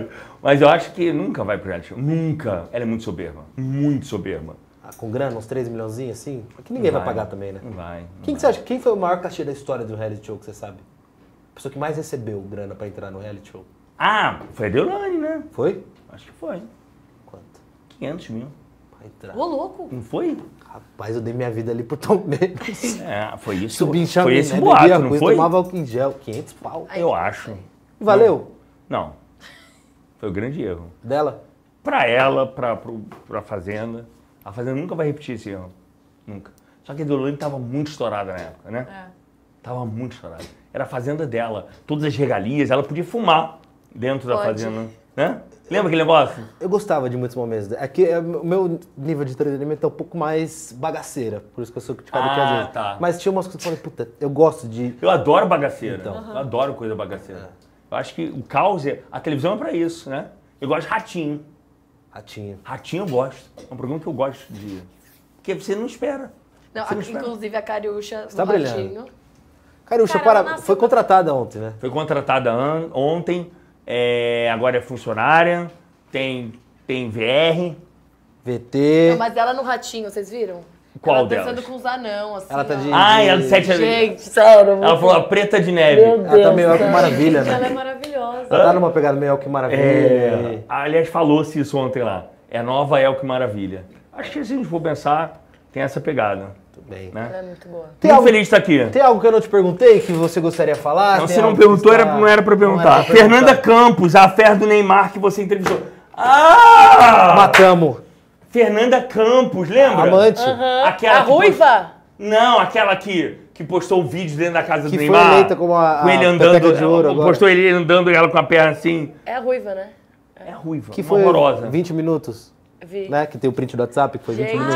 Mas eu acho que nunca vai pro reality show. Nunca. Ela é muito soberba. Muito soberba. Ah, com grana, uns 3 milhãozinhos assim? Que ninguém vai pagar também, né? Não vai. Quem que você acha? Quem foi o maior cachê da história do reality show que você sabe? A pessoa que mais recebeu grana pra entrar no reality show. Ah, foi a Deolane, né? Foi? Acho que foi. Quanto? 500 mil. Pra entrar. Ô, louco. Não foi? Rapaz, eu dei minha vida ali pro Tom Mendes. É, foi isso. Subi em Foi chaminé, esse bebia boato, não coisa, foi? tomava álcool em gel. 500 pau. Eu acho. E valeu? Não. Foi o grande erro. Dela? Pra ela, pra Fazenda. A Fazenda nunca vai repetir esse erro. Nunca. Só que a Deolane tava muito estourada na época, né? Tava muito estourada. Era a Fazenda dela. Todas as regalias. Ela podia fumar dentro da Fazenda. Né? Lembra aquele negócio? Eu gostava de muitos momentos. É que o meu nível de entretenimento é um pouco mais bagaceira. Por isso que eu sou criticado aqui às vezes. Tá. Mas tinha umas coisas que eu falei, puta, eu gosto de... Eu adoro bagaceira. Então. Eu adoro coisa bagaceira. Eu acho que o caos, a televisão é pra isso, né? Eu gosto de Ratinho. Ratinho. Ratinho eu gosto. É um programa que eu gosto de... Porque você não espera. Não, Você não espera. inclusive a Cariúcha Você tá do brilhando. Ratinho. Cariúcha, foi contratada ontem, né? Foi contratada ontem, agora é funcionária, tem VR. VT. Não, mas ela no Ratinho, vocês viram? Qual ela delas? dançando com os anão, assim. Ela tá de... Ela de 7 anos. Gente, sério. Ela falou a Preta de Neve. Ela tá meio que maravilha, né? Ela é maravilhosa. Ela tá numa pegada meio que maravilha. Aliás, falou-se isso ontem lá. É a nova El Que Maravilha. Acho que se a gente for pensar, tem essa pegada. Tudo bem. Né? Ela é muito boa. Muito feliz de estar aqui. Tem algo que eu não te perguntei que você gostaria de falar? Não, Tem se não algo perguntou, que está- não era pra perguntar. Não era pra Fernanda perguntar. Campos, a fé do Neymar que você entrevistou. Ah! Matamos. Fernanda Campos, lembra? Amante. Aquela A que ruiva? Não, aquela que postou o vídeo dentro da casa Que do foi Neymar. eleita como a com ele peteca andando, de ouro agora. postou ele andando ela com a perna assim. É a ruiva, né? É ruiva, Que foi horrorosa. 20 minutos. Vi. Né? Que tem o print do WhatsApp, que foi 20 Gente. minutos.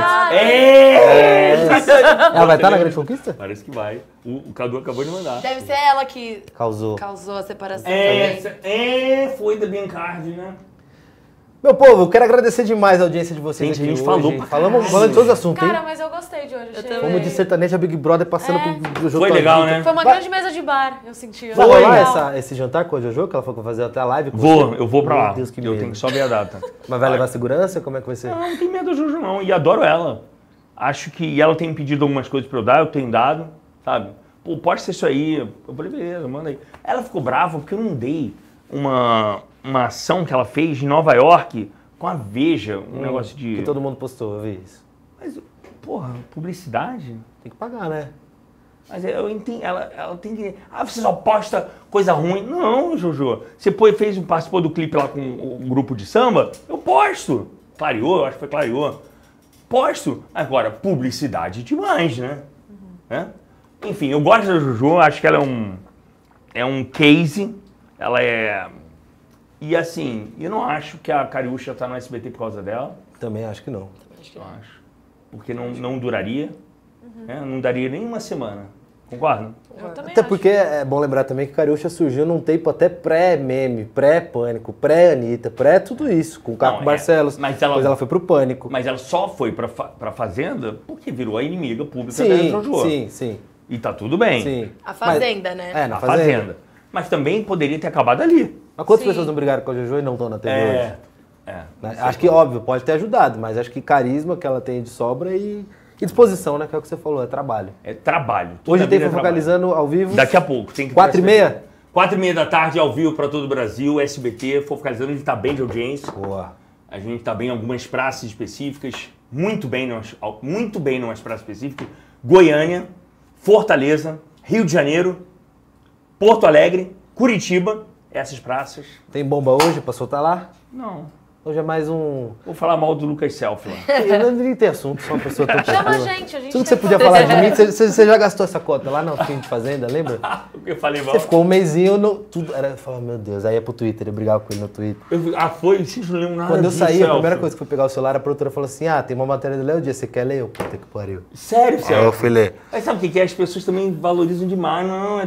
É! Ela vai estar na Grande Conquista? Parece que vai. O Cadu acabou de mandar. Deve ser ela que Causou. causou a separação também. Foi da Biancardi, né? Meu povo, eu quero agradecer demais a audiência de vocês Gente, aqui a gente hoje. falou pra Falamos caralho. falando de todos os assuntos, Cara, hein? mas eu gostei de hoje. Achei... Fomos de sertanejo a Big Brother passando pro jogo. Foi legal, né? Foi uma grande mesa de bar, eu senti. Vai Foi rolar legal. esse jantar com a Jojo, que ela foi fazer até a live? com Vou, você? eu vou pra lá. Meu Deus, que eu medo. tenho que só ver a data. Mas vai levar segurança? Como é que vai ser? Não tenho medo da Juju, não. E adoro ela. Acho que ela tem pedido algumas coisas pra eu dar, eu tenho dado, sabe? Pô, pode ser isso aí. Eu falei, beleza, manda aí. Ela ficou brava porque eu não dei uma ação que ela fez em Nova York com a Veja, um negócio de... Que todo mundo postou, eu vi isso. Mas, porra, publicidade? Tem que pagar, né? Mas eu entendo, ela tem que... Ah, você só posta coisa ruim. Não, Jojo. Você participou do clipe lá com o grupo de samba? Eu posto. Clareou, acho que foi Clareou. Posto. Agora, publicidade demais, né? Né? Enfim, eu gosto da Jojo, acho que ela é um case. Ela é... E assim, eu não acho que a Cariúcha tá no SBT por causa dela. Também acho que não. Eu acho. Porque não duraria. Né? Não daria nem uma semana. Concorda? Eu também Até acho. porque é bom lembrar também que Cariúcha surgiu num tempo até pré-meme, pré-pânico, pré-Anitta, pré-tudo isso, com o Caco Não, Barcelos. mas ela- Depois ela foi pro Pânico. Mas ela só foi pra Fazenda porque virou a inimiga pública da Jojo. Sim. E tá tudo bem. Sim. A Fazenda, né? É, na A Fazenda. Fazenda. Mas também poderia ter acabado ali. Mas quantas pessoas não brigaram com a Jojo e não estão na TV hoje? Né? Acho que, óbvio, pode ter ajudado, mas acho que carisma que ela tem de sobra e disposição, né? Que é o que você falou, é trabalho. É trabalho. Toda Hoje a tem vida é Focalizando ao vivo. Daqui a pouco. Tem que 4h30? 4h30 da tarde, ao vivo para todo o Brasil, SBT, Focalizando, a gente tá bem de audiência. Boa. A gente tá bem em algumas praças específicas, muito bem em umas praças específicas. Goiânia, Fortaleza, Rio de Janeiro, Porto Alegre, Curitiba, essas praças. Tem bomba hoje pra soltar lá? Não. Hoje é mais um... Vou falar mal do Lucas Selfie lá. Eu não tem assunto, só uma pessoa tão Chama a tranquila. gente Tudo que você podia falar de mim, você já gastou essa cota lá no fim de Fazenda, lembra? O que eu falei mal? Você ficou um mesinho no... Tudo era... Eu falava, meu Deus, aí ia pro Twitter, eu brigava com ele no Twitter. Foi? Vocês não lembram nada Quando eu disso, saí, a Selfie. primeira coisa que eu fui pegar o celular, a produtora falou assim, tem uma matéria do Léo Dias, você quer ler? Eu, puta que pariu. Sério, Aí Selfie? eu fui ler. Mas sabe o que é? As pessoas também valorizam demais. Não,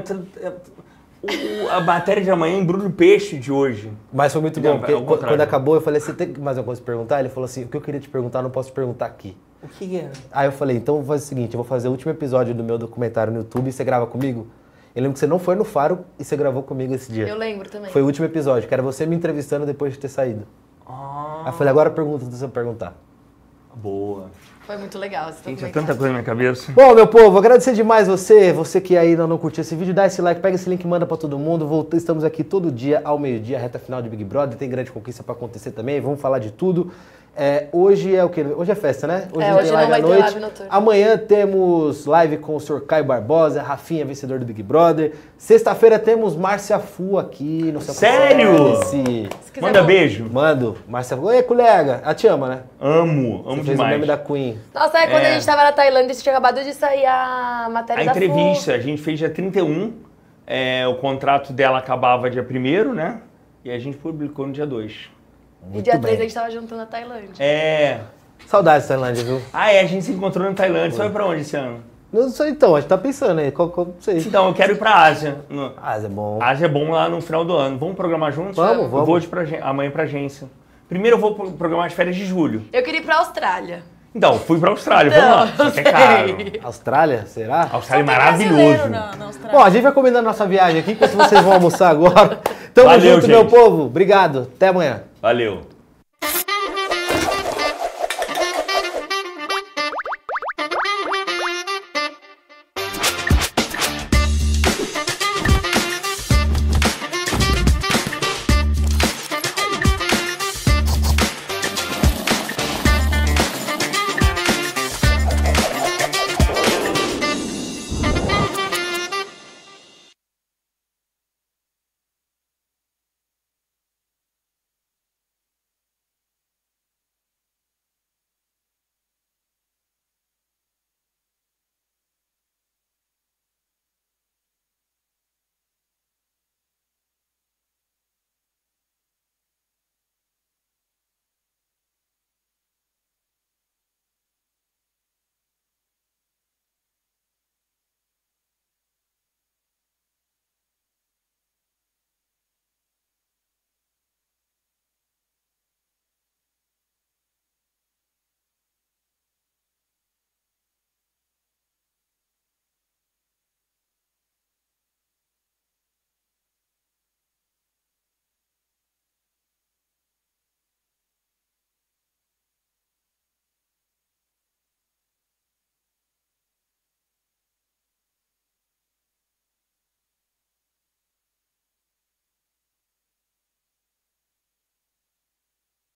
a matéria de amanhã embrulha o peixe de hoje. Mas foi muito Não, bom, porque ao contrário. quando acabou, eu falei, você tem mais alguma coisa pra perguntar? Ele falou assim, o que eu queria te perguntar, não posso te perguntar aqui. O que é? Aí eu falei, então vou fazer o seguinte, eu vou fazer o último episódio do meu documentário no YouTube e você grava comigo? Eu lembro que você não foi no Faro e você gravou comigo esse dia. Eu lembro também. Foi o último episódio, que era você me entrevistando depois de ter saído. Aí eu falei, agora pergunta se você perguntar. Boa. Foi muito legal. Gente, é tanta coisa na minha cabeça. Bom, meu povo, agradecer demais você que ainda não curtiu esse vídeo, dá esse like, pega esse link e manda pra todo mundo. Estamos aqui todo dia ao meio-dia, reta final de Big Brother, tem grande conquista pra acontecer também, vamos falar de tudo. Hoje é o quê? Hoje é festa, né? Hoje não tem live à noite. Amanhã temos live com o Sr. Caio Barbosa, Rafinha, vencedor do Big Brother. Sexta-feira temos Márcia Fu aqui no seu Sério? Manda beijo. Mando. Márcia Fu. Oi, colega. Ela te ama, né? Amo Você fez demais. o meme da Queen. Nossa, quando a gente tava na Tailândia, tinha acabado de sair a matéria da A entrevista, a gente fez dia 31. O contrato dela acabava dia 1º, né? E a gente publicou no dia 2. E dia 3 a gente tava junto na Tailândia. Saudades da Tailândia, viu? A gente se encontrou na Tailândia. Você vai pra onde esse ano? Não sei, então, a gente tá pensando aí. Não sei. Então, eu quero ir pra Ásia. Ásia é bom. Ásia é bom lá no final do ano. Vamos programar juntos? Vamos. Eu vou amanhã pra agência. Primeiro eu vou programar as férias de julho. Eu queria ir pra Austrália. Então, fui pra Austrália, vamos lá. Só que é caro. Austrália, será? Austrália é maravilhoso. Bom, a gente vai combinando nossa viagem aqui enquanto vocês vão almoçar agora. Tamo Valeu, junto, gente. meu povo. Obrigado. Até amanhã. Valeu.